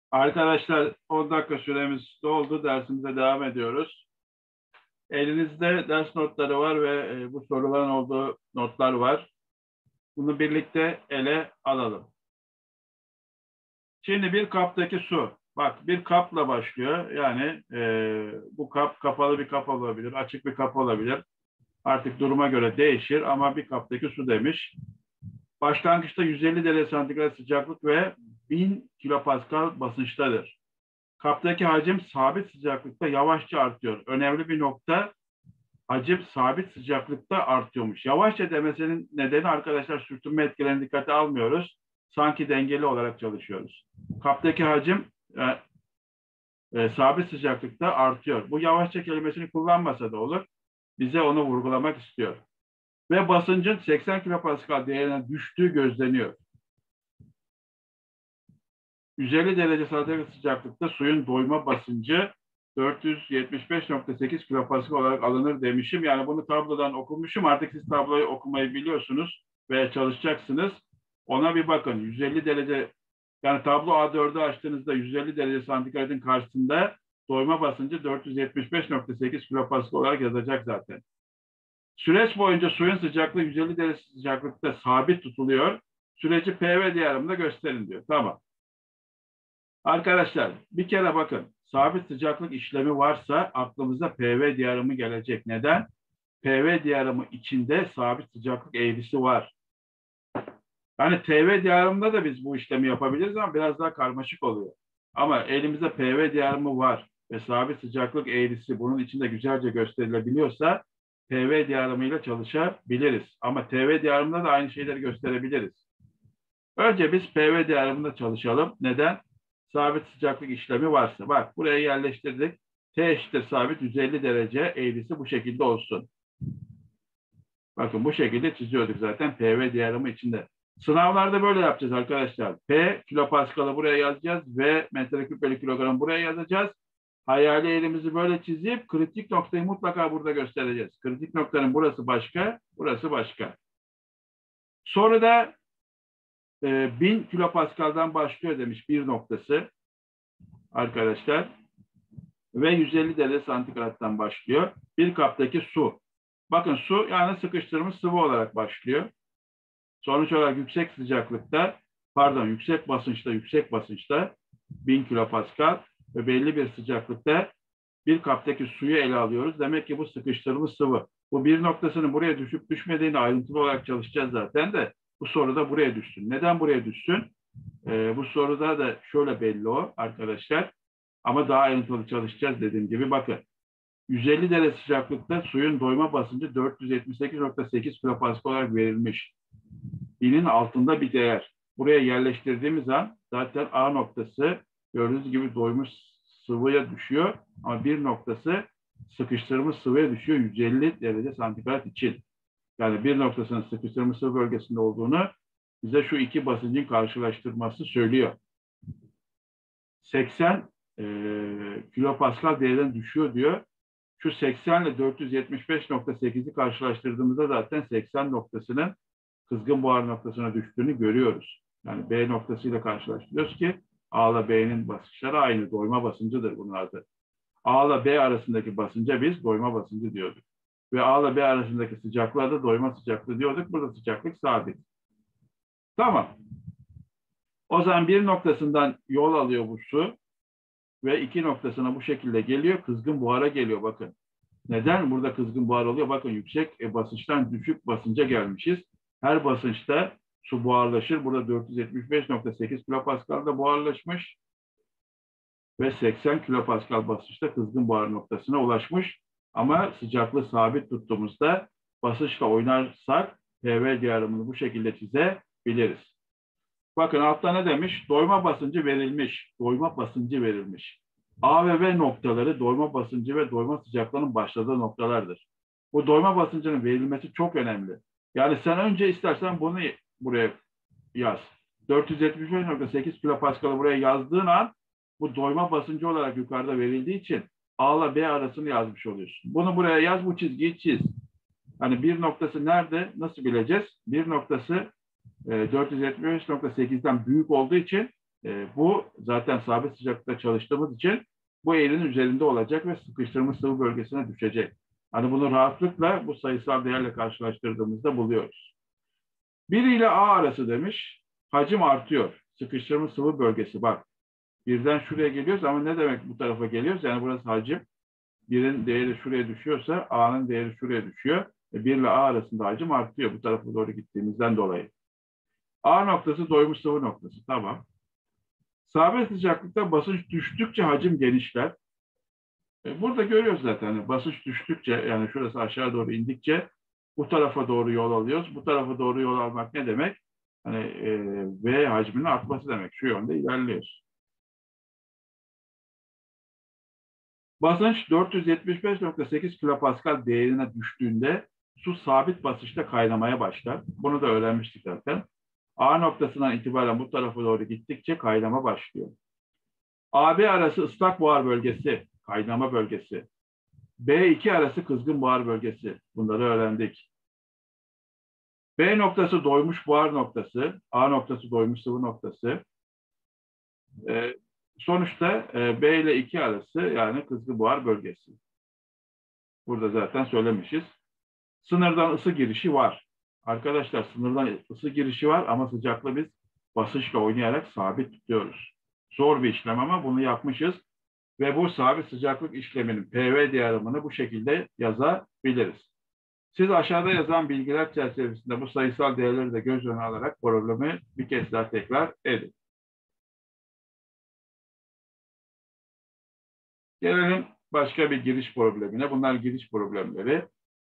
Arkadaşlar 10 dakika süremiz doldu. Dersimize devam ediyoruz. Elinizde ders notları var ve bu soruların olduğu notlar var. Bunu birlikte ele alalım. Şimdi bir kaptaki su. Bak bir kapla başlıyor. Yani bu kap kapalı bir kap olabilir, açık bir kap olabilir. Artık duruma göre değişir ama bir kaptaki su demiş. Başlangıçta 150 derece santigrat sıcaklık ve 1000 kilopascal basınçtadır. Kaptaki hacim sabit sıcaklıkta yavaşça artıyor. Önemli bir nokta, hacim sabit sıcaklıkta artıyormuş. Yavaşça demesinin nedeni arkadaşlar sürtünme etkilerini dikkate almıyoruz. Sanki dengeli olarak çalışıyoruz. Kaptaki hacim sabit sıcaklıkta artıyor. Bu yavaşça kelimesini kullanmasa da olur. Bize onu vurgulamak istiyor. Ve basıncın 80 kilopascal değerine düştüğü gözleniyor. 150 derece santigrat sıcaklıkta suyun doyma basıncı 475.8 kilopascal olarak alınır demişim. Yani bunu tablodan okumuşum. Artık siz tabloyu okumayı biliyorsunuz ve çalışacaksınız. Ona bir bakın. 150 derece, yani tablo A4'ü açtığınızda 150 derece santigratın karşısında doyma basıncı 475.8 kilopascal olarak yazacak zaten. Süreç boyunca suyun sıcaklığı 150 derece sıcaklıkta sabit tutuluyor. Süreci PV diyarımda gösterin diyor. Tamam. Arkadaşlar bir kere bakın. Sabit sıcaklık işlemi varsa aklımıza PV diyarımı gelecek. Neden? PV diyarımı içinde sabit sıcaklık eğrisi var. Yani TV diyarımda da biz bu işlemi yapabiliriz ama biraz daha karmaşık oluyor. Ama elimizde PV diyarımı var ve sabit sıcaklık eğrisi bunun içinde güzelce gösterilebiliyorsa PV diyarımıyla çalışabiliriz. Ama TV diyarımda da aynı şeyleri gösterebiliriz. Önce biz PV diyarımında çalışalım. Neden? Sabit sıcaklık işlemi varsa. Bak buraya yerleştirdik. T eşittir sabit 150 derece eğrisi bu şekilde olsun. Bakın bu şekilde çiziyorduk zaten PV diyarımı içinde. Sınavlarda böyle yapacağız arkadaşlar. P kilopaskal'ı buraya yazacağız ve metreküp bölü kilogram buraya yazacağız. Hayali elimizi böyle çizip kritik noktayı mutlaka burada göstereceğiz. Kritik noktanın burası başka, burası başka. Sonra da 1000 kilopaskal'dan başlıyor demiş bir noktası arkadaşlar. Ve 150 derece santigrattan başlıyor. Bir kaptaki su. Bakın su yani sıkıştırılmış sıvı olarak başlıyor. Sonuç olarak yüksek sıcaklıkta, yüksek basınçta 1000 kilopascal ve belli bir sıcaklıkta bir kaptaki suyu ele alıyoruz. Demek ki bu sıkıştırılmış sıvı. Bu bir noktasının buraya düşüp düşmediğini ayrıntılı olarak çalışacağız zaten de bu soruda buraya düşsün. Neden buraya düşsün? Bu soruda da şöyle belli o arkadaşlar. Ama daha ayrıntılı çalışacağız dediğim gibi bakın. 150 derece sıcaklıkta suyun doyma basıncı 478.8 kilopascal olarak verilmiş. 1000'in altında bir değer. Buraya yerleştirdiğimiz an zaten A noktası gördüğünüz gibi doymuş sıvıya düşüyor. Ama bir noktası sıkıştırılmış sıvıya düşüyor 150 derece santigrat için. Yani bir noktasının sıkıştırılmış sıvı bölgesinde olduğunu bize şu iki basıncın karşılaştırması söylüyor. 80 kilopascal değerden düşüyor diyor. Şu 80 ile 475.8'i karşılaştırdığımızda zaten 80 noktasının kızgın buhar noktasına düştüğünü görüyoruz. Yani B noktasıyla karşılaştırıyoruz ki A ile B'nin basınçları aynı. Doyma basıncıdır bunun adı. A ile B arasındaki basınca biz doyma basıncı diyorduk. Ve A ile B arasındaki sıcaklığa da doyma sıcaklığı diyorduk. Burada sıcaklık sabit. Tamam. O zaman bir noktasından yol alıyor bu su ve iki noktasına bu şekilde geliyor. Kızgın buhara geliyor bakın. Neden burada kızgın buhar oluyor? Bakın yüksek basınçtan düşük basınca gelmişiz. Her basınçta su buharlaşır. Burada 475.8 kilopascal'da buharlaşmış ve 80 kilopascal basınçta kızgın buhar noktasına ulaşmış. Ama sıcaklığı sabit tuttuğumuzda basınçla oynarsak PV diyarımını bu şekilde çizebiliriz. Bakın altta ne demiş? Doyma basıncı verilmiş. Doyma basıncı verilmiş. A ve B noktaları doyma basıncı ve doyma sıcaklığının başladığı noktalardır. Bu doyma basıncının verilmesi çok önemli. Yani sen önce istersen bunu buraya yaz. 475.8 kilopascal'ı buraya yazdığın an bu doyma basıncı olarak yukarıda verildiği için A ile B arasını yazmış oluyorsun. Bunu buraya yaz, bu çizgiyi çiz. Hani bir noktası nerede? Nasıl bileceğiz? Bir noktası 475.8'den büyük olduğu için Bu zaten sabit sıcaklıkta çalıştığımız için bu eğrinin üzerinde olacak ve sıkıştırılmış sıvı bölgesine düşecek. Hani bunu rahatlıkla bu sayısal değerle karşılaştırdığımızda buluyoruz. 1 ile A arası demiş, hacim artıyor. Sıkıştırılmış sıvı bölgesi bak. Birden şuraya geliyoruz ama ne demek bu tarafa geliyoruz? Yani burası hacim. 1'in değeri şuraya düşüyorsa A'nın değeri şuraya düşüyor. 1 ile A arasında hacim artıyor bu tarafa doğru gittiğimizden dolayı. A noktası doymuş sıvı noktası. Tamam. Sabit sıcaklıkta basınç düştükçe hacim genişler. Burada görüyoruz zaten. Yani basınç düştükçe, yani şurası aşağı doğru indikçe bu tarafa doğru yol alıyoruz. Bu tarafa doğru yol almak ne demek? Hani V hacminin artması demek. Şu yönde ilerliyoruz. Basınç 475.8 kilopascal değerine düştüğünde su sabit basınçta kaynamaya başlar. Bunu da öğrenmiştik zaten. A noktasından itibaren bu tarafa doğru gittikçe kaynama başlıyor. AB arası ıslak buhar bölgesi, kaynama bölgesi. B2 arası kızgın buhar bölgesi. Bunları öğrendik. B noktası doymuş buhar noktası, A noktası doymuş sıvı noktası. Sonuçta B ile 2 arası yani kızgın buhar bölgesi. Burada zaten söylemişiz. Sınırdan ısı girişi var. Arkadaşlar sınırdan ısı girişi var ama sıcaklığı biz basınçla oynayarak sabit tutuyoruz. Zor bir işlem ama bunu yapmışız. Ve bu sabit sıcaklık işleminin PV diyagramını bu şekilde yazabiliriz. Siz aşağıda yazan bilgiler çerçevesinde bu sayısal değerleri de göz önüne alarak problemi bir kez daha tekrar edin. Gelelim başka bir giriş problemine. Bunlar giriş problemleri.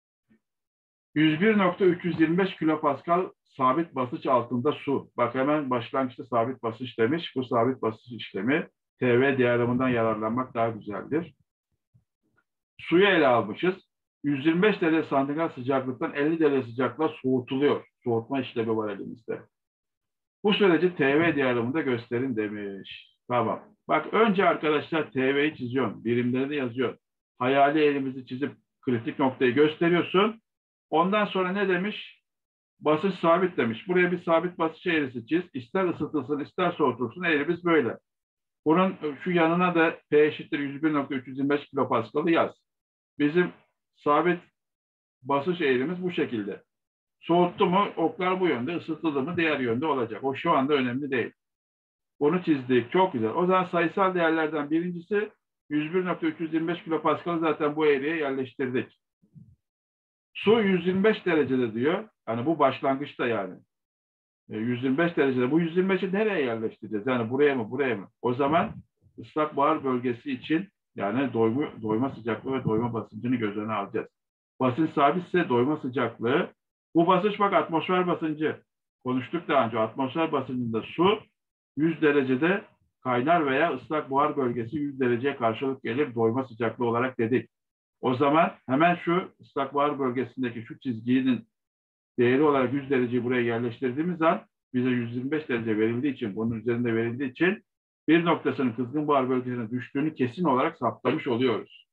101.325 kilopascal sabit basınç altında su. Bak hemen başlangıçta sabit basınç demiş. Bu sabit basınç işlemi TV diyagramından yararlanmak daha güzeldir. Suyu ele almışız. 125 derece santigrat sıcaklıktan 50 derece sıcaklığa soğutuluyor. Soğutma işlemi var elimizde. Bu süreci TV diyagramında gösterin demiş. Tamam. Bak önce arkadaşlar TV'yi çiziyorsun. Birimlerini yazıyorsun. Hayali elimizi çizip kritik noktayı gösteriyorsun. Ondan sonra ne demiş? Basınç sabit demiş. Buraya bir sabit basınç eğrisi çiz. İster ısıtılsın, ister soğutulsun. Eğrimiz böyle. Bunun şu yanına da P eşittir 101.325 kilopaskal'ı yaz. Bizim sabit basınç eğrimiz bu şekilde. Soğuttu mu oklar bu yönde, ısıtıldı mı diğer yönde olacak. O şu anda önemli değil. Bunu çizdik. Çok güzel. O zaman sayısal değerlerden birincisi 101.325 kilopaskal'ı zaten bu eğriye yerleştirdik. Su 125 derecede diyor. Yani bu başlangıçta yani. 125 derecede. Bu 125'i nereye yerleştireceğiz? Yani buraya mı, buraya mı? O zaman ıslak buhar bölgesi için yani doyma sıcaklığı ve doyma basıncını göz önüne alacağız. Basınç sabitse doyma sıcaklığı. Bu basınç bak atmosfer basıncı. Konuştuk daha önce. Atmosfer basıncında su 100 derecede kaynar veya ıslak buhar bölgesi 100 dereceye karşılık gelir doyma sıcaklığı olarak dedik. O zaman hemen şu ıslak buhar bölgesindeki şu çizginin değeri olarak 100 dereceyi buraya yerleştirdiğimiz an bize 125 derece verildiği için, bunun üzerinde verildiği için bir noktasının kızgın buhar bölgesine düştüğünü kesin olarak saptamış oluyoruz.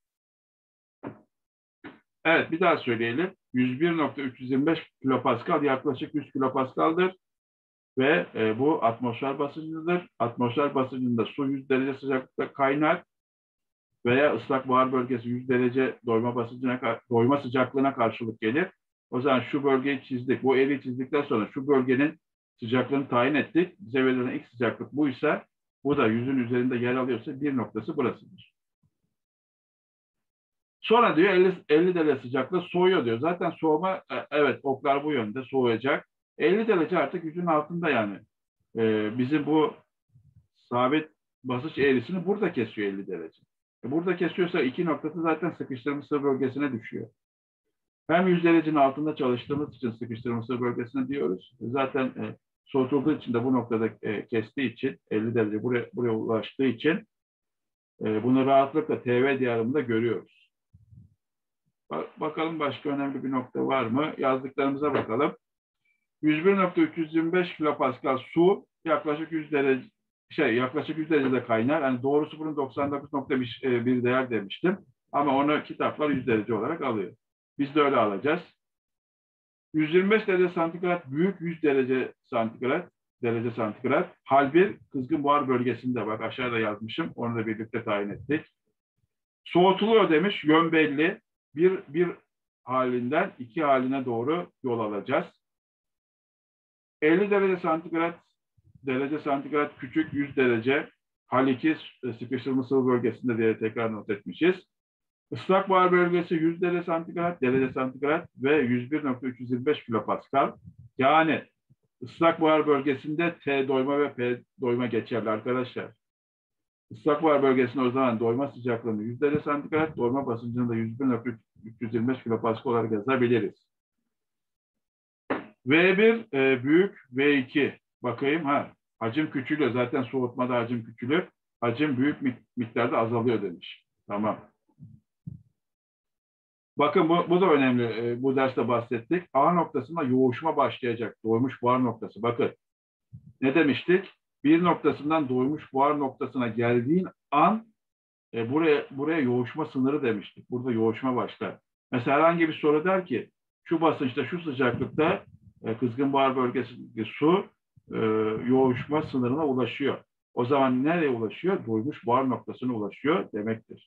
Evet, bir daha söyleyelim. 101.325 kilopascal yaklaşık 100 kilopascal'dır ve bu atmosfer basıncıdır. Atmosfer basıncında su 100 derece sıcaklıkta kaynar veya ıslak buhar bölgesi 100 derece doyma sıcaklığına karşılık gelir. O zaman şu bölgeyi çizdik. Bu eğriyi çizdikten sonra şu bölgenin sıcaklığını tayin ettik. Bize verilen ilk sıcaklık buysa, bu da 100'ün üzerinde yer alıyorsa bir noktası burasıdır. Sonra diyor 50 derece sıcaklığı soğuyor diyor. Zaten soğuma, evet oklar bu yönde soğuyacak. 50 derece artık 100'ün altında yani. Bizim bu sabit basınç eğrisini burada kesiyor 50 derece. Burada kesiyorsa iki noktası zaten sıkıştırılmış sıvı bölgesine düşüyor. Hem 100 derecenin altında çalıştığımız için sıkıştırılmış sıvı bölgesine diyoruz. Zaten soğutulduğu için de bu noktada kestiği için 50 derece buraya ulaştığı için bunu rahatlıkla TV diyagramında görüyoruz. Bakalım başka önemli bir nokta var mı? Yazdıklarımıza bakalım. 101.325 kilopascal su yaklaşık 100 derece yaklaşık 100 derecede kaynar. Yani doğrusu bunun 99.1 değer demiştim. Ama onu kitaplar 100 derece olarak alıyor. Biz de öyle alacağız. 125 derece santigrat büyük 100 derece santigrat. derece santigrat. Hal 1 kızgın buhar bölgesinde, bak aşağıda yazmışım. Onu da birlikte tayin ettik. Soğutuluyor demiş. Yön belli. Bir halinden 2 haline doğru yol alacağız. 50 derece santigrat küçük, 100 derece. Hal 2 sıkıştırılmış sıvı bölgesinde diye tekrar not etmişiz. Islak buhar bölgesi 100 derece santigrat ve 101.325 kilopascal. Yani ıslak buhar bölgesinde T doyma ve P doyma geçerli arkadaşlar. Islak buhar bölgesinde o zaman doyma sıcaklığını 100 derece santigrat, doyma basıncını da 101.325 kilopascal olarak yazabiliriz. V1 büyük, V2 bakayım hacim küçülüyor. Zaten soğutmada hacim küçülür. Hacim büyük miktarda azalıyor demiş. Tamam. Bakın bu da önemli. Bu derste bahsettik. A noktasında yoğuşma başlayacak. Doymuş buhar noktası. Bakın ne demiştik? Bir noktasından doymuş buhar noktasına geldiğin an buraya yoğuşma sınırı demiştik. Burada yoğuşma başlar. Mesela herhangi bir soru der ki şu basınçta, şu sıcaklıkta kızgın buhar bölgesindeki su yoğuşma sınırına ulaşıyor. O zaman nereye ulaşıyor? Doymuş buhar noktasına ulaşıyor demektir.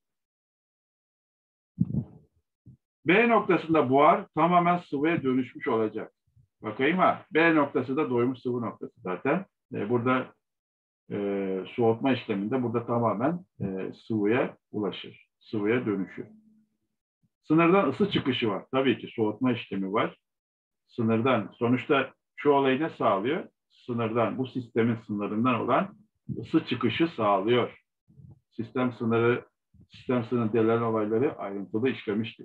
B noktasında buhar tamamen sıvıya dönüşmüş olacak. Bakayım B noktası da doymuş sıvı noktası zaten. Burada soğutma işleminde burada tamamen sıvıya ulaşır. Sıvıya dönüşür. Sınırdan ısı çıkışı var. Tabii ki soğutma işlemi var. Sınırdan. Sonuçta şu olayı ne sağlıyor? Sınırdan, bu sistemin sınırından olan ısı çıkışı sağlıyor. Sistem sınırı denilen olayları ayrıntılı işlemiştik.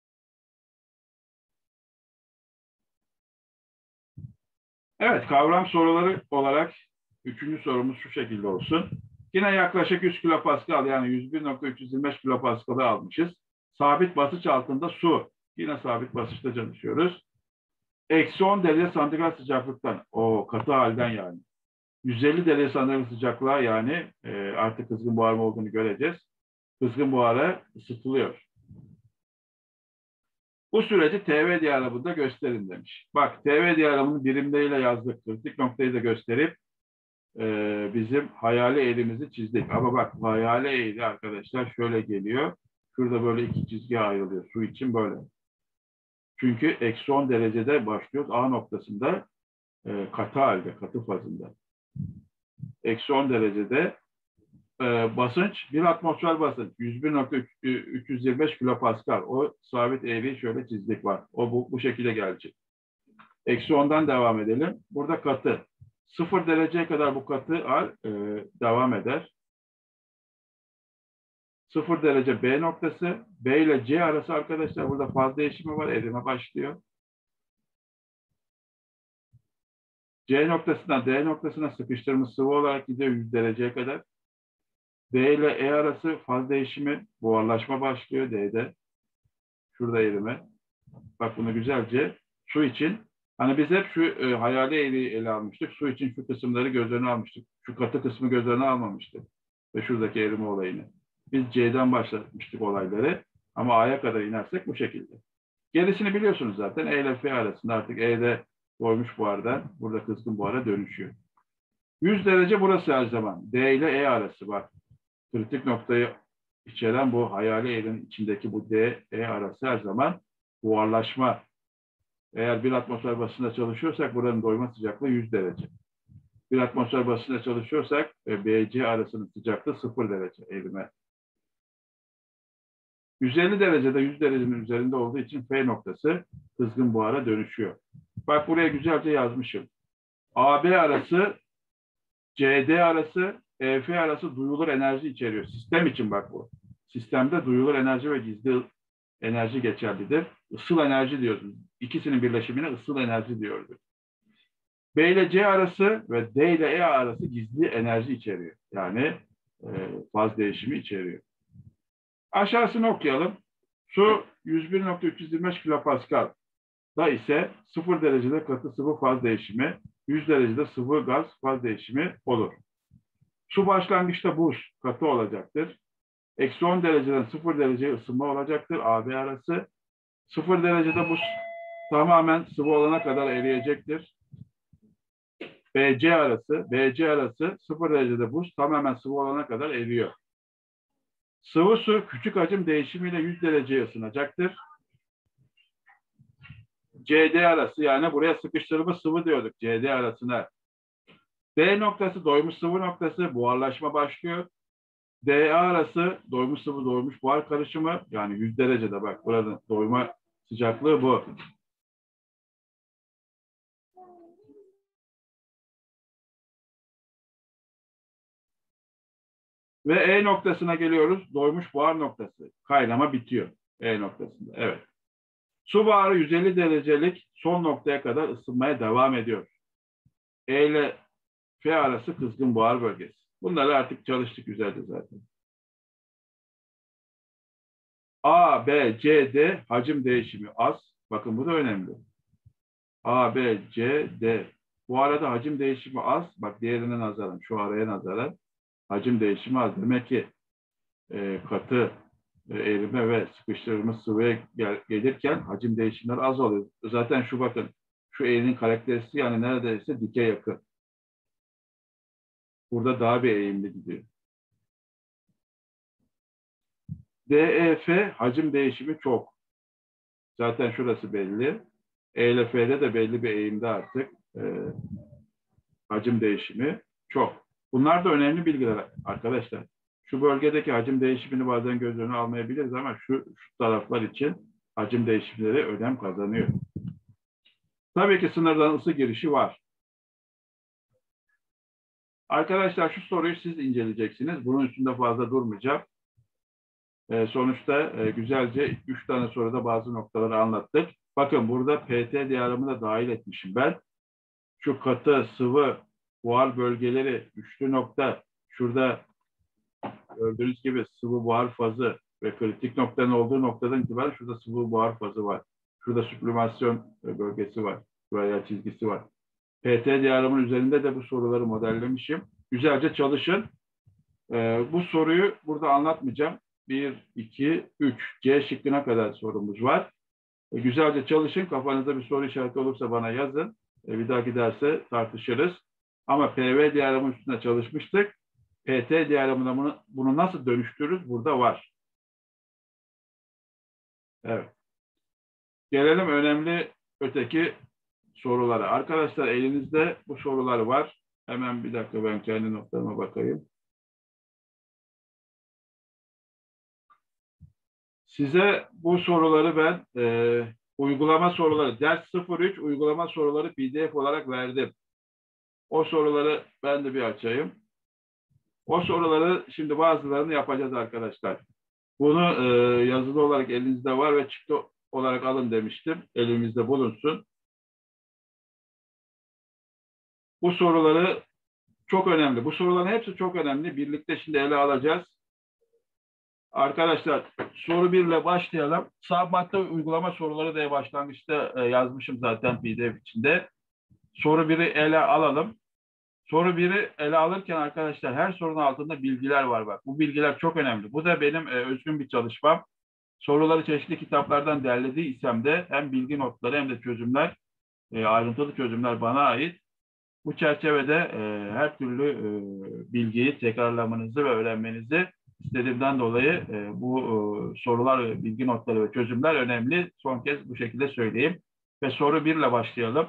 Evet, kavram soruları olarak 3. sorumuz şu şekilde olsun. Yine yaklaşık 100 kilopascal yani 101.325 kilopascal'ı almışız. Sabit basınç altında su. Yine sabit basınçta çalışıyoruz. Eksi 10 derece santigrat sıcaklıktan. O katı halden yani. 150 derece santigrat sıcaklığa yani artık kızgın buhar mı olduğunu göreceğiz. Kızgın buhara ısıtılıyor. Bu süreci TV diyagramında gösterin demiş. Bak TV diyagramını birimleriyle yazdık. Kritik noktayı da gösterip bizim hayali eğrimizi çizdik. Ama bak hayali eğri arkadaşlar şöyle geliyor. Şurada böyle 2 çizgi ayrılıyor. Su için böyle. Çünkü eksi 10 derecede başlıyoruz. A noktasında katı halde, katı fazında. Eksi 10 derecede basınç, bir atmosfer basınç 101.325 kilopascal. O sabit eğriyi şöyle çizdik var. O bu şekilde gelecek. Eksi 10'dan devam edelim. Burada katı. 0 dereceye kadar bu katı devam eder. 0 derece B noktası. B ile C arası arkadaşlar burada faz değişimi var. Erime başlıyor. C noktasından D noktasına sıkıştırılmış sıvı olarak gidiyor 100 dereceye kadar. D ile E arası faz değişimi, buharlaşma başlıyor D'de. Şurada erime. Bak bunu güzelce su için. Hani biz hep şu hayali eğriyi ele almıştık. Su için şu kısımları göz önüne almıştık. Şu katı kısmı göz önüne almamıştık. Ve şuradaki erime olayını. Biz C'den başlatmıştık olayları. Ama A'ya kadar inersek bu şekilde. Gerisini biliyorsunuz zaten. E ile F arasında artık E'de doymuş buhardan burada kızgın buhara dönüşüyor. 100 derece burası her zaman. D ile E arası var. Kritik noktayı içeren bu hayali eğrinin içindeki bu D, E arası her zaman buharlaşma. Eğer bir atmosfer basıncında çalışıyorsak buranın doyma sıcaklığı 100 derece. Bir atmosfer basıncında çalışıyorsak B-C arasının sıcaklığı 0 derece erime. 150 derecede 100 derecenin üzerinde olduğu için F noktası kızgın buhara dönüşüyor. Bak buraya güzelce yazmışım. AB arası, CD arası, EF arası duyulur enerji içeriyor. Sistem için bak bu. Sistemde duyulur enerji ve gizli enerji geçerlidir. Isıl enerji diyoruz. İkisinin birleşimine ısıl enerji diyoruz. B ile C arası ve D ile E arası gizli enerji içeriyor. Yani faz değişimi içeriyor. Aşağısını okuyalım. Su 101.325 kilopascal da ise 0 derecede katı sıvı faz değişimi, 100 derecede sıvı gaz faz değişimi olur. Su başlangıçta buz, katı olacaktır. Eksi 10 dereceden 0 dereceye ısınma olacaktır. AB arası. 0 derecede buz tamamen sıvı olana kadar eriyecektir. BC arası 0 derecede buz tamamen sıvı olana kadar eriyor. Sıvı su küçük hacim değişimiyle 100 dereceye ısınacaktır. CD arası, yani buraya sıkıştırılmış sıvı diyorduk CD arasına. D noktası doymuş sıvı noktası, buharlaşma başlıyor. DA arası doymuş sıvı doymuş buhar karışımı, yani 100 derecede, bak burada doyma sıcaklığı bu. Ve E noktasına geliyoruz. Doymuş buhar noktası. Kaynama bitiyor E noktasında. Evet. Su buharı 150 derecelik son noktaya kadar ısınmaya devam ediyor. E ile F arası kızgın buhar bölgesi. Bunları artık çalıştık güzelce zaten. A, B, C, D hacim değişimi az. Bakın bu da önemli. A, B, C, D. Bu arada hacim değişimi az. Bak diğerine nazaran, şu araya nazaran hacim değişimi az. Demek ki katı erime ve sıkıştırılmış sıvıya gelirken hacim değişimleri az oluyor. Zaten şu bakın, şu eğrinin karakteristiği yani neredeyse dike yakın. Burada daha bir eğimli gidiyor. DEF hacim değişimi çok. Zaten şurası belli. E ile F'de de belli bir eğimde artık hacim değişimi çok. Bunlar da önemli bilgiler arkadaşlar. Şu bölgedeki hacim değişimini bazen göz önüne almayabiliriz ama şu taraflar için hacim değişimleri önem kazanıyor. Tabii ki sınırdan ısı girişi var. Arkadaşlar şu soruyu siz inceleyeceksiniz. Bunun üstünde fazla durmayacağım. Sonuçta güzelce 3 tane soruda bazı noktaları anlattık. Bakın burada PT diyagramını da dahil etmişim ben. Şu katı, sıvı, buhar bölgeleri, üçlü nokta, şurada gördüğünüz gibi sıvı buhar fazı ve kritik noktanın olduğu noktadan itibaren şurada sıvı buhar fazı var. Şurada süblimasyon bölgesi var. Buraya çizgisi var. PT diyagramının üzerinde de bu soruları modellemişim. Güzelce çalışın. Bu soruyu burada anlatmayacağım. 1, 2, 3. C şıkkına kadar sorumuz var. Güzelce çalışın. Kafanızda bir soru işareti olursa bana yazın. Bir dahaki derse tartışırız. Ama PV diyagramı üstüne çalışmıştık. PT diyagramına bunu nasıl dönüştürürüz? Burada var. Evet. Gelelim önemli öteki sorulara. Arkadaşlar elinizde bu sorular var. Hemen bir dakika ben kendi notlarıma bakayım. Size bu soruları ben uygulama soruları, ders 03 uygulama soruları PDF olarak verdim. O soruları ben de bir açayım. O soruları şimdi bazılarını yapacağız arkadaşlar. Bunu yazılı olarak elinizde var ve çıktı olarak alın demiştim. Elimizde bulunsun. Bu soruları çok önemli. Bu soruların hepsi çok önemli. Birlikte şimdi ele alacağız. Arkadaşlar soru 1 ile başlayalım. Sağ madde uygulama soruları diye başlangıçta yazmışım zaten PDF içinde. Soru 1'i ele alalım. Soru 1'i ele alırken arkadaşlar her sorunun altında bilgiler var bak. Bu bilgiler çok önemli. Bu da benim özgün bir çalışmam. Soruları çeşitli kitaplardan derlediysem de hem bilgi notları hem de çözümler, ayrıntılı çözümler bana ait. Bu çerçevede her türlü bilgiyi tekrarlamanızı ve öğrenmenizi istediğimden dolayı bu sorular, bilgi notları ve çözümler önemli. Son kez bu şekilde söyleyeyim. Ve soru 1 ile başlayalım.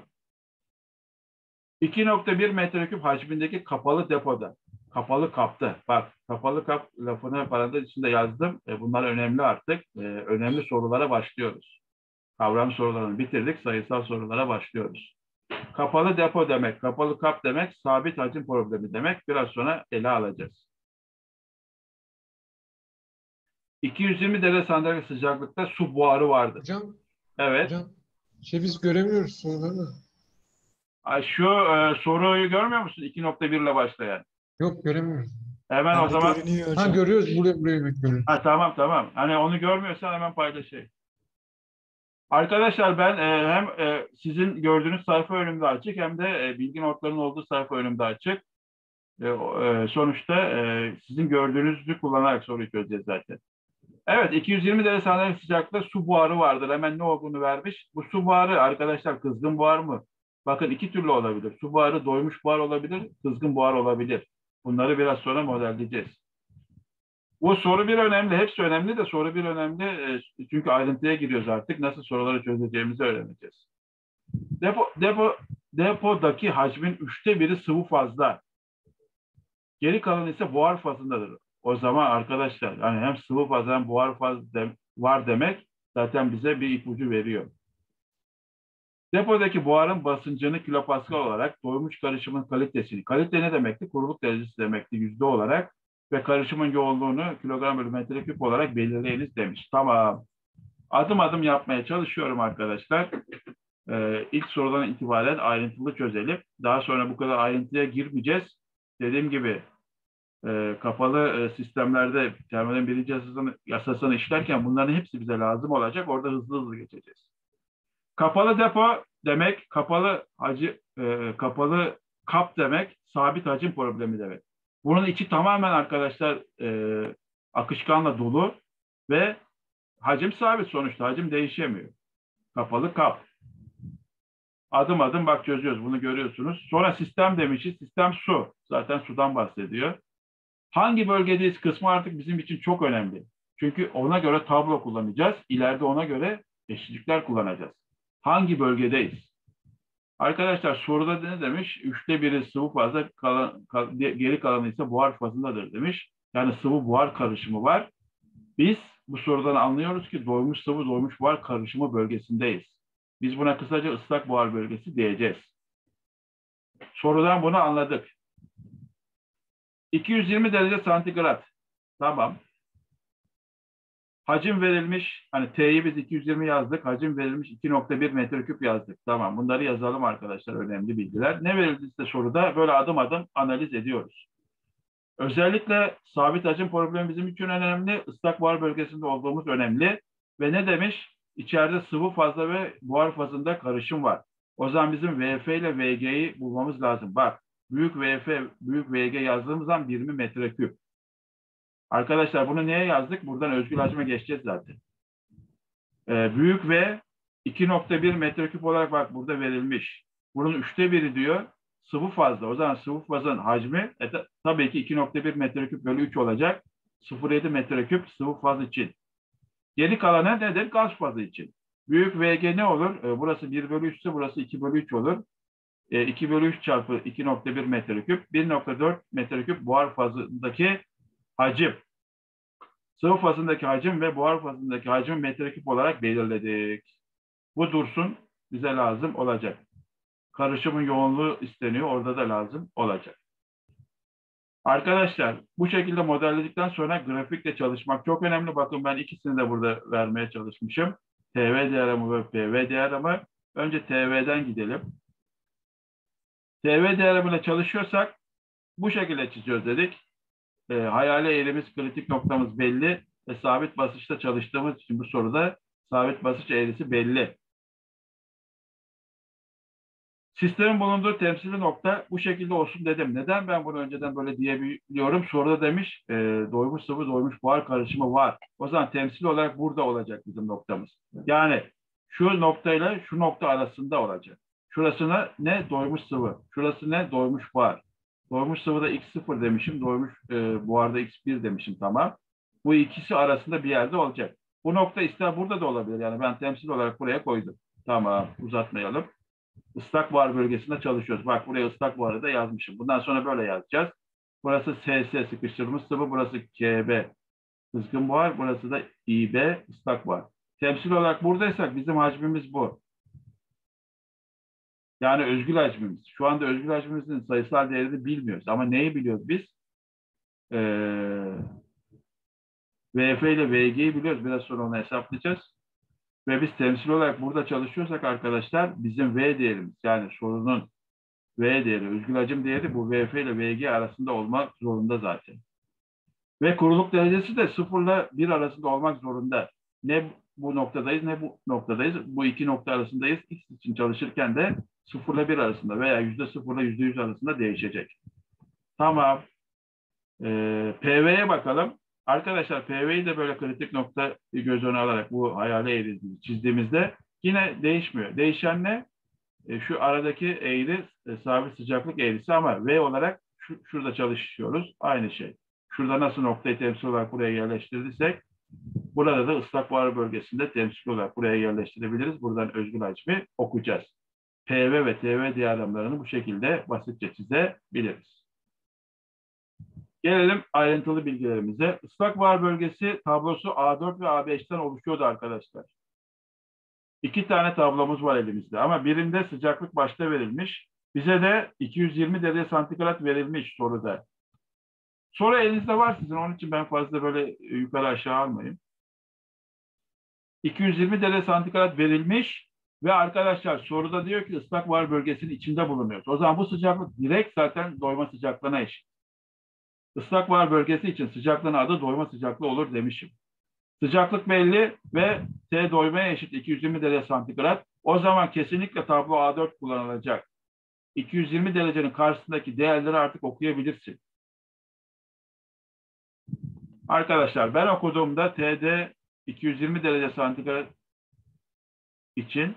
2.1 metreküp hacmindeki kapalı depoda, kapalı kapta, bak kapalı kap lafını parantez içinde yazdım. Bunlar önemli artık. Önemli sorulara başlıyoruz. Kavram sorularını bitirdik, sayısal sorulara başlıyoruz. Kapalı depo demek, kapalı kap demek, sabit hacim problemi demek. Biraz sonra ele alacağız. 220 derece santigrat sıcaklıkta su buharı vardır. Hocam, Evet. hocam biz göremiyoruz soruları. Şu soruyu görmüyor musun? 2.1 ile başlayan. Yok, göremiyoruz. Hemen o zaman. Görünüyor Ha, hocam. görüyoruz. Buraya görüyoruz. Ha, tamam. Hani onu görmüyorsan hemen paylaşayım. Arkadaşlar ben hem sizin gördüğünüz sayfa önümde açık hem de bilgi notlarının olduğu sayfa önümde açık. Sonuçta sizin gördüğünüzü kullanarak soruyu çözeceğiz zaten. Evet, 220 derece santigrat sıcaklıkta su buharı vardır. Hemen ne olduğunu vermiş. Bu su buharı arkadaşlar kızgın buhar mı? Bakın iki türlü olabilir. Su buharı doymuş buhar olabilir, kızgın buhar olabilir. Bunları biraz sonra modelleyeceğiz. Bu soru bir önemli. Hepsi önemli de soru bir önemli. Çünkü ayrıntıya giriyoruz artık. Nasıl soruları çözeceğimizi öğreneceğiz. Depodaki hacmin 1/3 sıvı fazla. Geri kalanı ise buhar fazındadır. O zaman arkadaşlar yani hem sıvı faz hem buhar faz var demek zaten bize bir ipucu veriyor. Depodaki buharın basıncını kilopascal olarak doymuş karışımın kalitesini, kalite ne demekti? Kuruluk derecesi demekti yüzde olarak ve karışımın yoğunluğunu kilogram bölü metreküp olarak belirleyiniz demiş. Tamam. Adım adım yapmaya çalışıyorum arkadaşlar. İlk sorudan itibaren ayrıntılı çözelim. Daha sonra bu kadar ayrıntıya girmeyeceğiz. Dediğim gibi kapalı sistemlerde termodinamik birinci yasasını işlerken bunların hepsi bize lazım olacak. Orada hızlı hızlı geçeceğiz. Kapalı depo demek, kapalı kap demek, sabit hacim problemi demek. Bunun içi tamamen arkadaşlar akışkanla dolu ve hacim sabit sonuçta. Hacim değişemiyor. Kapalı kap. Adım adım bak çözüyoruz. Bunu görüyorsunuz. Sonra sistem demişiz. Sistem su. Zaten sudan bahsediyor. Hangi bölgedeyiz kısmı artık bizim için çok önemli. Çünkü ona göre tablo kullanacağız. İleride ona göre eşitlikler kullanacağız. Hangi bölgedeyiz? Arkadaşlar soruda ne demiş? 1/3 sıvı fazla, geri kalanı ise buhar fazındadır demiş. Yani sıvı buhar karışımı var. Biz bu sorudan anlıyoruz ki doymuş sıvı doymuş buhar karışımı bölgesindeyiz. Biz buna kısaca ıslak buhar bölgesi diyeceğiz. Sorudan bunu anladık. 220 derece santigrat. Tamam. Hacim verilmiş. Hani T'yi biz 220 yazdık. Hacim verilmiş 2,1 metreküp yazdık. Tamam. Bunları yazalım arkadaşlar. Önemli bilgiler. Ne verildiyse soruda böyle adım adım analiz ediyoruz. Özellikle sabit hacim problemi bizim için önemli. Islak buhar bölgesinde olduğumuz önemli. Ve ne demiş? İçeride sıvı fazla ve buhar fazında karışım var. O zaman bizim VF ile VG'yi bulmamız lazım. Bak. Büyük VF, büyük VG yazdığımız zaman birimi metreküp. Arkadaşlar bunu neye yazdık? Buradan özgül hacme geçeceğiz zaten. Büyük V 2,1 metreküp olarak bak burada verilmiş. Bunun 1/3 diyor. Sıvı fazla. O zaman sıvı fazın hacmi tabii ki 2,1 metreküp bölü 3 olacak. 0,7 metreküp sıvı faz için. Geri kalanı nedir? Gaz fazı için. Büyük VG ne olur? Burası 1/3 ise burası 2/3 olur. 2/3 çarpı 2,1 metreküp 1,4 metreküp buhar fazındaki hacim. Sıvı fazındaki hacim ve buhar fazındaki hacim metreküp olarak belirledik. Bu dursun bize lazım olacak. Karışımın yoğunluğu isteniyor. Orada da lazım olacak. Arkadaşlar bu şekilde modelledikten sonra grafikle çalışmak çok önemli. Bakın ben ikisini de burada vermeye çalışmışım. TV diyagramı ve PV diyagramı. Önce TV'den gidelim. TV diyagramıyla çalışıyorsak bu şekilde çiziyoruz dedik. Hayali eğrimiz, kritik noktamız belli ve sabit basınçta çalıştığımız için bu soruda sabit basınç eğrisi belli. Sistemin bulunduğu temsili nokta bu şekilde olsun dedim. Neden ben bunu önceden böyle diyebiliyorum? Soruda demiş doymuş sıvı doymuş buhar karışımı var. O zaman temsil olarak burada olacak bizim noktamız. Yani şu noktayla şu nokta arasında olacak. Şurası ne? Doymuş sıvı. Şurası ne? Doymuş buhar. Doymuş sıvıda x0 demişim. Doymuş buharda x1 demişim. Tamam. Bu ikisi arasında bir yerde olacak. Bu nokta ister burada da olabilir. Yani ben temsil olarak buraya koydum. Tamam. Uzatmayalım. Islak buhar bölgesinde çalışıyoruz. Bak buraya ıslak buharı da yazmışım. Bundan sonra böyle yazacağız. Burası SS sıkıştırılmış sıvı. Burası KB kızgın buhar. Burası da İB ıslak buhar. Temsil olarak buradaysak bizim hacmimiz bu. Yani özgül hacmimiz. Şu anda özgül hacmimizin sayısal değerini bilmiyoruz. Ama neyi biliyoruz biz? VF ile VG'yi biliyoruz. Biraz sonra onu hesaplayacağız. Ve biz temsil olarak burada çalışıyorsak arkadaşlar bizim V değerimiz yani sorunun V değeri, özgül hacim değeri bu VF ile VG arasında olmak zorunda zaten. Ve kuruluk derecesi de 0 ile 1 arasında olmak zorunda. Ne bu noktadayız ne bu noktadayız. Bu iki nokta arasındayız. X için çalışırken de 0 ile 1 arasında veya %0 ile %100 arasında değişecek. Tamam. PV'ye bakalım. Arkadaşlar PV'yi de böyle kritik nokta göz önüne alarak bu hayali eğrimizi çizdiğimizde yine değişmiyor. Değişen ne? Şu aradaki eğri sabit sıcaklık eğrisi ama V olarak şurada çalışıyoruz. Aynı şey. Şurada nasıl noktayı temsil olarak buraya yerleştirdiysek burada da ıslak buhar bölgesinde temsil olarak buraya yerleştirebiliriz. Buradan özgül hacmi okuyacağız. PV ve TV diyagramlarını bu şekilde basitçe çizebiliriz. Gelelim ayrıntılı bilgilerimize. Islak buhar bölgesi tablosu A4 ve A5'ten oluşuyordu arkadaşlar. 2 tane tablomuz var elimizde ama birinde sıcaklık başta verilmiş. Bize de 220 derece santigrat verilmiş soruda. Soru elinizde var sizin. Onun için ben fazla böyle yukarı aşağı almayayım. 220 derece santigrat verilmiş ve arkadaşlar soruda diyor ki ıslak buhar bölgesinin içinde bulunuyoruz. O zaman bu sıcaklık direkt zaten doyma sıcaklığına eşit. Islak buhar bölgesi için sıcaklığın adı doyma sıcaklığı olur demişim. Sıcaklık belli ve T doymaya eşit 220 derece santigrat. O zaman kesinlikle tablo A4 kullanılacak. 220 derecenin karşısındaki değerleri artık okuyabilirsin. Arkadaşlar ben okuduğumda T'de 220 derece santigrat için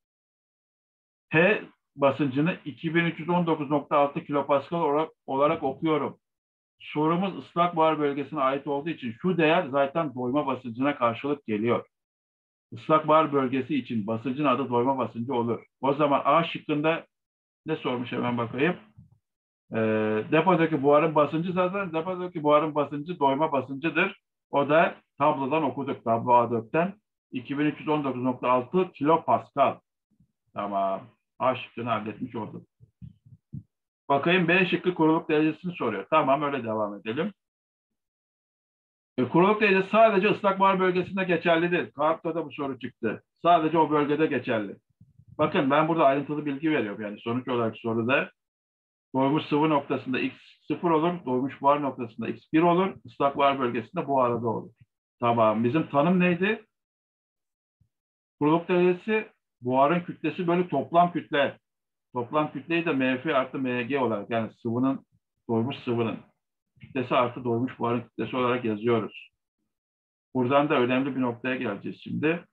T basıncını 2319.6 kilopascal olarak okuyorum. Sorumuz ıslak buhar bölgesine ait olduğu için şu değer zaten doyma basıncına karşılık geliyor. Islak buhar bölgesi için basıncın adı doyma basıncı olur. O zaman A şıkkında ne sormuş hemen bakayım. Depodaki buharın basıncı zaten depodaki buharın basıncı doyma basıncıdır. O da tablodan okuduk. Tablo A4'ten 2319.6 kilopascal. Tamam. A şıkkını halletmiş olduk. Bakayım B şıkkı kuruluk derecesini soruyor. Tamam öyle devam edelim. Kuruluk derecesi sadece ıslak buhar bölgesinde geçerlidir. Kağıtta da bu soru çıktı. Sadece o bölgede geçerli. Bakın ben burada ayrıntılı bilgi veriyorum. Yani sonuç olarak soruda doymuş sıvı noktasında X0 olur. Doymuş buhar noktasında X1 olur. Islak buhar bölgesinde bu arada olur. Tamam. Bizim tanım neydi? Kuruluk derecesi buharın kütlesi bölü toplam kütle. Toplam kütleyi de MF artı MG olarak yani sıvının doymuş sıvının kütlesi artı doymuş buharın kütlesi olarak yazıyoruz. Buradan da önemli bir noktaya geleceğiz şimdi.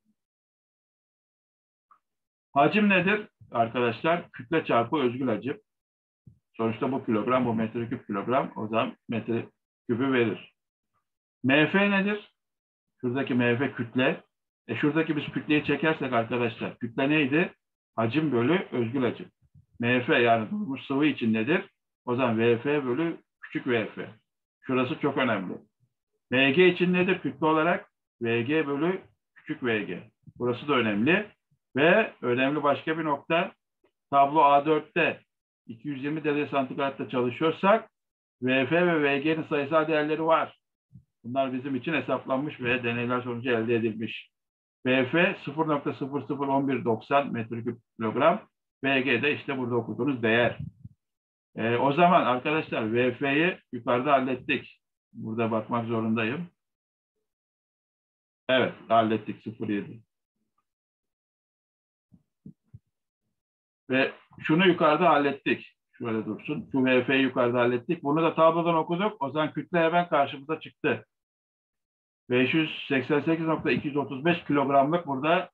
Hacim nedir arkadaşlar? Kütle çarpı özgül hacim. Sonuçta bu kilogram, bu metreküp kilogram. O zaman metreküpü verir. MF nedir? Şuradaki MF kütle. Şuradaki biz kütleyi çekersek arkadaşlar, kütle neydi? Hacim bölü özgül hacim. MF yani doymuş sıvı için nedir? O zaman VF bölü küçük VF. Şurası çok önemli. VG için nedir? Kütle olarak VG bölü küçük VG. Burası da önemli. Ve önemli başka bir nokta, tablo A4'te 220 derece santigratta çalışıyorsak VF ve VG'nin sayısal değerleri var. Bunlar bizim için hesaplanmış ve deneyler sonucu elde edilmiş. VF 0.001190 metreküp kilogram. VG de işte burada okuduğunuz değer. O zaman arkadaşlar VF'yi yukarıda hallettik. Burada bakmak zorundayım. Evet hallettik 0.7. Ve şunu yukarıda hallettik. Şöyle dursun. Şu VF'yi yukarıda hallettik. Bunu da tablodan okuduk. O zaman kütle hemen karşımıza çıktı. 588.235 kilogramlık burada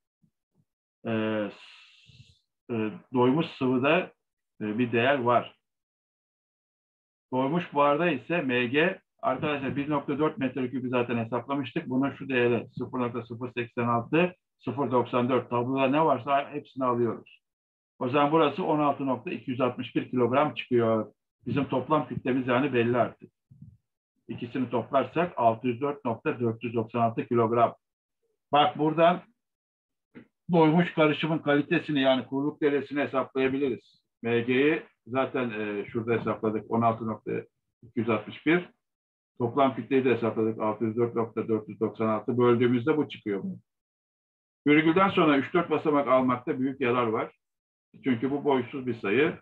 doymuş sıvıda bir değer var. Doymuş buharda ise MG arkadaşlar 1.4 metreküpü zaten hesaplamıştık. Bunun şu değeri 0.086 0.94 tabloda ne varsa hepsini alıyoruz. O zaman burası 16.261 kilogram çıkıyor. Bizim toplam kütlemiz yani belli artık. İkisini toplarsak 604.496 kilogram. Bak buradan doymuş karışımın kalitesini yani kuruluk derecesini hesaplayabiliriz. MG'yi zaten şurada hesapladık 16.261. Toplam kütleyi de hesapladık 604.496. Böldüğümüzde bu çıkıyor. Virgülden sonra 3-4 basamak almakta büyük yarar var. Çünkü bu boşsuz bir sayı.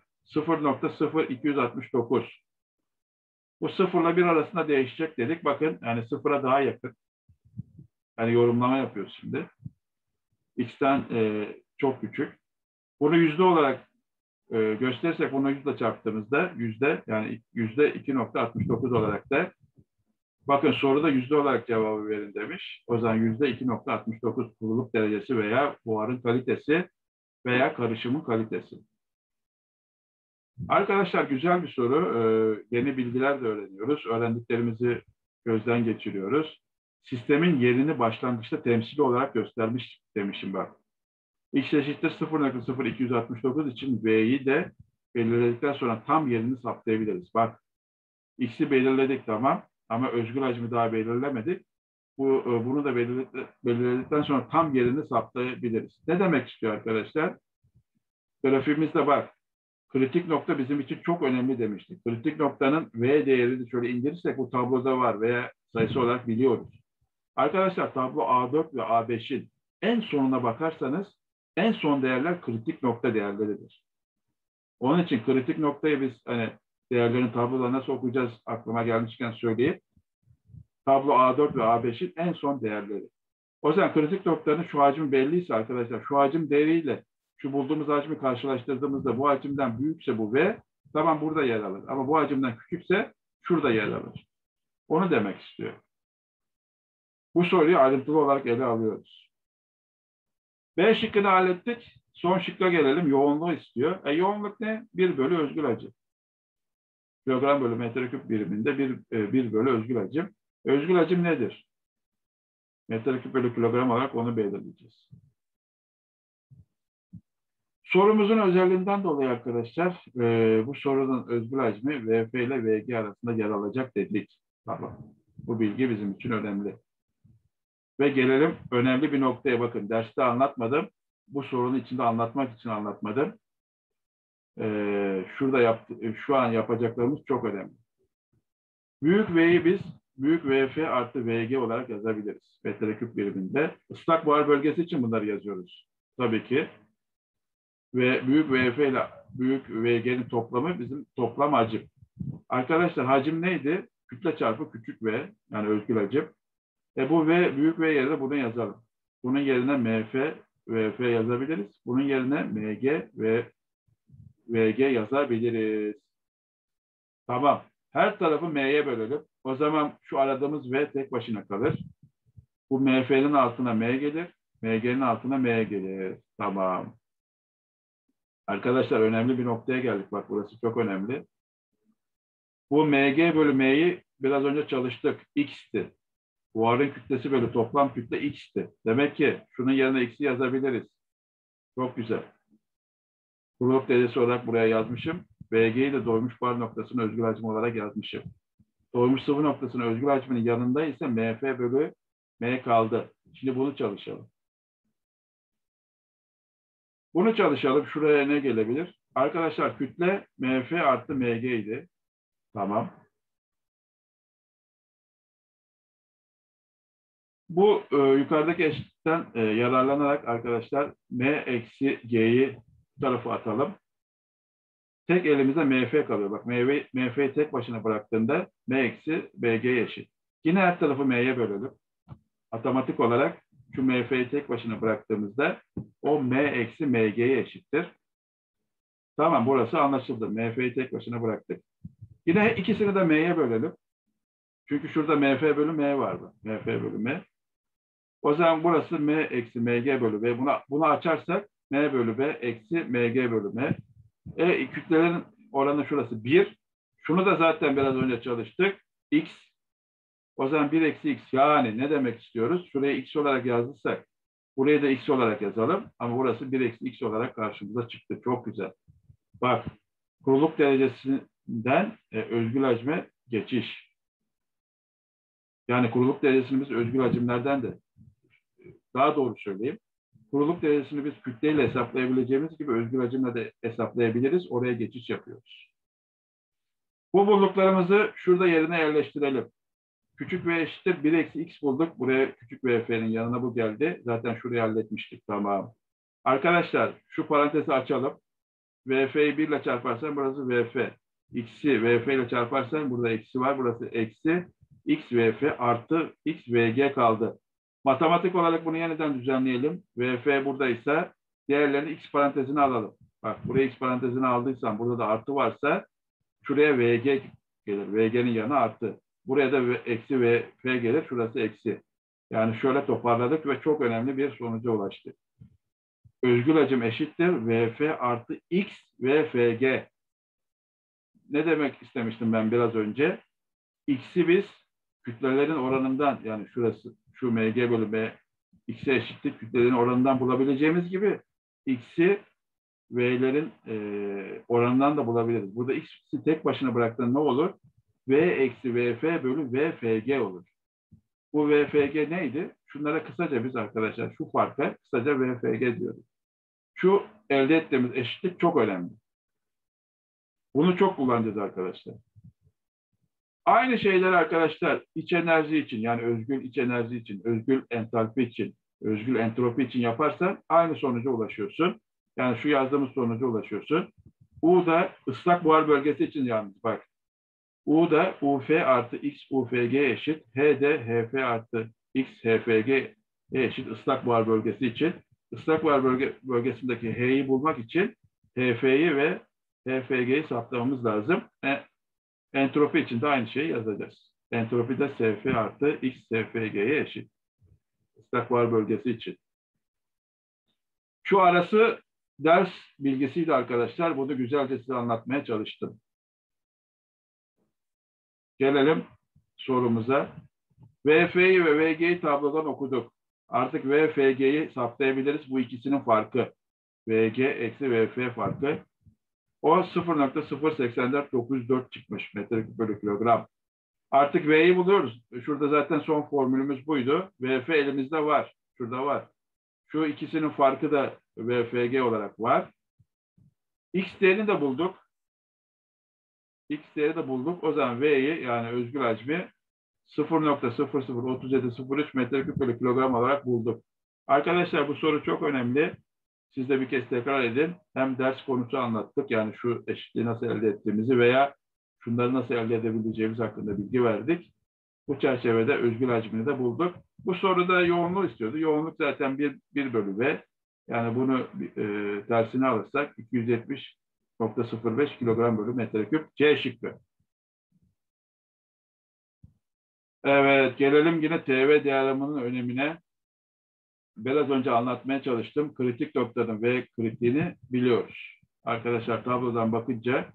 0.0269. Bu 0 ile 1 arasında değişecek dedik. Bakın yani 0'a daha yakın. Yani yorumlama yapıyoruz şimdi. X'ten çok küçük. Bunu yüzde olarak gösterirsek bunu yüzde çarptığımızda yüzde yani yüzde 2.69 olarak da bakın soruda yüzde olarak cevabı verin demiş. O zaman yüzde 2.69 kuruluk derecesi veya buharın kalitesi veya karışımın kalitesi. Arkadaşlar güzel bir soru. Yeni bilgiler de öğreniyoruz. Öğrendiklerimizi gözden geçiriyoruz. Sistemin yerini başlangıçta temsili olarak göstermiş demişim bak. X eşittir 0,0269 için V'yi de belirledikten sonra tam yerini saptayabiliriz. Bak, X'i belirledik tamam ama özgül hacmi daha belirlemedik. Bunu da belirledikten sonra tam yerini saptayabiliriz. Ne demek istiyor arkadaşlar? Grafiğimizde bak, kritik nokta bizim için çok önemli demiştik. Kritik noktanın V değerini şöyle indirirsek bu tabloda var veya sayısı olarak biliyoruz. Arkadaşlar tablo A4 ve A5'in en sonuna bakarsanız en son değerler kritik nokta değerleridir. Onun için kritik noktayı biz hani değerlerin tabloda nasıl okuyacağız aklıma gelmişken söyleyeyim. Tablo A4 ve A5'in en son değerleri. O yüzden kritik noktanın şu hacim belliyse arkadaşlar şu hacim değeriyle şu bulduğumuz hacmi karşılaştırdığımızda bu hacimden büyükse bu V tamam burada yer alır. Ama bu hacimden küçükse şurada yer alır. Onu demek istiyor. Bu soruyu ayrıntılı olarak ele alıyoruz. B şıkkını hallettik. Son şıkka gelelim. Yoğunluğu istiyor. Yoğunluk ne? 1 bölü özgül hacim. Kilogram bölü metreküp biriminde 1 bölü özgül hacim. Özgül hacim nedir? Metreküp bölü kilogram olarak onu belirleyeceğiz. Sorumuzun özelliğinden dolayı arkadaşlar bu sorunun özgül hacmi VF ile VG arasında yer alacak dedik. Tamam. Bu bilgi bizim için önemli. Ve gelelim önemli bir noktaya bakın. Derste anlatmadım. Bu sorunun içinde anlatmak için anlatmadım. Şu an yapacaklarımız çok önemli. Büyük V'yi biz büyük VF artı VG olarak yazabiliriz. Metreküp biriminde. Islak buhar bölgesi için bunları yazıyoruz. Tabii ki. Ve büyük VF ile büyük VG'nin toplamı bizim toplam hacim. Arkadaşlar hacim neydi? Kütle çarpı küçük V. Yani özgül hacim. Bu V, büyük V yerine bunu yazalım. Bunun yerine MF, VF yazabiliriz. Bunun yerine MG ve VG yazabiliriz. Tamam. Her tarafı M'ye bölelim. O zaman şu aradığımız V tek başına kalır. Bu MF'nin altına M gelir. MG'nin altına M gelir. Tamam. Arkadaşlar önemli bir noktaya geldik. Bak burası çok önemli. Bu MG bölü M'yi biraz önce çalıştık. X'ti. Buharın kütlesi bölü toplam kütle X'ti. Demek ki şunun yerine X'i yazabiliriz. Çok güzel. Kuruluk derecesi olarak buraya yazmışım. VG'yi de doymuş buhar noktasının özgül hacmi olarak yazmışım. Doymuş sıvı noktasının özgül hacminin yanında ise MF bölü M kaldı. Şimdi bunu çalışalım. Bunu çalışalım. Şuraya ne gelebilir? Arkadaşlar kütle MF artı MG idi. Tamam. Bu yukarıdaki eşitten yararlanarak arkadaşlar M eksi G'yi bu tarafa atalım. Tek elimizde MF kalıyor. Bak MF'yi tek başına bıraktığında M eksi BG eşit. Yine her tarafı M'ye bölelim. Matematik olarak şu MF'yi tek başına bıraktığımızda o M eksi MG'ye eşittir. Tamam burası anlaşıldı. MF'yi tek başına bıraktık. Yine ikisini de M'ye bölelim. Çünkü şurada MF bölü M vardı. MF bölü M. O zaman burası M eksi MG bölü B. Bunu açarsak M bölü B eksi MG bölü M. Kütlelerin oranı şurası 1. Şunu da zaten biraz önce çalıştık. X. O zaman 1 eksi X. Yani ne demek istiyoruz? Şuraya X olarak yazdıysak buraya da X olarak yazalım. Ama burası 1 eksi X olarak karşımıza çıktı. Çok güzel. Bak kuruluk derecesinden özgül hacme geçiş. Yani kuruluk derecesini biz özgül hacimlerden de daha doğru söyleyeyim. Kuruluk derecesini biz kütleyle hesaplayabileceğimiz gibi özgül hacimle de hesaplayabiliriz. Oraya geçiş yapıyoruz. Bu bulduklarımızı şurada yerine yerleştirelim. Küçük V eşittir 1 eksi X bulduk. Buraya küçük VF'nin yanına bu geldi. Zaten şurayı halletmiştik. Tamam. Arkadaşlar şu parantezi açalım. VF'yi 1 ile çarparsan burası VF. X'i VF ile çarparsan burada eksi var. Burası eksi X VF artı X VG kaldı. Matematik olarak bunu yeniden düzenleyelim. VF buradaysa diğerlerini X parantezine alalım. Bak buraya X parantezine aldıysam burada da artı varsa şuraya VG gelir. VG'nin yanı artı. Buraya da eksi VF gelir. Şurası eksi. Yani şöyle toparladık ve çok önemli bir sonuca ulaştık. özgül hacim eşittir VF artı X VFG. Ne demek istemiştim ben biraz önce? X'i biz kütlelerin oranından, yani şurası şu MG bölü M X'e eşittir kütlelerin oranından bulabileceğimiz gibi X'i V'lerin oranından da bulabiliriz. Burada X'i tek başına bıraktığında ne olur? V eksi VF bölü VFG olur. Bu VFG neydi? Şunlara kısaca biz arkadaşlar şu farka kısaca VFG diyoruz. Şu elde ettiğimiz eşitlik çok önemli. Bunu çok kullanacağız arkadaşlar. Aynı şeyler arkadaşlar iç enerji için, yani özgül iç enerji için, özgül entalpi için, özgül entropi için yaparsan aynı sonuca ulaşıyorsun. Yani şu yazdığımız sonuca ulaşıyorsun. U da ıslak buhar bölgesi için yalnız bak. U da UF artı X UFG eşit. H de HF artı X HFG eşit ıslak buhar bölgesi için. Islak buhar bölgesindeki H'yi bulmak için HF'yi ve HFG'yi saptamamız lazım. Entropi için de aynı şeyi yazacağız. Entropi de SF artı X SFG'ye eşit. Islak buhar bölgesi için. Şu arası ders bilgisiydi arkadaşlar. Bunu güzelce size anlatmaya çalıştım. Gelelim sorumuza. VF'yi ve VG'yi tablodan okuduk. Artık VFG'yi saptayabiliriz. Bu ikisinin farkı. VG eksi VF farkı. O 0.084904 çıkmış metreküp bölü kilogram. Artık V'yi buluyoruz. Şurada zaten son formülümüz buydu. VF elimizde var. Şurada var. Şu ikisinin farkı da VFG olarak var. X değerini de bulduk. X değeri de bulduk. O zaman V'yi, yani özgül hacmi 0.003703 metreküp bölü kilogram olarak bulduk. Arkadaşlar bu soru çok önemli. Siz de bir kez tekrar edin. Hem ders konusu anlattık. Yani şu eşitliği nasıl elde ettiğimizi veya şunları nasıl elde edebileceğimiz hakkında bilgi verdik. Bu çerçevede özgül hacmini de bulduk. Bu soruda yoğunluğu istiyordu. Yoğunluk zaten 1 bölü V. Yani bunu tersine alırsak 270.05 kilogram bölü metreküp. C şıkkı. Evet, gelelim yine TV diyagramının önemine. Biraz önce anlatmaya çalıştım. Kritik noktanın V kritiğini biliyoruz. Arkadaşlar tablodan bakınca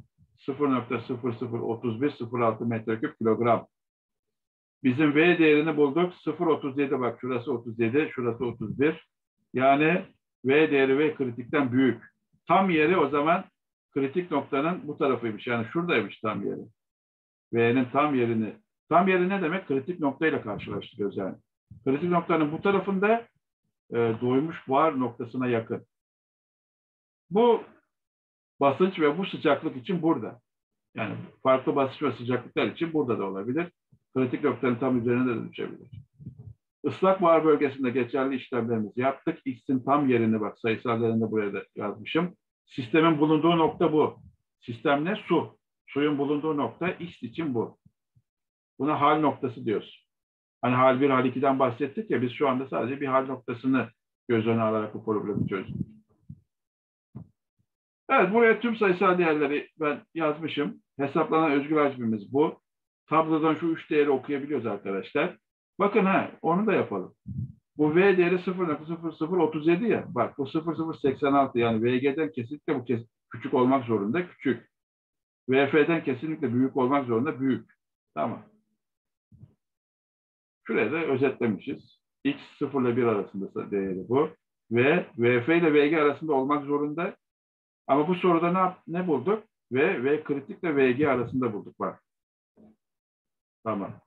0.003106 metreküp kilogram. Bizim V değerini bulduk. 0.37, bak şurası 37, şurası 31. Yani V değeri V kritikten büyük. Tam yeri o zaman kritik noktanın bu tarafıymış. Yani şuradaymış tam yeri. V'nin tam yerini. Tam yeri ne demek? Kritik noktayla karşılaştırıyoruz yani. Kritik noktanın bu tarafında doymuş buhar noktasına yakın. Bu basınç ve bu sıcaklık için burada. Yani farklı basınç ve sıcaklıklar için burada da olabilir. Kritik noktanın tam üzerine de düşebilir. Islak buhar bölgesinde geçerli işlemlerimizi yaptık. X'in tam yerini bak sayısal değerini buraya da yazmışım. Sistemin bulunduğu nokta bu. Sistem ne? Su. Suyun bulunduğu nokta X için bu. Buna hal noktası diyoruz. Hani hal 1, hal 2'den bahsettik ya, biz şu anda sadece bir hal noktasını göz önüne alarak bu problemi çözdük. Evet, buraya tüm sayısal değerleri ben yazmışım. Hesaplanan özgül hacmimiz bu. Tablodan şu 3 değeri okuyabiliyoruz arkadaşlar. Bakın onu da yapalım. Bu V değeri 0.0037 ya. Bak bu 0.086, yani VG'den kesinlikle bu küçük olmak zorunda. Küçük. VF'den kesinlikle büyük olmak zorunda. Büyük. Tamam. Şuraya da özetlemişiz. X 0 ile 1 arasında değeri bu. Ve VF ile VG arasında olmak zorunda. Ama bu soruda ne bulduk? V kritik ile VG arasında bulduk. Bak. Tamam.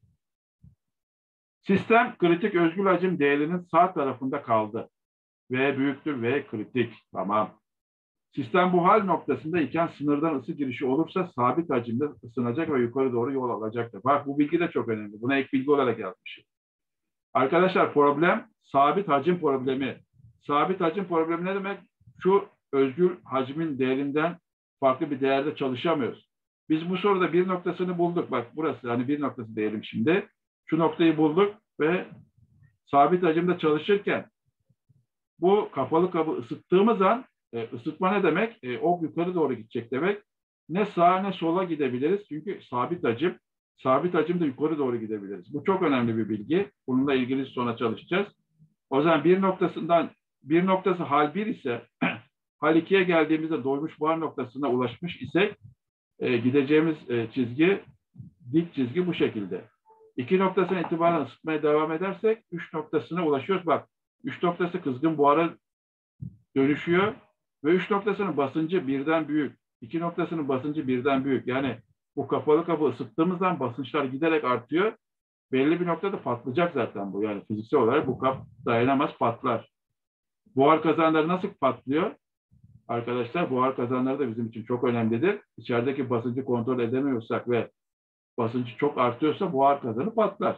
Sistem kritik özgül hacim değerinin sağ tarafında kaldı. V büyüktür V kritik. Tamam. Sistem bu hal noktasında iken sınırdan ısı girişi olursa sabit hacimde ısınacak ve yukarı doğru yol alacaktır. Bak bu bilgi de çok önemli. Buna ek bilgi olarak yazmışım. Arkadaşlar problem sabit hacim problemi. Sabit hacim problemi ne demek? Şu özgül hacmin değerinden farklı bir değerde çalışamıyoruz. Biz bu soruda bir noktasını bulduk. Bak burası, hani bir noktası diyelim şimdi. Şu noktayı bulduk ve sabit hacimde çalışırken bu kapalı kabı ısıttığımız an ısıtma ne demek? Ok yukarı doğru gidecek demek. Ne sağa ne sola gidebiliriz. Çünkü sabit hacimde yukarı doğru gidebiliriz. Bu çok önemli bir bilgi. Bununla ilgili sonra çalışacağız. O zaman bir noktasından bir noktası hal 1 ise hal 2'ye geldiğimizde doymuş buhar noktasına ulaşmış isek gideceğimiz çizgi, dik çizgi bu şekilde. 2 noktasına itibaren ısıtmaya devam edersek 3 noktasına ulaşıyoruz. Bak 3 noktası kızgın buhara dönüşüyor ve 3 noktasının basıncı birden büyük. 2 noktasının basıncı birden büyük. Yani bu kapalı kabı ısıttığımızdan basınçlar giderek artıyor. Belli bir noktada patlayacak zaten bu. Yani fiziksel olarak bu kap dayanamaz, patlar. Buhar kazanları nasıl patlıyor? Arkadaşlar buhar kazanları da bizim için çok önemlidir. İçerideki basıncı kontrol edemiyorsak ve basıncı çok artıyorsa buhar kazanı patlar.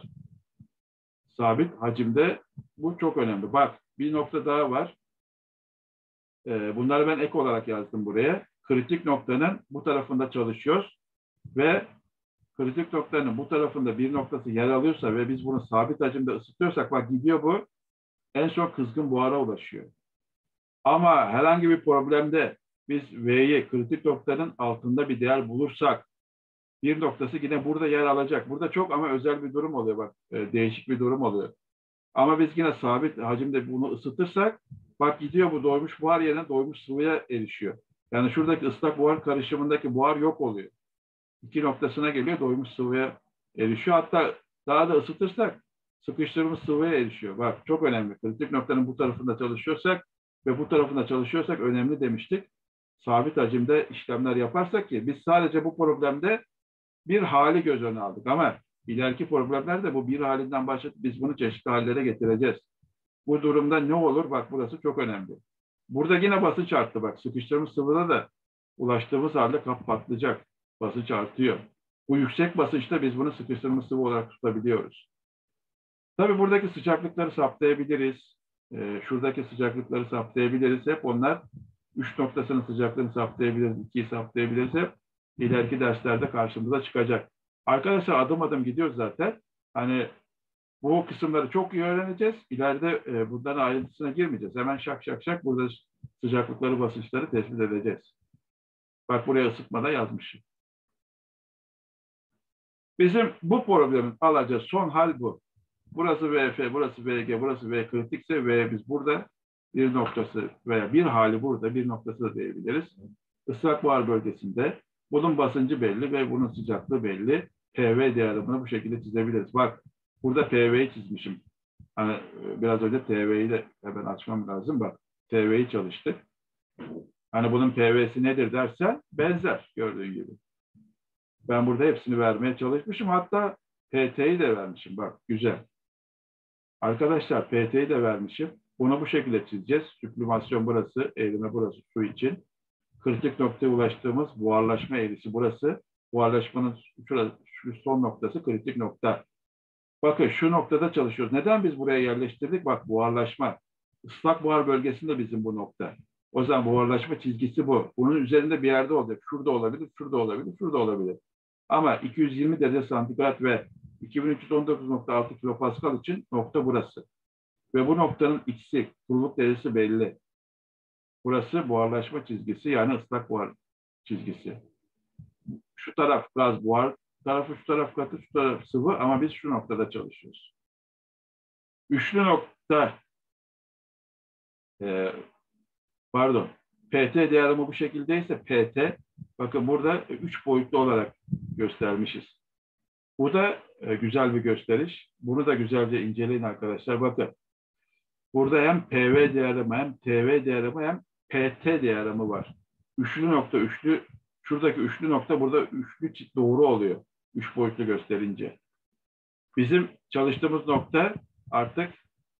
Sabit hacimde bu çok önemli. Bak bir nokta daha var. Bunları ben ek olarak yazdım buraya. Kritik noktanın bu tarafında çalışıyoruz ve kritik noktanın bu tarafında bir noktası yer alıyorsa ve biz bunu sabit hacimde ısıtıyorsak bak gidiyor bu en son kızgın buhara ulaşıyor. Ama herhangi bir problemde biz V'yi kritik noktanın altında bir değer bulursak bir noktası yine burada yer alacak. Burada çok ama özel bir durum oluyor bak. Değişik bir durum oluyor. Ama biz yine sabit hacimde bunu ısıtırsak bak gidiyor bu doymuş buhar yerine doymuş sıvıya erişiyor. Yani şuradaki ıslak buhar karışımındaki buhar yok oluyor. 2 noktasına geliyor doymuş sıvıya erişiyor. Hatta daha da ısıtırsak sıkıştırılmış sıvıya erişiyor. Bak çok önemli. Kritik noktanın bu tarafında çalışıyorsak ve bu tarafında çalışıyorsak önemli demiştik. Sabit hacimde işlemler yaparsak ki biz sadece bu problemde bir hali göz önüne aldık ama ileriki problemlerde bu bir halinden başlatıp biz bunu çeşitli hallere getireceğiz. Bu durumda ne olur? Bak burası çok önemli. Burada yine basınç arttı bak. Sıkıştırılmış sıvıda da ulaştığımız halde kap patlayacak. Basınç artıyor. Bu yüksek basınçta biz bunu sıkıştırılmış sıvı olarak tutabiliyoruz. Tabii buradaki sıcaklıkları saptayabiliriz. Şuradaki sıcaklıkları saptayabiliriz. Hep onlar 3 noktasının sıcaklığını saptayabiliriz. 2'yi saptayabiliriz. Hep ileriki derslerde karşımıza çıkacak. Arkadaşlar adım adım gidiyoruz zaten. Hani bu kısımları çok iyi öğreneceğiz. İleride bunların ayrıntısına girmeyeceğiz. Hemen şak şak şak burada sıcaklıkları, basınçları tespit edeceğiz. Bak buraya ısıtmada yazmışım. Bizim bu problemin alacağı son hal bu. Burası VF, burası VG, burası V kritikse V biz burada bir noktası veya bir hali burada bir noktası da diyebiliriz. Islak buhar bölgesinde bunun basıncı belli ve bunun sıcaklığı belli. PV değerlerini bu şekilde çizebiliriz. Bak burada PV'yi çizmişim. Hani biraz önce TV'yi de hemen açmam lazım. Bak TV'yi çalıştık. Hani bunun PV'si nedir dersen benzer gördüğün gibi. Ben burada hepsini vermeye çalışmışım. Hatta PT'yi de vermişim. Bak güzel. Arkadaşlar PT'yi de vermişim. Bunu bu şekilde çizeceğiz. Süblimasyon burası, eğrime burası su için. Kritik noktaya ulaştığımız buharlaşma eğrisi burası. Buharlaşmanın şu son noktası kritik nokta. Bakın şu noktada çalışıyoruz. Neden biz buraya yerleştirdik? Bak buharlaşma. Islak buhar bölgesinde bizim bu nokta. O zaman buharlaşma çizgisi bu. Bunun üzerinde bir yerde olacak. Şurada olabilir, şurada olabilir, şurada olabilir. Ama 220 derece santigrat ve 2319.6 kilopascal için nokta burası. Ve bu noktanın x'i, kuruluk derecesi belli. Burası buharlaşma çizgisi yani ıslak buhar çizgisi. Şu taraf gaz buhar tarafı, şu taraf katı, şu taraf sıvı ama biz şu noktada çalışıyoruz. Üçlü nokta PT değerimi bu şekildeyse PT bakın burada 3 boyutlu olarak göstermişiz. Bu da güzel bir gösteriş. Bunu da güzelce inceleyin arkadaşlar. Bakın burada hem PV değerimi hem TV değerimi hem PT değerimi var. Üçlü nokta, şuradaki üçlü nokta burada üçlü doğru oluyor. 3 boyutlu gösterince. Bizim çalıştığımız nokta artık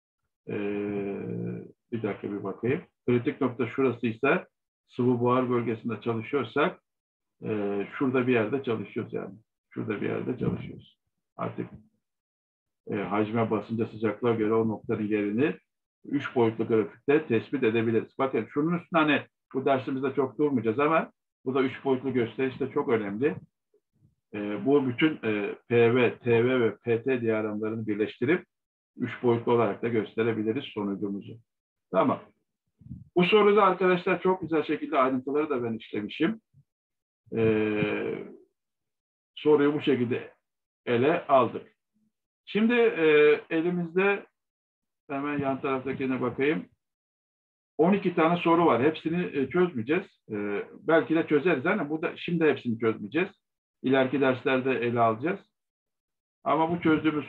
bir dakika bir bakayım. Kritik nokta şurasıysa sıvı buhar bölgesinde çalışıyorsak şurada bir yerde çalışıyoruz yani. Şurada bir yerde çalışıyoruz. Artık hacme, basınca, sıcaklığa göre o noktanın yerini 3 boyutlu grafikte tespit edebiliriz. Bakın şunun üstüne hani bu dersimizde çok durmayacağız ama bu da 3 boyutlu gösteriş de çok önemli. Bu bütün PV, TV ve PT diyagramlarını birleştirip 3 boyutlu olarak da gösterebiliriz sonucumuzu. Tamam. Bu soruda arkadaşlar çok güzel şekilde ayrıntıları da ben işlemişim. Soruyu bu şekilde ele aldık. Şimdi elimizde hemen yan taraftakine bakayım. 12 tane soru var. Hepsini çözmeyeceğiz. Belki de çözeriz ama bu da şimdi hepsini çözmeyeceğiz. İleriki derslerde ele alacağız. Ama bu çözdüğümüz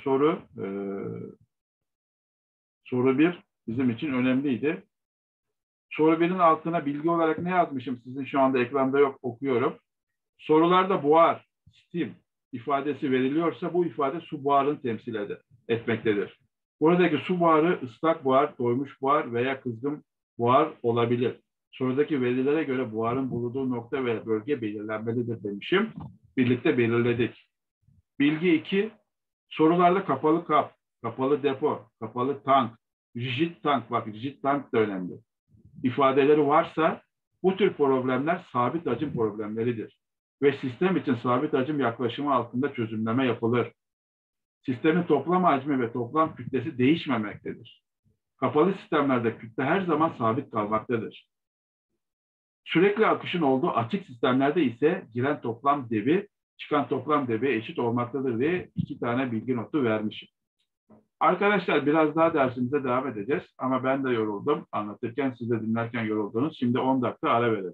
soru 1 bizim için önemliydi. Soru 1'in altına bilgi olarak ne yazmışım? Sizin şu anda ekranda yok, okuyorum. Sorularda buhar, steam ifadesi veriliyorsa bu ifade su buharını temsil etmektedir. Buradaki su buharı ıslak buhar, doymuş buhar veya kızgın buhar olabilir. Sorudaki verilere göre buharın bulunduğu nokta ve bölge belirlenmelidir demişim. Birlikte belirledik. Bilgi 2. Sorularda kapalı kap, kapalı depo, kapalı tank, rigid tank, bak rigid tank da önemli. İfadeleri varsa bu tür problemler sabit hacim problemleridir. Ve sistem için sabit hacim yaklaşımı altında çözümleme yapılır. Sistemin toplam hacmi ve toplam kütlesi değişmemektedir. Kapalı sistemlerde kütle her zaman sabit kalmaktadır. Sürekli akışın olduğu açık sistemlerde ise giren toplam debi, çıkan toplam debiye eşit olmaktadır diye 2 tane bilgi notu vermişim. Arkadaşlar biraz daha dersimize devam edeceğiz ama ben de yoruldum. Anlatırken siz de dinlerken yoruldunuz. Şimdi 10 dakika ara verelim.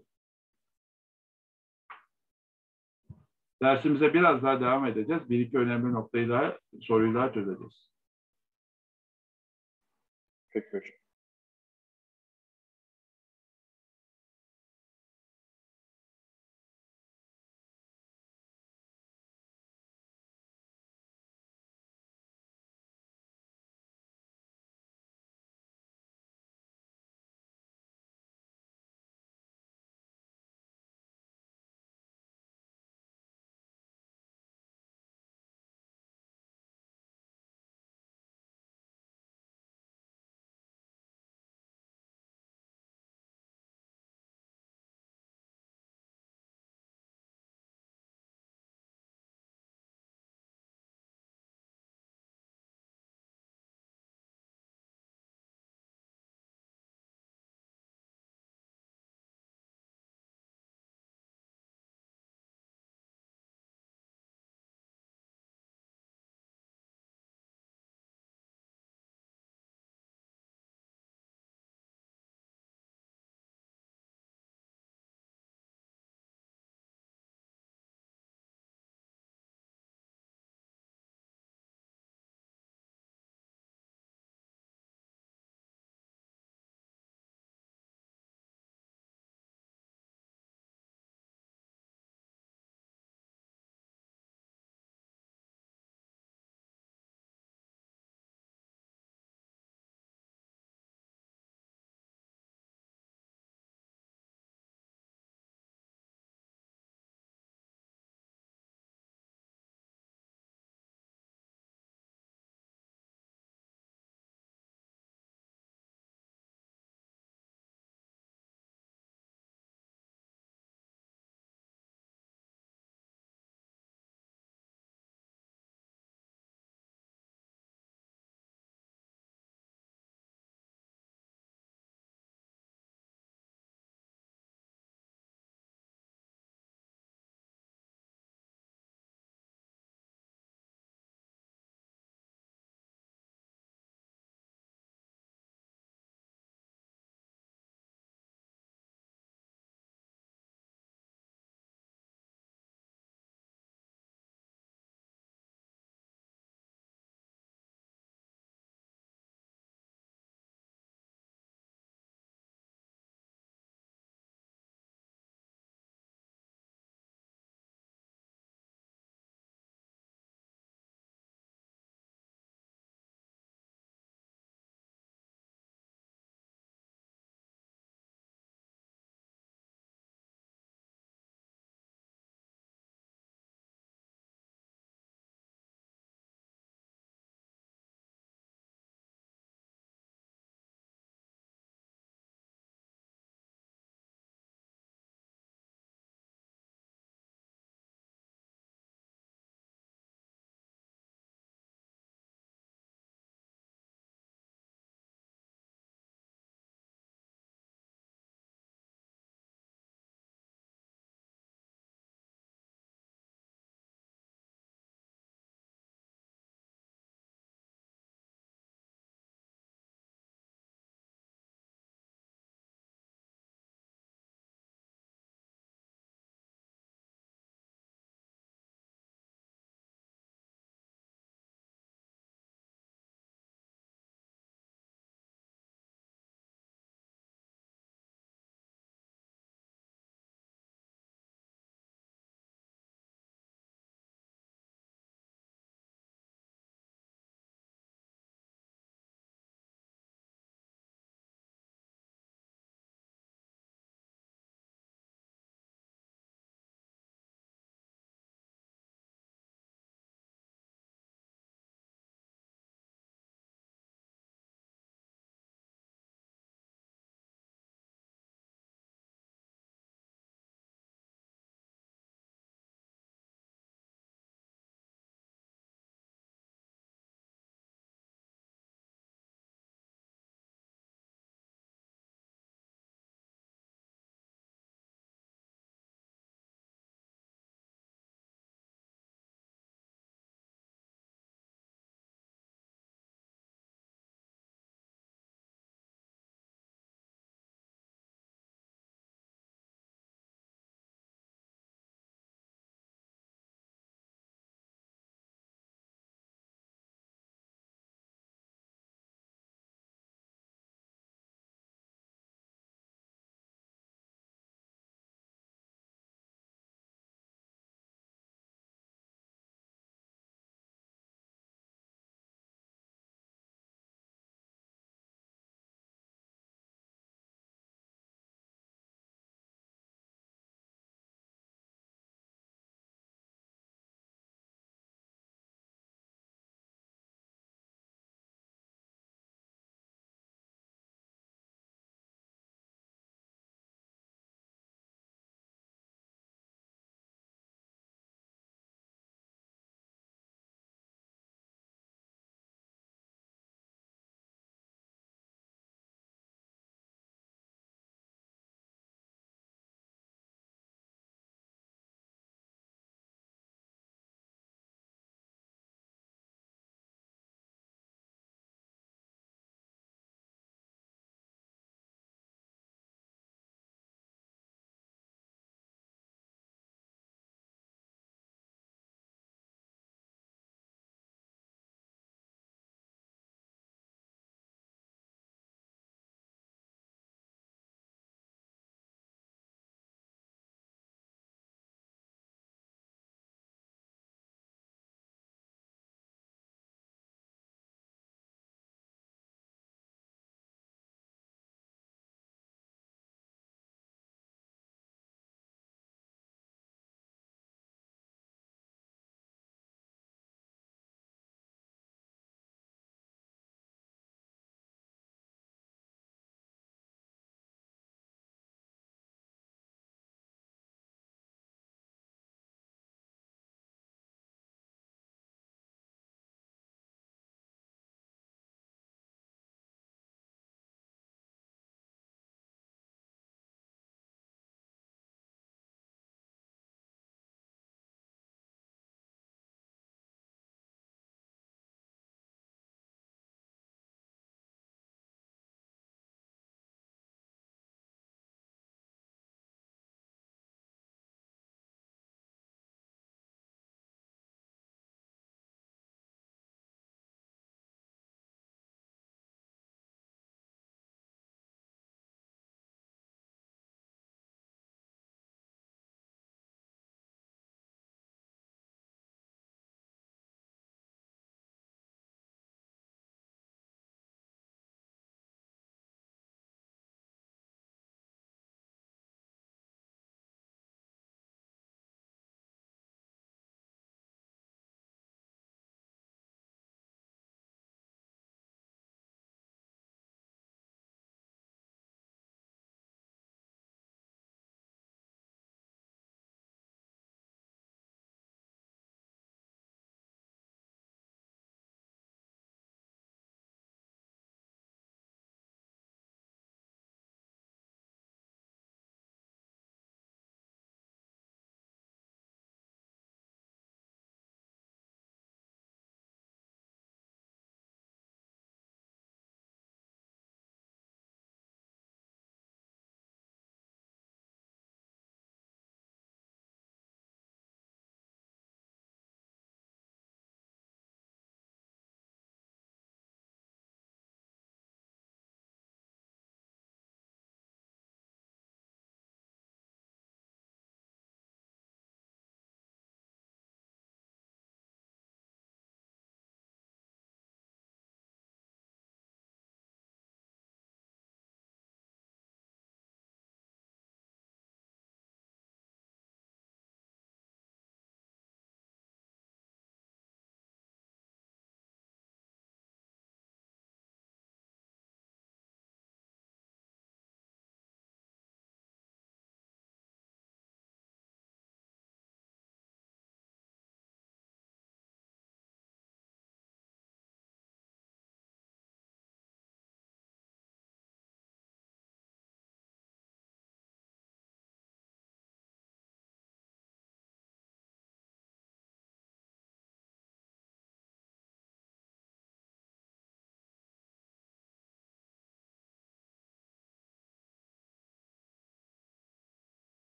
Dersimize biraz daha devam edeceğiz. Bir iki önemli noktayı daha, soruyu daha çözeceğiz. Peki hocam.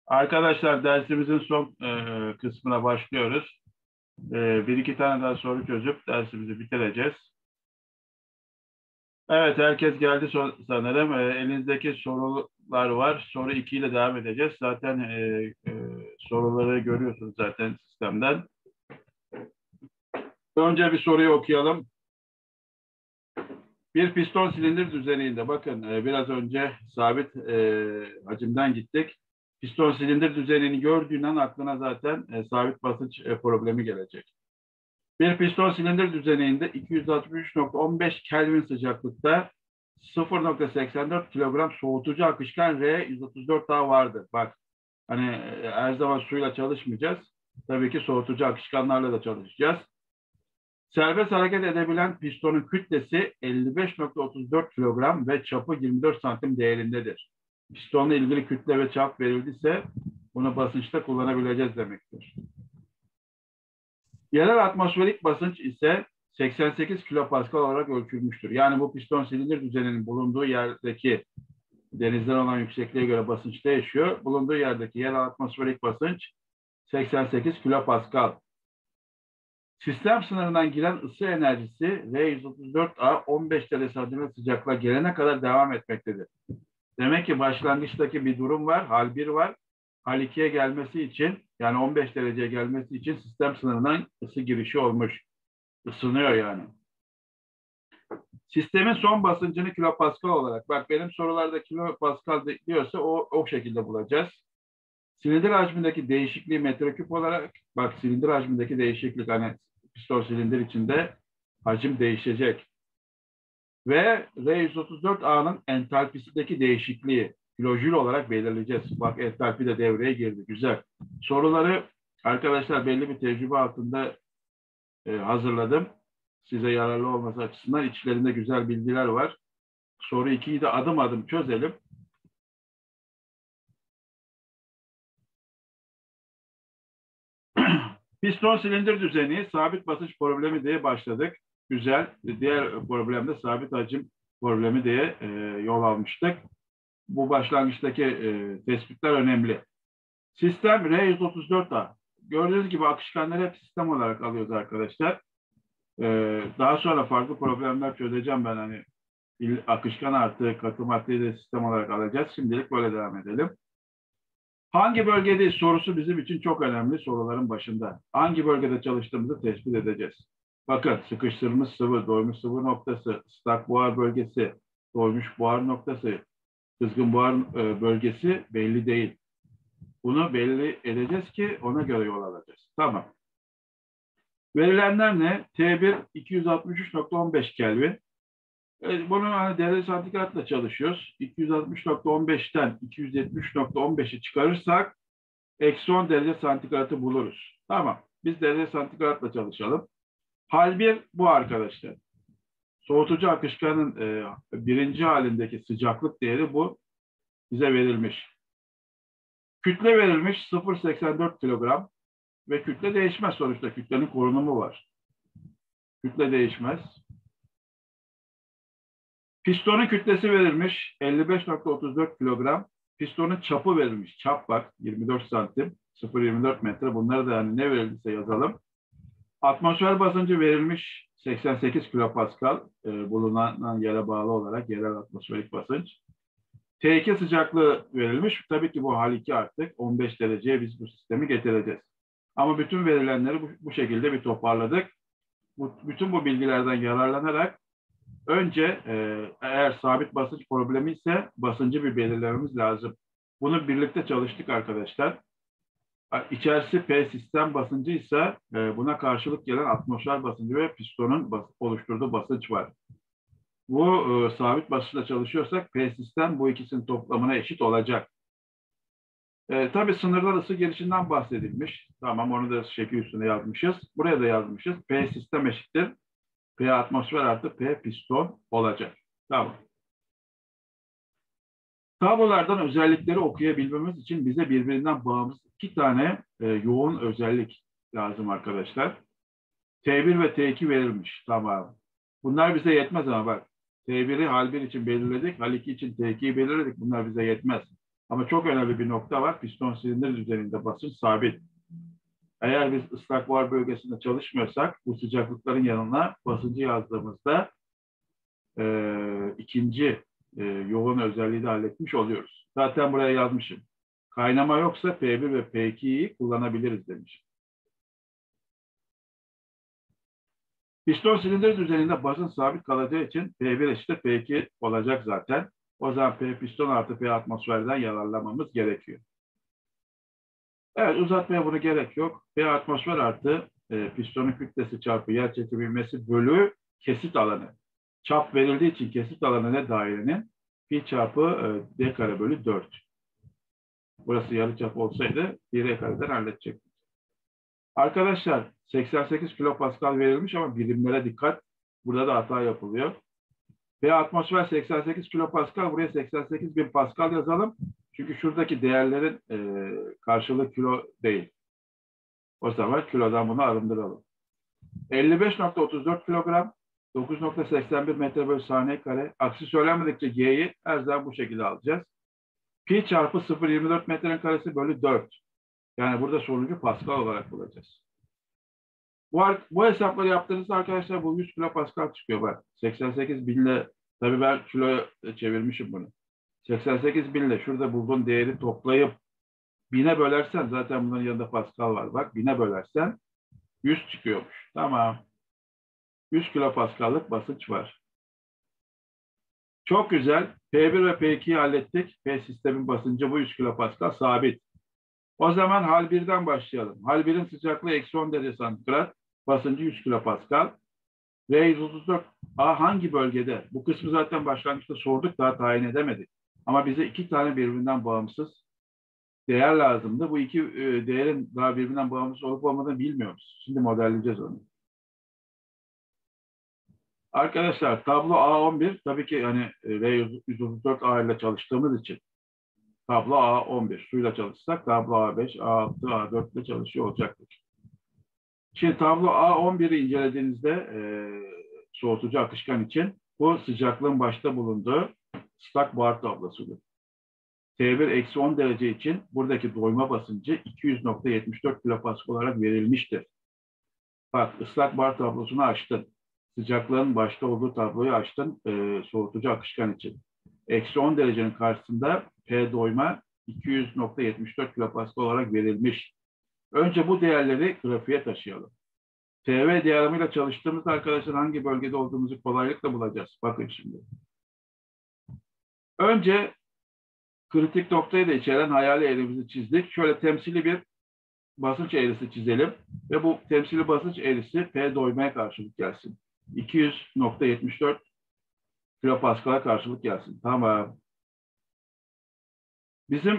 Arkadaşlar dersimizin son kısmına başlıyoruz. Bir iki tane daha soru çözüp dersimizi bitireceğiz. Evet, herkes geldi sanırım. Elinizdeki sorular var. Soru 2 ile devam edeceğiz. Zaten soruları görüyorsunuz zaten sistemden. Önce bir soruyu okuyalım. Bir piston silindir düzeninde, bakın biraz önce sabit hacimden gittik. Piston silindir düzenini gördüğün an aklına zaten sabit basınç problemi gelecek. Bir piston silindir düzeninde 263.15 Kelvin sıcaklıkta 0.84 kilogram soğutucu akışkan R134A vardır. Bak, hani her zaman suyla çalışmayacağız. Tabii ki soğutucu akışkanlarla da çalışacağız. Serbest hareket edebilen pistonun kütlesi 55.34 kilogram ve çapı 24 santim değerindedir. Pistonla ilgili kütle ve çap verildiyse bunu basınçta kullanabileceğiz demektir. Yerel atmosferik basınç ise 88 kilopascal olarak ölçülmüştür. Yani bu piston silindir düzeninin bulunduğu yerdeki denizden olan yüksekliğe göre basınç değişiyor. Bulunduğu yerdeki yerel atmosferik basınç 88 kilopascal. Sistem sınırından giren ısı enerjisi R134A 15 derece santigrat sıcaklığa gelene kadar devam etmektedir. Demek ki başlangıçtaki bir durum var, hal 1 var. Hal 2'ye gelmesi için, yani 15 dereceye gelmesi için sistem sınırından ısı girişi olmuş. Isınıyor yani. Sistemin son basıncını kilopascal olarak, bak benim sorularda kilopascal diyorsa o şekilde bulacağız. Silindir hacmindeki değişikliği metreküp olarak, bak silindir hacmindeki değişiklik, hani piston silindir içinde hacim değişecek. Ve R134A'nın entalpisindeki değişikliği kilojül olarak belirleyeceğiz. Bak entalpi de devreye girdi. Güzel. Soruları arkadaşlar belli bir tecrübe altında hazırladım. Size yararlı olması açısından içlerinde güzel bilgiler var. Soru 2'yi de adım adım çözelim. Piston silindir düzeni, sabit basınç problemi diye başladık. Güzel. Diğer problemde sabit hacim problemi diye yol almıştık. Bu başlangıçtaki tespitler önemli. Sistem R134A. Gördüğünüz gibi akışkanları hep sistem olarak alıyoruz arkadaşlar. Daha sonra farklı problemler çözeceğim ben. Hani akışkan artı katı maddeyi de sistem olarak alacağız. Şimdilik böyle devam edelim. Hangi bölgedeyiz sorusu bizim için çok önemli soruların başında. Hangi bölgede çalıştığımızı tespit edeceğiz. Bakın sıkıştırılmış sıvı, doymuş sıvı noktası, ıslak buhar bölgesi, doymuş buhar noktası, kızgın buhar bölgesi belli değil. Bunu belli edeceğiz ki ona göre yol alacağız. Tamam. Verilenler ne? T1 263.15 Kelvin. Bunu hani derece santigratla çalışıyoruz. 260.15'ten 270.15'i çıkarırsak eksi 10 derece santigratı buluruz. Tamam. Biz derece santigratla çalışalım. Hal 1 bu arkadaşlar. Soğutucu akışkanın birinci halindeki sıcaklık değeri bu. Bize verilmiş. Kütle verilmiş 0.84 kilogram ve kütle değişmez sonuçta. Kütlenin korunumu var. Kütle değişmez. Pistonun kütlesi verilmiş 55.34 kilogram. Pistonun çapı verilmiş. Çap bak 24 santim. 0.24 metre. Bunları da yani ne verildiyse yazalım. Atmosfer basıncı verilmiş 88 kilopascal bulunan yere bağlı olarak yerel atmosferik basınç. T2 sıcaklığı verilmiş. Tabii ki bu hal 2 artık 15 dereceye biz bu sistemi getireceğiz. Ama bütün verilenleri bu şekilde bir toparladık. Bütün bu bilgilerden yararlanarak önce eğer sabit basınç problemi ise basıncı bir belirlememiz lazım. Bunu birlikte çalıştık arkadaşlar. İçerisi P sistem basıncı ise buna karşılık gelen atmosfer basıncı ve pistonun oluşturduğu basınç var. Bu sabit basınçla çalışıyorsak P sistem bu ikisinin toplamına eşit olacak. Tabii sınırlar ısı girişinden bahsedilmiş. Tamam, onu da şekil üstüne yazmışız. Buraya da yazmışız. P sistem eşittir P atmosfer artı P piston olacak. Tamam. Tablolardan özellikleri okuyabilmemiz için bize birbirinden bağımsız iki tane yoğun özellik lazım arkadaşlar. T1 ve T2 verilmiş. Tamam. Bunlar bize yetmez ama bak. T1'i hal 1 için belirledik. Hal 2 için T2'yi belirledik. Bunlar bize yetmez. Ama çok önemli bir nokta var. Piston silindir üzerinde basınç sabit. Eğer biz ıslak buhar bölgesinde çalışmıyorsak bu sıcaklıkların yanına basıncı yazdığımızda ikinci yoğun özelliği de halletmiş oluyoruz. Zaten buraya yazmışım. Kaynama yoksa P1 ve P2'yi kullanabiliriz demişim. Piston silindir düzeninde basınç sabit kalacağı için P1 eşittir P2 olacak zaten. O zaman P piston artı P atmosferden yararlanmamız gerekiyor. Evet, uzatmaya bunu gerek yok. P atmosfer artı pistonun kütlesi çarpı yer çekimi ivmesi bölü kesit alanı. Çap verildiği için kesit alanı ne dairenin? Pi çarpı d kare bölü 4. Burası yarıçap olsaydı d kareden halledecektik. Arkadaşlar 88 kilopascal verilmiş ama birimlere dikkat. Burada da hata yapılıyor. P atmosfer 88 kilopascal. Buraya 88 bin pascal yazalım. Çünkü şuradaki değerlerin karşılığı kilo değil. O zaman kilodan bunu arındıralım. 55.34 kilogram, 9.81 metre bölü saniye kare. Aksi söylenmedikçe G'yi her zaman bu şekilde alacağız. Pi çarpı 0.24 metrenin karesi bölü 4. Yani burada sonucu pascal olarak bulacağız. Bu hesapları yaptığınızda arkadaşlar bu 100 kilopascal çıkıyor bak. 88 binle, tabii ben kiloya çevirmişim bunu. 88 binle şurada bulduğun değeri toplayıp 1000'e bölersen, zaten bunların yanında pascal var bak, 1000'e bölersen 100 çıkıyormuş. Tamam. 100 kilopascal'lık basınç var. Çok güzel. P1 ve P2'yi hallettik. P sistemin basıncı bu 100 kilopascal sabit. O zaman hal 1'den başlayalım. Hal 1'in sıcaklığı eksi 10 derece santigrat. Basıncı 100 kilopascal. R134 A hangi bölgede? Bu kısmı zaten başlangıçta sorduk, daha tayin edemedik. Ama bize iki tane birbirinden bağımsız değer lazımdı. Bu iki değerin daha birbirinden bağımsız olup olmadığını bilmiyoruz. Şimdi modelleyeceğiz onu. Arkadaşlar tablo A11 tabii ki hani R134A ile çalıştığımız için tablo A11. Suyla çalışsak tablo A5, A6, A4 ile çalışıyor olacaktık. Şimdi tablo A11'i incelediğinizde soğutucu akışkan için bu sıcaklığın başta bulunduğu ıslak buhar tablosudur. T1 eksi 10 derece için buradaki doyma basıncı 200.74 kilopascal olarak verilmiştir. Bak, ıslak buhar tablosunu açtın. Sıcaklığın başta olduğu tabloyu açtın soğutucu akışkan için. Eksi 10 derecenin karşısında P doyma 200.74 kilopascal olarak verilmiş. Önce bu değerleri grafiğe taşıyalım. TV diyagramıyla çalıştığımızda arkadaşlar hangi bölgede olduğumuzu kolaylıkla bulacağız. Bakın şimdi. Önce kritik noktayı da içeren hayali eğrimizi çizdik. Şöyle temsili bir basınç eğrisi çizelim. Ve bu temsili basınç eğrisi P doymaya karşılık gelsin. 200.74 kilopascal'a karşılık gelsin. Tamam. Bizim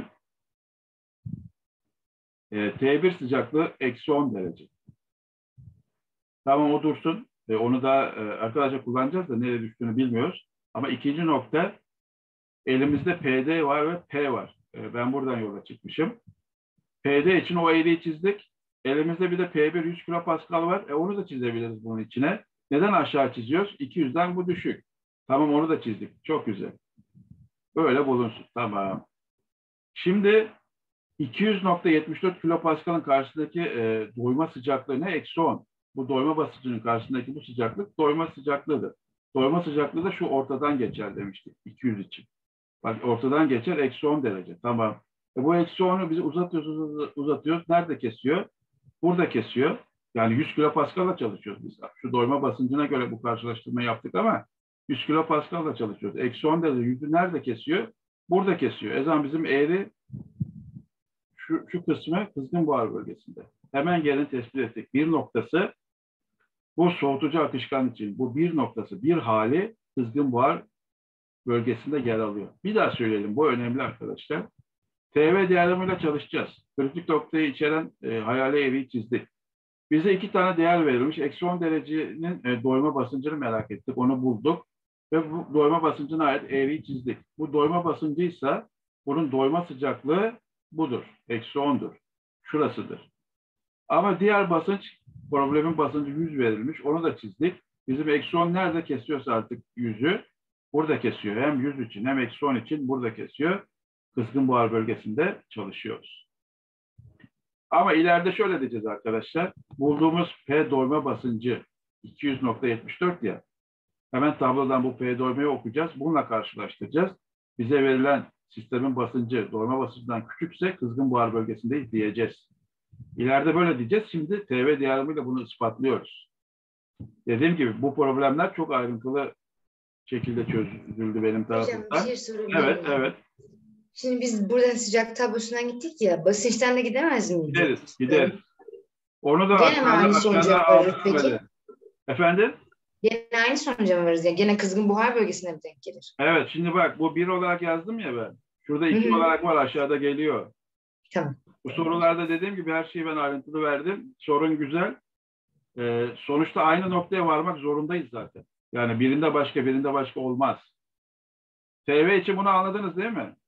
T1 sıcaklığı eksi 10 derece. Tamam, o dursun. Onu da arkadaşlar kullanacağız da nereye düştüğünü bilmiyoruz. Ama ikinci nokta, elimizde PD var ve P var. Ben buradan yola çıkmışım. PD için o eğriyi çizdik. Elimizde bir de P1 100 kilopascal var. Onu da çizebiliriz bunun içine. Neden aşağı çiziyoruz? 200'den bu düşük. Tamam, onu da çizdik. Çok güzel. Böyle bulunsun. Tamam. Şimdi 200.74 kilopascal'ın karşısındaki doyma sıcaklığı ne? Eksi 10. Bu doyma basıncının karşısındaki bu sıcaklık doyma sıcaklığıdır. Doyma sıcaklığı da şu ortadan geçer demiştik 200 için. Bak, ortadan geçer eksi 10 derece. Tamam. Bu eksi 10'u biz uzatıyoruz. Nerede kesiyor? Burada kesiyor. Yani 100 kilopascal'la çalışıyoruz biz. Şu doyma basıncına göre bu karşılaştırmayı yaptık ama 100 kilopascal'la çalışıyoruz. Eksi 10 derece yüzü nerede kesiyor? Burada kesiyor. O zaman bizim eğri şu kısmı kızgın buhar bölgesinde. Hemen yerini tespit ettik. Bir noktası bu soğutucu akışkan için bu bir noktası, bir hali kızgın buhar bölgesinde yer alıyor. Bir daha söyleyelim. Bu önemli arkadaşlar. TV diyagramıyla çalışacağız. Kritik noktayı içeren hayali eğriyi çizdik. Bize iki tane değer verilmiş. Eksi 10 derecenin doyma basıncını merak ettik. Onu bulduk. Ve bu doyma basıncına ait eğriyi çizdik. Bu doyma basıncıysa bunun doyma sıcaklığı budur. Eksi 10'dur. Şurasıdır. Ama diğer basınç, problemin basıncı 100 verilmiş. Onu da çizdik. Bizim eksi 10 nerede kesiyorsa artık 100'ü burada kesiyor. Hem 100 için hem eksi 10 için burada kesiyor. kızgın buhar bölgesinde çalışıyoruz. Ama ileride şöyle diyeceğiz arkadaşlar. Bulduğumuz P doyma basıncı 200.74 ya. Hemen tablodan bu P doymayı okuyacağız. Bununla karşılaştıracağız. Bize verilen sistemin basıncı doyma basıncından küçükse kızgın buhar bölgesindeyiz diyeceğiz. İleride böyle diyeceğiz. Şimdi TV diyagramıyla bunu ispatlıyoruz. Dediğim gibi bu problemler çok ayrıntılı şekilde çözüldü benim Hocam tarafımdan. bir şey sorabilir Evet, miyim? evet. Şimdi biz buradan sıcak tablosundan gittik ya, basınçtan da gidemez miyiz? Gideriz. Onu da Gene mi aynı sonuca varırız peki? Efendim? Gene aynı sonuca mı varız? Yani gene kızgın buhar bölgesine mi denk gelir? Evet, şimdi bak bu 1 olarak yazdım ya ben. Şurada 2 olarak var, aşağıda geliyor. Tamam. Bu sorularda dediğim gibi her şeyi ben ayrıntılı verdim. Sorun güzel. Sonuçta aynı noktaya varmak zorundayız zaten. Yani birinde başka, birinde başka olmaz. TV için bunu anladınız değil mi?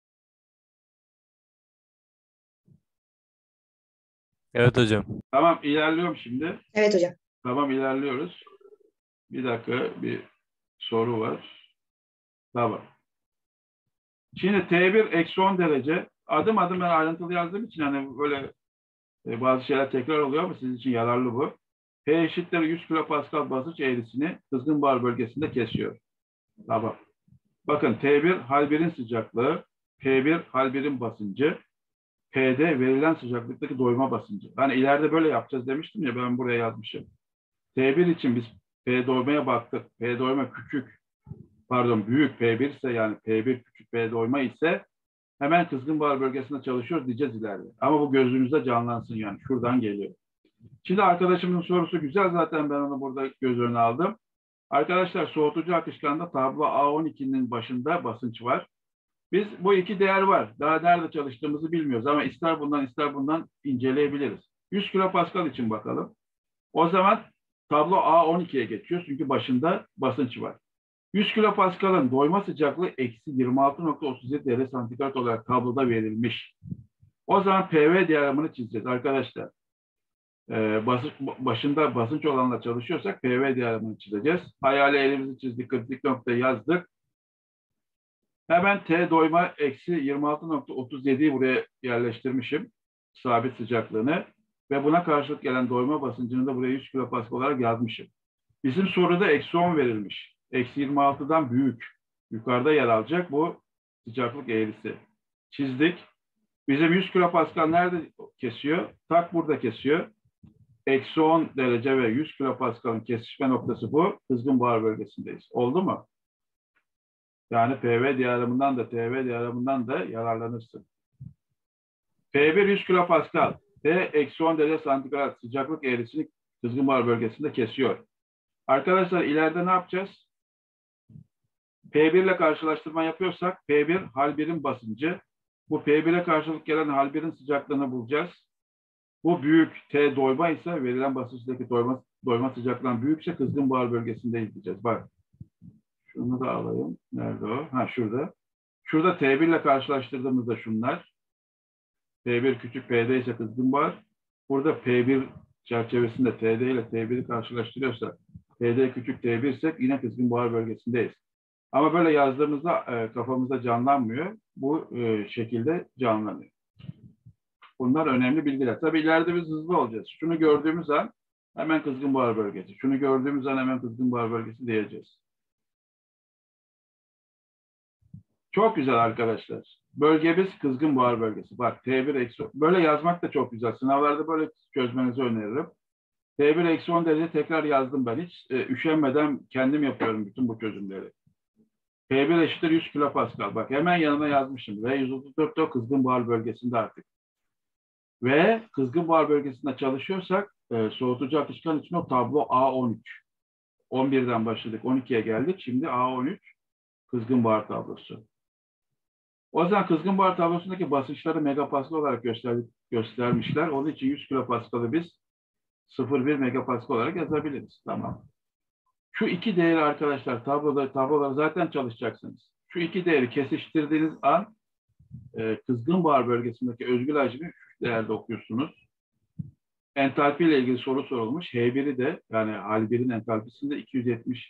Evet hocam. Tamam, ilerliyorum şimdi. Evet hocam. Tamam, ilerliyoruz. Bir dakika, bir soru var. Tamam. Şimdi T1 eksi 10 derece. Adım adım ben ayrıntılı yazdığım için hani böyle bazı şeyler tekrar oluyor ama sizin için yararlı bu. P eşittir 100 kilopascal basınç eğrisini kızgın buhar bölgesinde kesiyor. Tamam. Bakın T1 hal 1'in sıcaklığı, P1 hal 1'in basıncı, P'de verilen sıcaklıktaki doyma basıncı. Yani ileride böyle yapacağız demiştim ya, ben buraya yazmışım. T1 için biz P doymaya baktık. P doyma büyük P1 ise, yani P1 küçük P doyma ise hemen kızgın buhar bölgesinde çalışıyoruz diyeceğiz ileride. Ama bu gözünüzde canlansın, yani şuradan geliyor. Şimdi arkadaşımın sorusu güzel, zaten ben onu burada göz önüne aldım. Arkadaşlar soğutucu akışkanda tablo A12'nin başında basınç var. Biz bu iki değer var. Daha nerede çalıştığımızı bilmiyoruz ama ister bundan inceleyebiliriz. 100 kilopascal için bakalım. O zaman tablo A12'ye geçiyor çünkü başında basınç var. 100 kilopascal'ın doyma sıcaklığı eksi 26.37 derece santigrat olarak tabloda verilmiş. O zaman PV diyagramını çizeceğiz arkadaşlar. Başında basınç olanla çalışıyorsak PV diyagramını çizeceğiz. Hayali elimizi çizdik, kritik noktayı yazdık. Hemen T doyma eksi 26.37'yi buraya yerleştirmişim. Sabit sıcaklığını. Ve buna karşılık gelen doyma basıncını da buraya 100 kilopascal olarak yazmışım. Bizim soruda eksi 10 verilmiş. Eksi 26'dan büyük. Yukarıda yer alacak bu sıcaklık eğrisi. Çizdik. Bizim 100 kilopascal nerede kesiyor? Tak burada kesiyor. Eksi 10 derece ve 100 kilopascal'ın kesişme noktası bu. Kızgın buhar bölgesindeyiz. Oldu mu? Yani PV diyagramından da TV diyagramından da yararlanırsın. P1 100 kilopascal. T eksi 10 derece santigrat sıcaklık eğrisini kızgın buhar bölgesinde kesiyor. Arkadaşlar ileride ne yapacağız? P1 ile karşılaştırma yapıyorsak P1 hal 1'in basıncı. Bu P1'e karşılık gelen hal 1'in sıcaklığını bulacağız. Bu büyük T doyma ise verilen basınçtaki doyma sıcaklığından büyükse kızgın buhar bölgesinde diyeceğiz. Bak. Şunu da alayım. Nerede o? Ha şurada. Şurada T1 ile karşılaştırdığımızda şunlar. P1 küçük PD ise kızgın buhar. Burada P1 çerçevesinde TD ile T1'i karşılaştırıyorsak PD küçük T1 ise yine kızgın buhar bölgesindeyiz. Ama böyle yazdığımızda kafamızda canlanmıyor. Bu şekilde canlanıyor. Bunlar önemli bilgiler. Tabii ileride biz hızlı olacağız. Şunu gördüğümüz an hemen kızgın buhar bölgesi. Şunu gördüğümüz an hemen kızgın buhar bölgesi diyeceğiz. Çok güzel arkadaşlar. Bölgemiz kızgın buhar bölgesi. Bak T1 eksi 10. Böyle yazmak da çok güzel. Sınavlarda böyle çözmenizi öneririm. T1 eksi 10 derece tekrar yazdım ben. Hiç üşenmeden kendim yapıyorum bütün bu çözümleri. P1 eşittir 100 kilopascal. Bak hemen yanına yazmışım. Ve 134 o kızgın buhar bölgesinde artık. Ve kızgın buhar bölgesinde çalışıyorsak soğutucu akışkan için o tablo A13. 11'den başladık. 12'ye geldik. Şimdi A13 kızgın buhar tablosu. O zaman kızgın buhar tablosundaki basınçları megapascal olarak göstermişler. Onun için 100 kilopascal'ı biz 0,1 megapascal olarak yazabiliriz. Tamam. Şu iki değeri arkadaşlar tabloları zaten çalışacaksınız. Şu iki değeri kesiştirdiğiniz an kızgın buhar bölgesindeki özgül hacmi şu değerde okuyorsunuz. Entalpi ile ilgili soru sorulmuş. H1'i de yani hal 1'in entalpisinde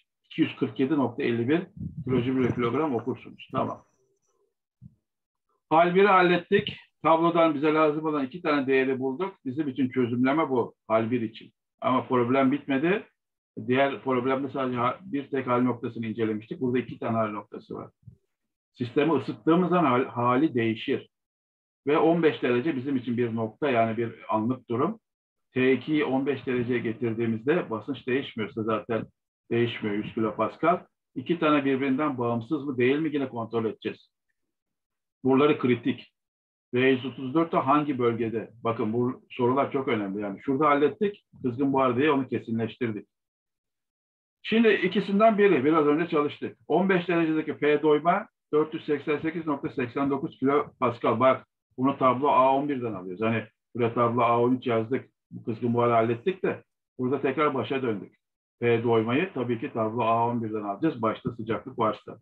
247.51 kilojoule kilogram okursunuz. Tamam. Hal 1'i hallettik. Tablodan bize lazım olan 2 tane değeri bulduk. Bizim için çözümleme bu. Hal 1 için. Ama problem bitmedi. Diğer problemde sadece bir tek hal noktasını incelemiştik. Burada 2 tane hal noktası var. Sistemi ısıttığımız zaman hali değişir. Ve 15 derece bizim için bir nokta, yani bir anlık durum. T2'yi 15 dereceye getirdiğimizde basınç değişmiyorsa zaten değişmiyor 100 kilopascal. 2 tane birbirinden bağımsız mı değil mi yine kontrol edeceğiz. Buraları kritik. V134 da hangi bölgede? Bakın bu sorular çok önemli. Yani şurada hallettik. Kızgın buhar diye onu kesinleştirdik. Şimdi ikisinden biri. Biraz önce çalıştık. 15 derecedeki P doyma 488.89 kilopascal. Bak bunu tablo A11'den alıyoruz. Hani buraya tablo A13 yazdık. Bu kızgın buharı hallettik de burada tekrar başa döndük. P doymayı tabii ki tablo A11'den alacağız. Başta sıcaklık varsa.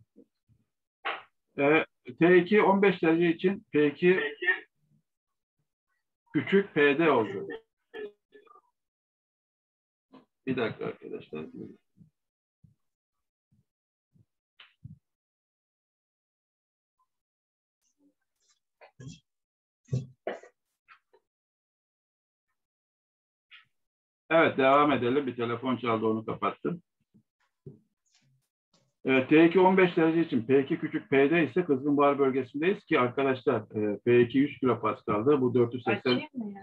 T2 15 derece için P2 küçük PD oldu. Bir dakika arkadaşlar. Evet, devam edelim. Bir telefon çaldı, onu kapattım. T2 15 derece için P2 küçük PD ise kızgın buhar bölgesindeyiz ki arkadaşlar P2 100 kilopascal'dı. Bu 480.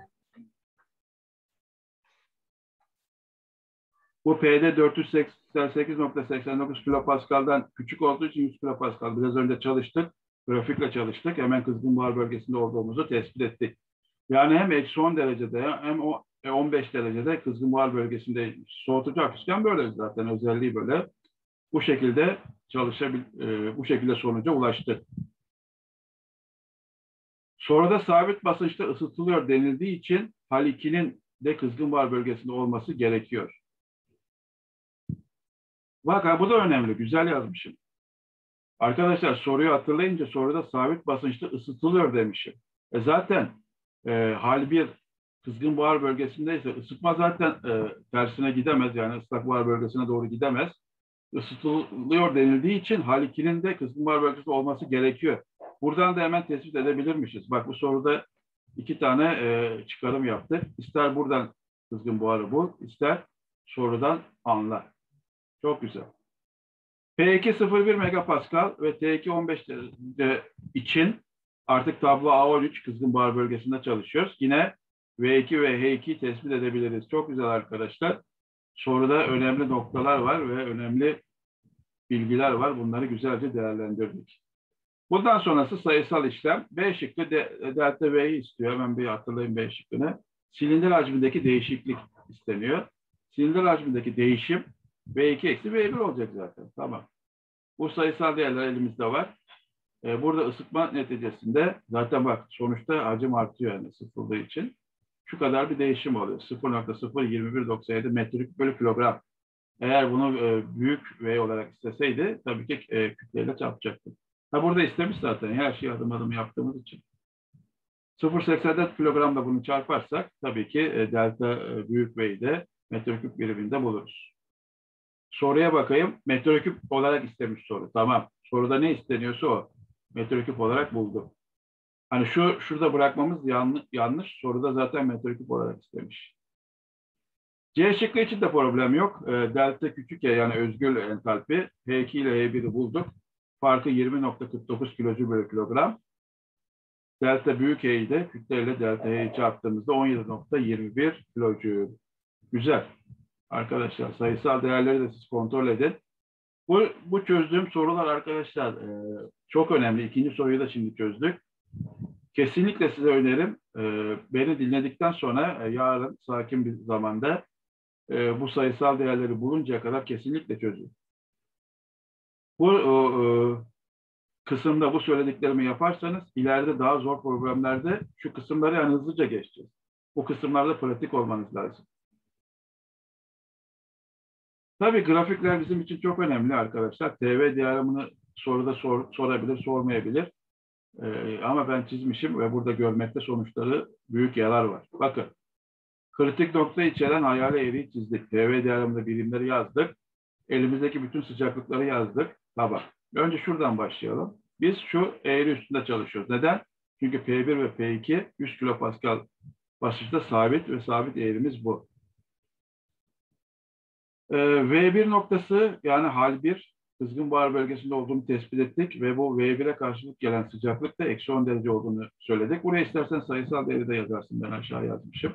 Bu PD 488.89 kilopascal'dan küçük olduğu için 100 kilopascal. Biraz önce çalıştık. Grafikle çalıştık. Hemen kızgın buhar bölgesinde olduğumuzu tespit ettik. Yani hem eksi 10 derecede hem 15 derecede kızgın buhar bölgesinde soğutucu akışkan böyle zaten özelliği böyle. Bu şekilde bu şekilde sonuca ulaştı. Sonra da sabit basınçta ısıtılıyor denildiği için hal 2'nin de kızgın buhar bölgesinde olması gerekiyor. Bak bu da önemli. Güzel yazmışım. Arkadaşlar soruyu hatırlayınca soruda sabit basınçta ısıtılıyor demişim. Zaten hal 1 kızgın buhar bölgesindeyse ısıtma zaten tersine gidemez. Yani ıslak buhar bölgesine doğru gidemez. Isıtılıyor denildiği için hal 2'nin de kızgın buhar bölgesinde olması gerekiyor. Buradan da hemen tespit edebilirmişiz. Bak bu soruda 2 tane çıkarım yaptık. İster buradan kızgın buharı bul, ister sorudan anla. Çok güzel. P2 0,1 megapascal ve T2 15 derece için artık tablo A13 kızgın buhar bölgesinde çalışıyoruz. Yine V2 ve H2'yi tespit edebiliriz. Çok güzel arkadaşlar. Soruda önemli noktalar var ve önemli bilgiler var. Bunları güzelce değerlendirdik. Bundan sonrası sayısal işlem. B şıkkı delta V'yi istiyor. Hemen bir hatırlayın B şıkkını. Silindir hacmindeki değişiklik isteniyor. Silindir hacmindeki değişim V2 eksi V1 olacak zaten. Tamam. Bu sayısal değerler elimizde var. Burada ısıtma neticesinde zaten bak sonuçta hacim artıyor yani ısıtıldığı için. Şu kadar bir değişim oluyor. 0.02197 metreküp bölü kilogram. Eğer bunu büyük V olarak isteseydi tabii ki kütleyle çarpacaktı. Burada istemiş zaten her şeyi adım adım yaptığımız için. 0.84 kilogramda bunu çarparsak tabii ki delta büyük V'yi de metreküp biriminde buluruz. Soruya bakayım. Metreküp olarak istemiş soru. Tamam. Soruda ne isteniyorsa o. Metreküp olarak buldum. Hani şurada bırakmamız yanlış. Soruda zaten metreküp olarak istemiş. C şıkkı için de problem yok. Delta küçük ya yani özgül entalpi. H2 ile H1'i bulduk. Farkı 20.49 kilojül bölü kilogram. Delta büyük H'yi de kütle ile delta H'yi çarptığımızda 17.21 kilojül. Güzel. Arkadaşlar sayısal değerleri de siz kontrol edin. Bu çözdüğüm sorular arkadaşlar çok önemli. İkinci soruyu da şimdi çözdük. Kesinlikle size önerim. Beni dinledikten sonra yarın sakin bir zamanda bu sayısal değerleri buluncaya kadar kesinlikle çözün. Bu kısımda bu söylediklerimi yaparsanız ileride daha zor problemlerde şu kısımları yani hızlıca geçeceğiz. Bu kısımlarda pratik olmanız lazım. Tabii grafikler bizim için çok önemli arkadaşlar. TV diyagramını soruda sorabilir, sormayabilir. Ama ben çizmişim ve burada görmekte sonuçları büyük yarar var. Bakın, kritik nokta içeren hayali eğriyi çizdik. TV diyagramında birimleri yazdık. Elimizdeki bütün sıcaklıkları yazdık. Tamam. Önce şuradan başlayalım. Biz şu eğri üstünde çalışıyoruz. Neden? Çünkü P1 ve P2 100 kilopascal basınçta sabit ve sabit eğrimiz bu. V1 noktası yani hal 1 kızgın buhar bölgesinde olduğunu tespit ettik ve bu V1'e karşılık gelen sıcaklık da eksi 10 derece olduğunu söyledik. Buraya istersen sayısal değeri de yazarsın. Ben aşağı yazmışım.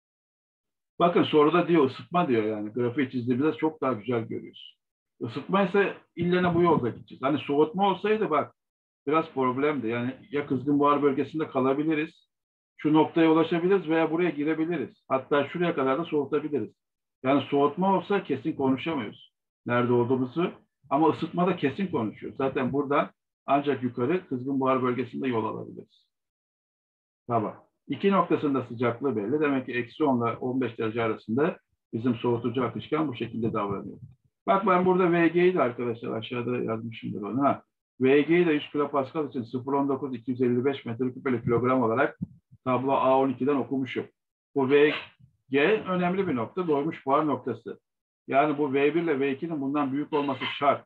Bakın soruda diyor ısıtma diyor yani. Grafiği çizdiğimizde çok daha güzel görüyoruz. Isıtma ise illene bu yolda gideceğiz. Hani soğutma olsaydı bak biraz problemdi. Yani ya kızgın buhar bölgesinde kalabiliriz. Şu noktaya ulaşabiliriz veya buraya girebiliriz. Hatta şuraya kadar da soğutabiliriz. Yani soğutma olsa kesin konuşamıyoruz. Nerede olduğumuzu. Ama ısıtmada kesin konuşuyoruz. Zaten buradan ancak yukarı kızgın buhar bölgesinde yol alabiliriz. Tamam. İki noktasında sıcaklığı belli. Demek ki eksi 10 ile 15 derece arasında bizim soğutucu akışkan bu şekilde davranıyor. Bak ben burada VG'yi de arkadaşlar aşağıda yazmışımdır onu. VG'yi de 100 kilopascal için 0.19 255 metreküp bölü kilogram olarak tablo A12'den okumuşum. Bu VG önemli bir nokta. Doymuş buhar noktası. Yani bu V1 ile V2'nin bundan büyük olması şart.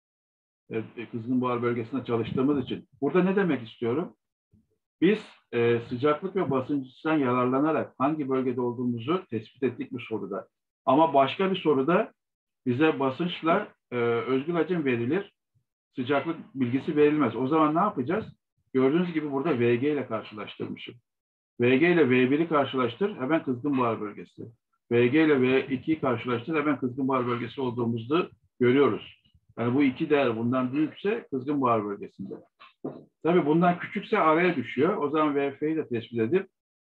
Kızgın buhar bölgesinde çalıştığımız için. Burada ne demek istiyorum? Biz sıcaklık ve basınçtan yararlanarak hangi bölgede olduğumuzu tespit ettik bu soruda. Ama başka bir soruda bize basınçla özgül hacim verilir. Sıcaklık bilgisi verilmez. O zaman ne yapacağız? Gördüğünüz gibi burada VG ile karşılaştırmışım. VG ile V1'i karşılaştır, hemen kızgın buhar bölgesi. VG ile V2'yi karşılaştır, hemen kızgın buhar bölgesi olduğumuzu görüyoruz. Yani bu iki değer bundan büyükse kızgın buhar bölgesinde. Tabii bundan küçükse araya düşüyor. O zaman VF'yi de tespit edip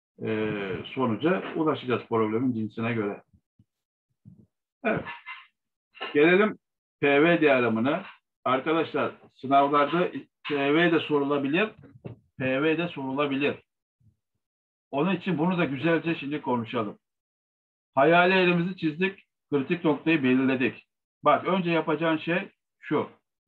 sonuca ulaşacağız problemin cinsine göre. Evet. Gelelim PV diyagramına. Arkadaşlar sınavlarda PV de sorulabilir, PV de sorulabilir. Onun için bunu da güzelce şimdi konuşalım. Hayali elimizi çizdik, kritik noktayı belirledik. Bak önce yapacağın şey şu.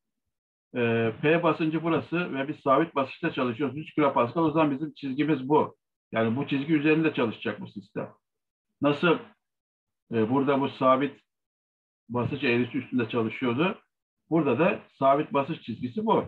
P basıncı burası ve biz sabit basınçta çalışıyoruz. 3 kilopascal, o zaman bizim çizgimiz bu. Yani bu çizgi üzerinde çalışacak bu sistem. Nasıl burada bu sabit basınç eğrisi üstünde çalışıyordu. Burada da sabit basınç çizgisi bu.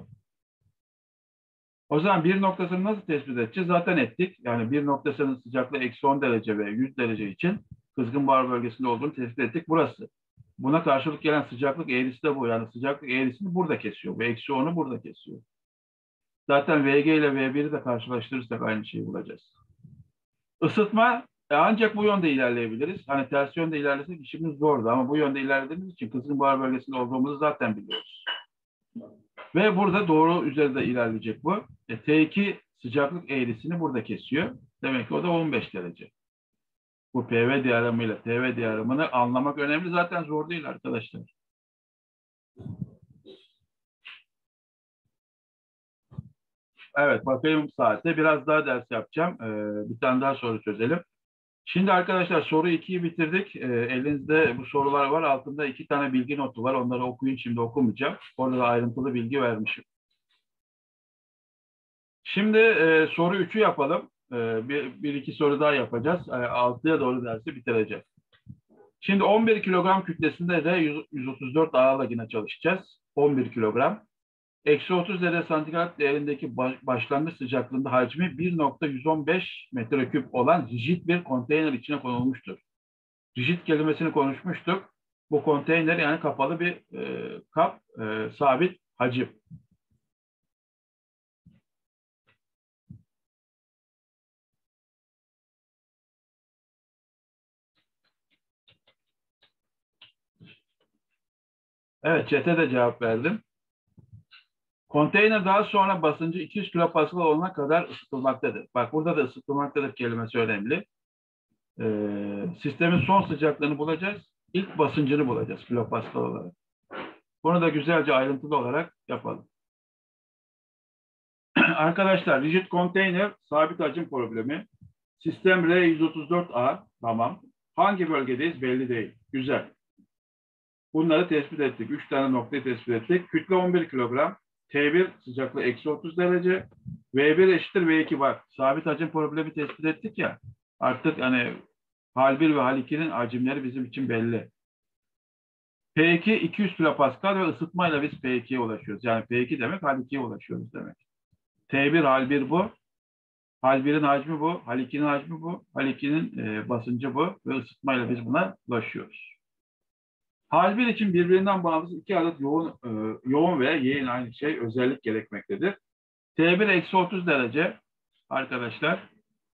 O zaman bir noktasını nasıl tespit edeceğiz? Zaten ettik. Yani bir noktasının sıcaklığı eksi 10 derece ve 100 derece için kızgın buhar bölgesinde olduğunu tespit ettik. Burası. Buna karşılık gelen sıcaklık eğrisi de bu. Yani sıcaklık eğrisini burada kesiyor. Ve eksi 10'u burada kesiyor. Zaten VG ile V1'i de karşılaştırırsak aynı şeyi bulacağız. Isıtma ancak bu yönde ilerleyebiliriz. Hani ters yönde ilerlesek işimiz zordu ama bu yönde ilerlediğimiz için kızgın buhar bölgesinde olduğumuzu zaten biliyoruz. Ve burada doğru üzerinde ilerleyecek bu. T2 sıcaklık eğrisini burada kesiyor. Demek ki o da 15 derece. Bu PV diyagramıyla TV diyagramını anlamak önemli. Zaten zor değil arkadaşlar. Evet, bakayım saate. Biraz daha ders yapacağım. Bir tane daha soru çözelim. Şimdi arkadaşlar soru 2'yi bitirdik. Elinizde bu sorular var. Altında 2 tane bilgi notu var. Onları okuyun. Şimdi okumayacağım. Orada da ayrıntılı bilgi vermişim. Şimdi soru 3'ü yapalım. Bir iki soru daha yapacağız. 6'ya doğru dersi bitireceğiz. Şimdi 11 kilogram kütlesinde de 134 ağırla yine çalışacağız. 11 kilogram. Eksi 30 derece santigrat değerindeki başlangıç sıcaklığında hacmi 1.115 metreküp olan rigid bir konteyner içine konulmuştur. Rigid kelimesini konuşmuştuk. Bu konteyner yani kapalı bir kap, sabit hacim. Evet, chat'e de cevap verdim. Konteyner daha sonra basıncı 200 kilopascal olana kadar ısıtılmaktadır. Bak burada da ısıtılmaktadır kelimesi önemli. Sistemin son sıcaklığını bulacağız. İlk basıncını bulacağız kilopascal olarak. Bunu da güzelce ayrıntılı olarak yapalım. Arkadaşlar rigid konteyner sabit hacim problemi. Sistem R134A. Tamam. Hangi bölgedeyiz belli değil. Güzel. Bunları tespit ettik. 3 tane noktayı tespit ettik. Kütle 11 kilogram. T1 sıcaklığı eksi 30 derece. V1 eşittir V2 var. Sabit hacim problemi tespit ettik ya. Artık hani hal 1 ve hal 2'nin hacimleri bizim için belli. P2 200 kilopascal ve ısıtmayla biz P2'ye ulaşıyoruz. Yani P2 demek hal 2'ye ulaşıyoruz demek. T1 hal 1 bu. Hal 1'in hacmi bu, hal 2'nin hacmi bu, hal 2'nin basıncı bu ve ısıtmayla biz buna ulaşıyoruz. Hal 1 için birbirinden bağımsız 2 adet yoğun veya yeğen aynı şey özellik gerekmektedir. T1 eksi 30 derece arkadaşlar.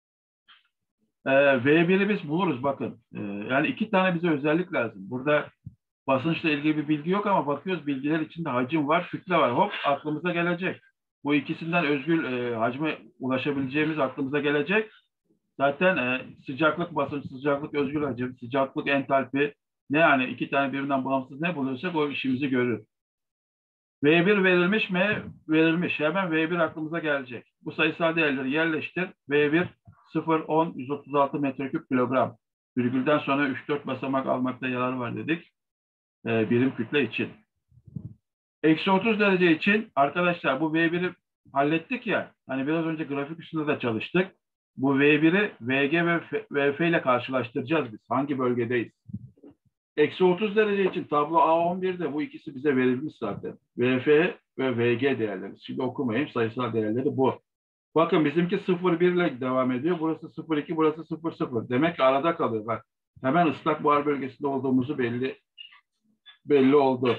V1'i biz buluruz bakın. Yani 2 tane bize özellik lazım. Burada basınçla ilgili bir bilgi yok ama bakıyoruz bilgiler içinde hacim var, kütle var. Hop aklımıza gelecek. Bu ikisinden özgül hacme ulaşabileceğimiz aklımıza gelecek. Zaten sıcaklık, basınç, sıcaklık, özgül hacim, sıcaklık, entalpi ne yani 2 tane birbirinden bağımsız ne buluyorsak o işimizi görür. V1 verilmiş mi? Verilmiş. Hemen V1 aklımıza gelecek. Bu sayısal değerleri yerleştir. V1 0, 10, 136 metreküp kilogram. Virgülden sonra 3-4 basamak almakta yarar var dedik. Birim kütle için. Eksi 30 derece için arkadaşlar bu V1'i hallettik ya. Hani biraz önce grafik üstünde de çalıştık. Bu V1'i VG ve VF ile karşılaştıracağız biz. Hangi bölgedeyiz? Eksi 30 derece için tablo A11'de bu ikisi bize verilmiş zaten. VF ve VG değerleri. Şimdi okumayayım. Sayısal değerleri bu. Bakın bizimki 0,1 ile devam ediyor. Burası 0,2, burası 0,0. Demek ki arada kalıyor. Bak hemen ıslak buhar bölgesinde olduğumuzu belli oldu.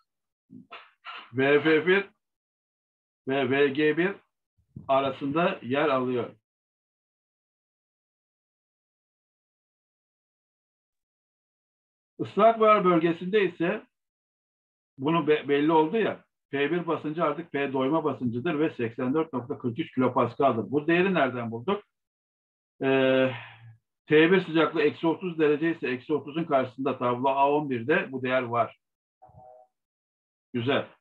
VF1 ve VG1 arasında yer alıyor. Islak buhar bölgesinde ise bunu belli oldu ya. P1 basıncı artık P doyma basıncıdır ve 84,43 kilopaskaldır. Bu değeri nereden bulduk? T1 sıcaklığı eksi 30 derece ise eksi 30'un karşısında tablo A11'de bu değer var. Güzel.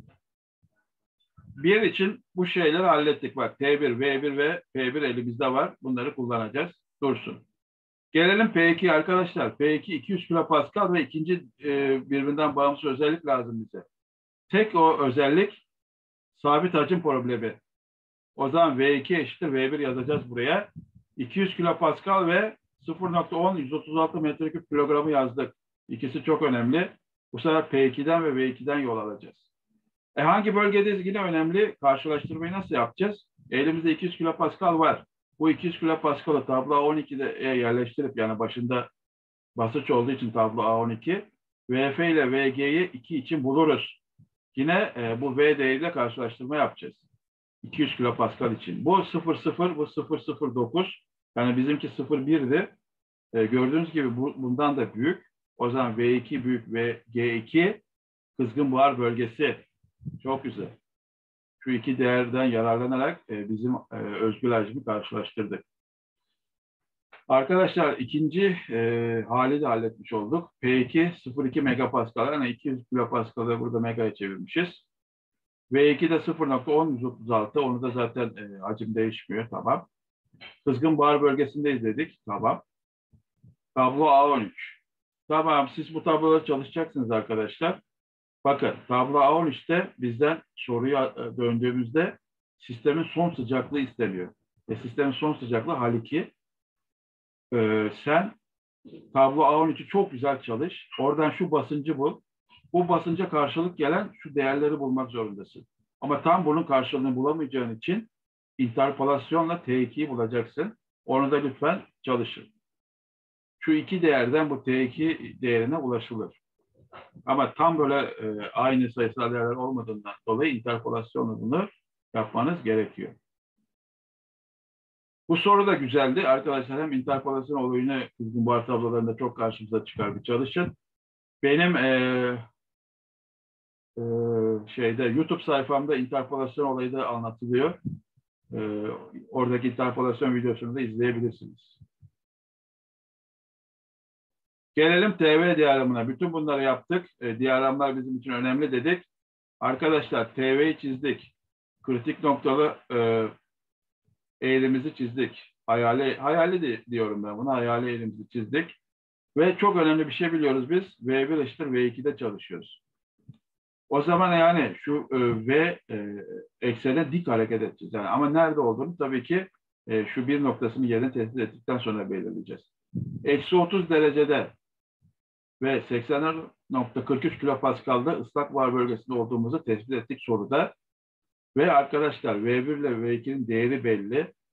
Bir için bu şeyleri hallettik. Bak T1, V1 ve P1 elimizde var. Bunları kullanacağız. Dursun. Gelelim P2 arkadaşlar. P2 200 kilopascal ve ikinci birbirinden bağımsız özellik lazım bize. Tek o özellik sabit hacim problemi. O zaman V2 eşittir V1 yazacağız buraya. 200 kilopascal ve 0,10 136 metreküp kilogramı yazdık. İkisi çok önemli. Bu sefer P2'den ve V2'den yol alacağız. Hangi bölgedeyiz yine önemli. Karşılaştırmayı nasıl yapacağız? Elimizde 200 kilopascal var. Bu 200 kilopascal'ı tablo A12'de yerleştirip yani başında basınç olduğu için tablo A12 VF ile VG'yi 2 için buluruz. Yine bu V değeriyle karşılaştırma yapacağız. 200 kilopascal için. Bu 0,0, bu 0,09. Yani bizimki 0,1'di. Gördüğünüz gibi bundan da büyük. O zaman V2 büyük ve G2 kızgın buhar bölgesi. Çok güzel. Şu iki değerden yararlanarak bizim özgül hacmi karşılaştırdık. Arkadaşlar ikinci hali de halletmiş olduk. P2 0,2 megapascal yani 200 kilopascal'ı burada mega'ya çevirmişiz. V2 de 0,10 136. Onu da zaten hacim değişmiyor. Tamam. Kızgın buhar bölgesindeyiz dedik. Tamam. Tablo A13. Tamam. Siz bu tabloları çalışacaksınız arkadaşlar. Bakın tablo A13'te bizden soruya döndüğümüzde sistemin son sıcaklığı isteniyor. Sistemin son sıcaklığı hal 2. Sen tablo A13'ü çok güzel çalış. Oradan şu basıncı bul. Bu basınca karşılık gelen şu değerleri bulmak zorundasın. Ama tam bunun karşılığını bulamayacağın için interpolasyonla T2'yi bulacaksın. Onu da lütfen çalışın. Şu iki değerden bu T2 değerine ulaşılır. Ama tam böyle aynı sayısal değerler olmadığından dolayı interpolasyonla bunu yapmanız gerekiyor. Bu soru da güzeldi. Arkadaşlar hem interpolasyon olayını kızgın buhar tablolarında çok karşımıza çıkar bir çalışın. Benim YouTube sayfamda interpolasyon olayı da anlatılıyor. Oradaki interpolasyon videosunu da izleyebilirsiniz. Gelelim TV diyagramına. Bütün bunları yaptık. Diyagramlar bizim için önemli dedik. Arkadaşlar TV'yi çizdik. Kritik noktalı eğrimizi çizdik. Hayali diyorum ben buna. Hayali eğrimizi çizdik. Ve çok önemli bir şey biliyoruz biz. V1 eşittir V2'de çalışıyoruz. O zaman yani şu V eksene dik hareket edeceğiz. Yani ama nerede olduğunu tabii ki şu bir noktasını yerini tespit ettikten sonra belirleyeceğiz. Eksi 30 derecede ve 80,43 kilopascal'da ıslak buhar bölgesinde olduğumuzu tespit ettik soruda. Ve arkadaşlar V1 ile V2'nin değeri belli.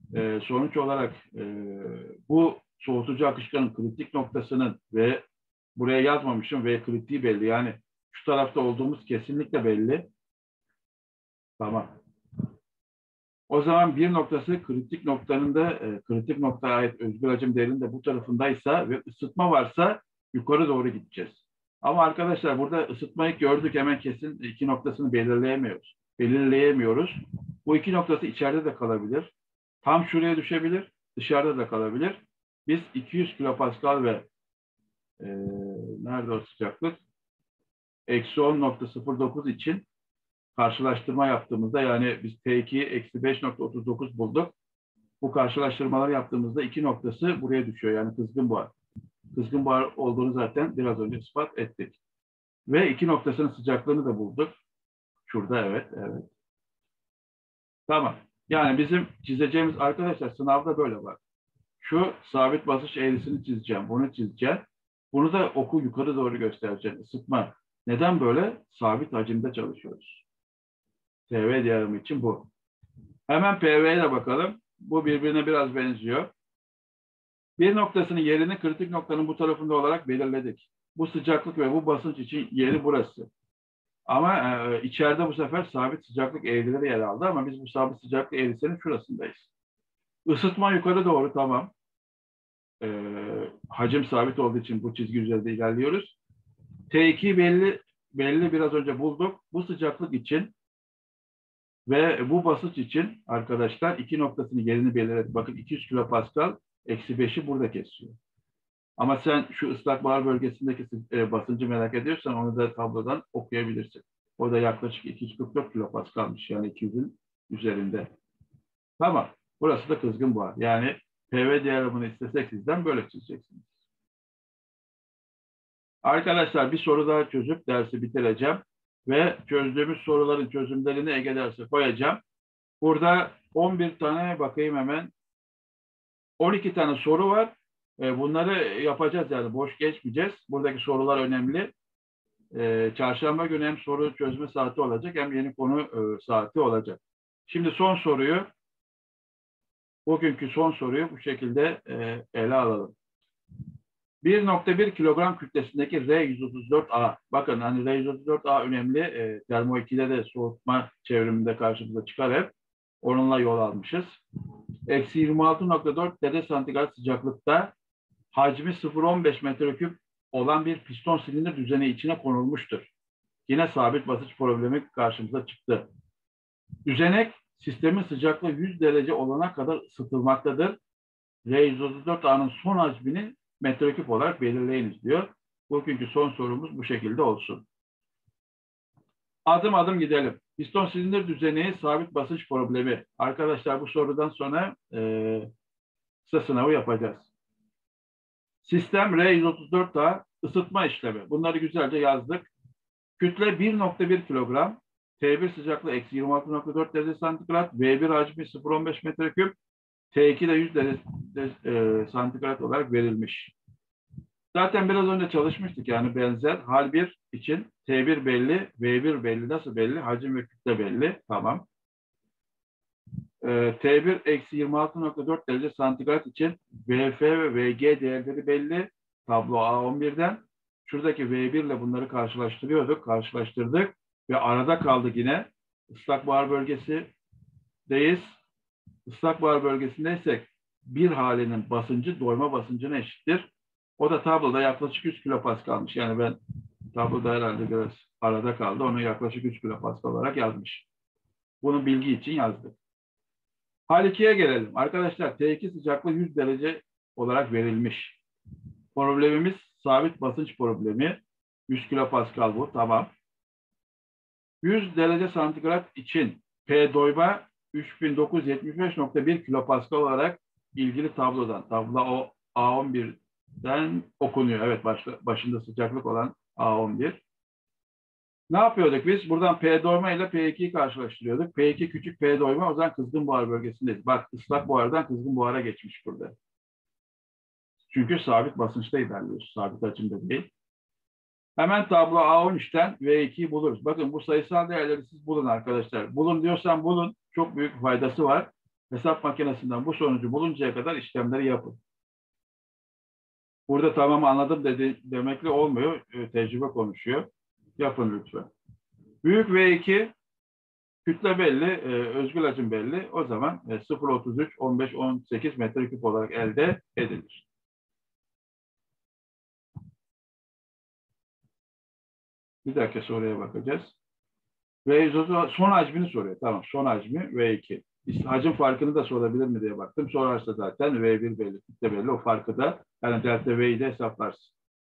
sonuç olarak bu soğutucu akışkanın kritik noktasının ve buraya yazmamışım ve kritiği belli. Yani şu tarafta olduğumuz kesinlikle belli. Tamam. O zaman bir noktası kritik noktanın da kritik noktaya ait özgür hacim değerinin de bu tarafındaysa ve ısıtma varsa yukarı doğru gideceğiz. Ama arkadaşlar burada ısıtmayı gördük, hemen kesin iki noktasını belirleyemiyoruz. Bu iki noktası içeride de kalabilir. Tam şuraya düşebilir, dışarıda da kalabilir. Biz 200 kilopascal ve nerede o sıcaklık? Eksi 10.09 için karşılaştırma yaptığımızda, yani biz T2 eksi 5.39 bulduk. Bu karşılaştırmaları yaptığımızda iki noktası buraya düşüyor. Yani kızgın buhar. Kızgın buhar olduğunu zaten biraz önce ispat ettik. Ve iki noktasının sıcaklığını da bulduk. Şurada, evet. Tamam. Yani bizim çizeceğimiz, arkadaşlar sınavda böyle var. Şu sabit basınç eğrisini çizeceğim. Bunu çizeceğim. Bunu da oku yukarı doğru göstereceğim. Isıtma. Neden böyle? Sabit hacimde çalışıyoruz. PV diyarımı için bu. Hemen PV'ye de bakalım. Bu birbirine biraz benziyor. Bir noktasının yerini kritik noktanın bu tarafında olarak belirledik. Bu sıcaklık ve bu basınç için yeri burası. Ama içeride bu sefer sabit sıcaklık eğrileri yer aldı ama biz bu sabit sıcaklık eğrisinin şurasındayız. Isıtma yukarı doğru, tamam. Hacim sabit olduğu için bu çizgi üzerinde ilerliyoruz. T2 belli biraz önce bulduk. Bu sıcaklık için ve bu basınç için arkadaşlar iki noktasının yerini belirledik. Bakın 200 kilopascal eksi 5'i burada kesiyor. Ama sen şu ıslak buhar bölgesindeki basıncı merak ediyorsan onu da tablodan okuyabilirsin. O da yaklaşık 244 kilopascalmış. Yani 200'ün üzerinde. Tamam. Burası da kızgın buhar. Yani PV diyagramını istesek sizden böyle çizeceksiniz. Arkadaşlar bir soru daha çözüp dersi bitireceğim. Ve çözdüğümüz soruların çözümlerini Ege dersi koyacağım. Burada 11 tane, bakayım hemen, 12 tane soru var. Bunları yapacağız, yani boş geçmeyeceğiz. Buradaki sorular önemli. Çarşamba günü hem soru çözme saati olacak hem yeni konu saati olacak. Şimdi bugünkü son soruyu bu şekilde ele alalım. 1.1 kilogram kütlesindeki R134A. Bakın hani R134A önemli. Termo 2'de de soğutma çevriminde karşımıza çıkar hep. Onunla yol almışız. Eksi 26.4 derece santigrat sıcaklıkta hacmi 0.15 metreküp olan bir piston silindir düzeni içine konulmuştur. Yine sabit basınç problemi karşımıza çıktı. Düzenek sistemin sıcaklığı 100 derece olana kadar ısıtılmaktadır. R134A'nın son hacmini metreküp olarak belirleyiniz diyor. Bugünkü son sorumuz bu şekilde olsun. Adım adım gidelim. Piston silindir düzeni, sabit basınç problemi. Arkadaşlar bu sorudan sonra kısa sınavı yapacağız. Sistem R134A ısıtma işlemi. Bunları güzelce yazdık. Kütle 1.1 kilogram. T1 sıcaklığı eksi 26.4 derece santigrat. V1 hacmi 0.15 metreküp. T2 de 100 derece santigrat olarak verilmiş. Zaten biraz önce çalışmıştık, yani benzer. Hal 1 için T1 belli, V1 belli. Nasıl belli? Hacim ve kütle belli. Tamam. T1 eksi 26.4 derece santigrat için VF ve VG değerleri belli. Tablo A11'den. Şuradaki V1 ile bunları karşılaştırdık ve arada kaldık yine. Islak buhar bölgesindeyiz. Islak buhar bölgesindeysek bir halinin basıncı doyma basıncına eşittir. O da tabloda yaklaşık 100 kilopascalmış. Yani ben tabloda herhalde biraz arada kaldı. Onu yaklaşık 3 kilopascal olarak yazmış. Bunu bilgi için yazdık. Hal 2'ye gelelim. Arkadaşlar T2 sıcaklığı 100 derece olarak verilmiş. Problemimiz sabit basınç problemi. 100 kilopascal bu. Tamam. 100 derece santigrat için P doyma 3975.1 kilopascal olarak ilgili tablodan. Tablo o A11'den okunuyor. Evet, başında sıcaklık olan A11. Ne yapıyorduk biz? Buradan P doyma ile P2'yi karşılaştırıyorduk. P2 küçük P doyma, o zaman kızgın buhar bölgesindeyiz. Bak, ıslak buhardan kızgın buhara geçmiş burada. Çünkü sabit basınçta ilerliyoruz. Sabit hacimde değil. Hemen tablo A13'ten V2'yi buluruz. Bakın bu sayısal değerleri siz bulun arkadaşlar. Bulun diyorsam bulun. Çok büyük faydası var. Hesap makinesinden bu sonucu buluncaya kadar işlemleri yapın. Burada tamam anladım demekle olmuyor. Tecrübe konuşuyor. Yapın lütfen. Büyük V2 kütle belli, özgül hacim belli. O zaman 0,33, 15, 18 metreküp olarak elde edilir. Bir dakika soruya bakacağız. V130 son hacmini soruyor. Tamam, son hacmi V2. Hacim farkını da sorabilir mi diye baktım. Sorarsa zaten V1 belli, kütle belli. O farkı da yani delta V'yi de hesaplarsın.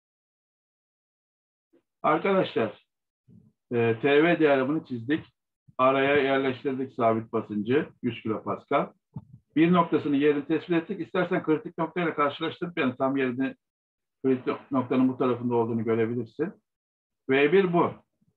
Arkadaşlar, TV diyagramını çizdik. Araya yerleştirdik sabit basıncı 100 kilopascal. Bir noktasını yerini tespit ettik. İstersen kritik noktayla karşılaştırıp yani tam yerini kritik noktanın bu tarafında olduğunu görebilirsin. V1 bu.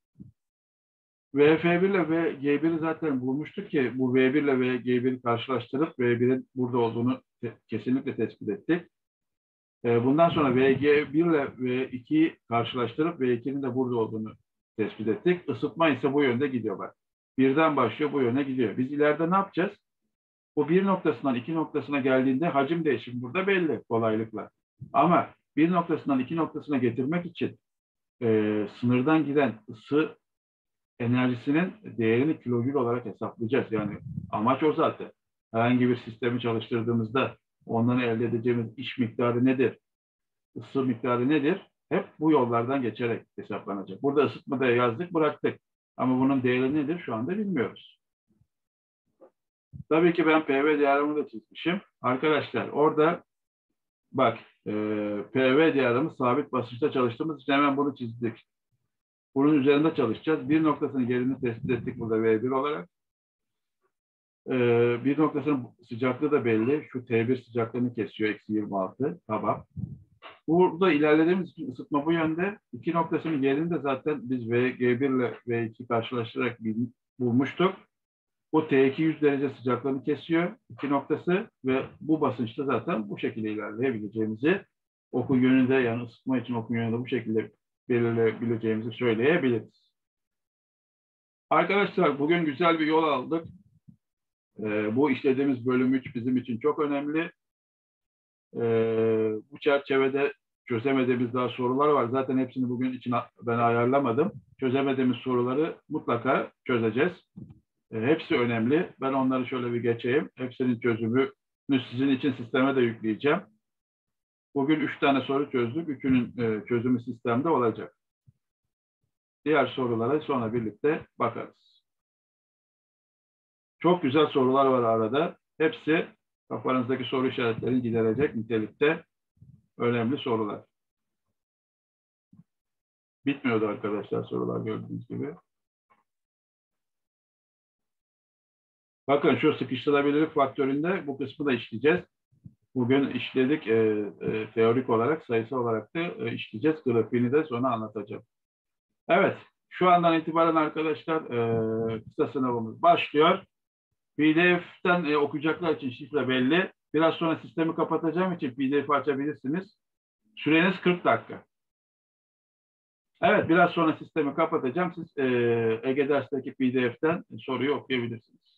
VF1 ile VG1'i zaten bulmuştuk ki bu V1 ile VG1'i karşılaştırıp V1'in burada olduğunu kesinlikle tespit ettik. Bundan sonra VG1 ile V2'yi karşılaştırıp V2'nin de burada olduğunu tespit ettik. Isıtma ise bu yönde gidiyor bak. Birden başlıyor bu yöne gidiyor. Biz ileride ne yapacağız? Bu bir noktasından iki noktasına geldiğinde hacim değişimi burada belli kolaylıkla. Ama bir noktasından iki noktasına getirmek için sınırdan giden ısı enerjisinin değerini kilojül olarak hesaplayacağız. Yani amaç o zaten. Herhangi bir sistemi çalıştırdığımızda ondan elde edeceğimiz iş miktarı nedir? Isı miktarı nedir? Hep bu yollardan geçerek hesaplanacak. Burada ısıtmada yazdık, bıraktık. Ama bunun değeri nedir şu anda bilmiyoruz. Tabii ki ben PV diyagramını da çizmişim. Arkadaşlar orada bak PV diyagramı sabit basınçta çalıştığımız için hemen bunu çizdik. Bunun üzerinde çalışacağız. Bir noktasının yerini tespit ettik burada V1 olarak. Bir noktasının sıcaklığı da belli. Şu T1 sıcaklığını kesiyor. -26. Tamam. Burada ilerlediğimiz için ısıtma bu yönde. İki noktasının yerini de zaten biz G1 ile V2 karşılaştırarak bulmuştuk. O T2 100 derece sıcaklığını kesiyor. İki noktası ve bu basınçta zaten bu şekilde ilerleyebileceğimizi okun yönünde yani ısıtma için okun yönünde bu şekilde belirleyebileceğimizi söyleyebiliriz. Arkadaşlar bugün güzel bir yol aldık. Bu işlediğimiz bölüm 3 bizim için çok önemli. Bu çerçevede çözemediğimiz daha sorular var. Zaten hepsini bugün için ben ayarlamadım. Çözemediğimiz soruları mutlaka çözeceğiz. Hepsi önemli. Ben onları şöyle bir geçeyim. Hepsinin çözümünü sizin için sisteme de yükleyeceğim. Bugün 3 tane soru çözdük. Üçünün çözümü sistemde olacak. Diğer sorulara sonra birlikte bakarız. Çok güzel sorular var arada. Hepsi kafanızdaki soru işaretlerini giderecek nitelikte önemli sorular. Bitmiyordu arkadaşlar sorular gördüğünüz gibi. Bakın şu sıkıştırabilirlik faktöründe bu kısmı da işleyeceğiz. Bugün işledik teorik olarak, sayısal olarak da işleyeceğiz. Grafiğini de sonra anlatacağım. Evet, şu andan itibaren arkadaşlar kısa sınavımız başlıyor. PDF'ten okuyacaklar için şifre belli. Biraz sonra sistemi kapatacağım için PDF'i açabilirsiniz. Süreniz 40 dakika. Evet, biraz sonra sistemi kapatacağım. Siz Ege dersteki PDF'ten soruyu okuyabilirsiniz.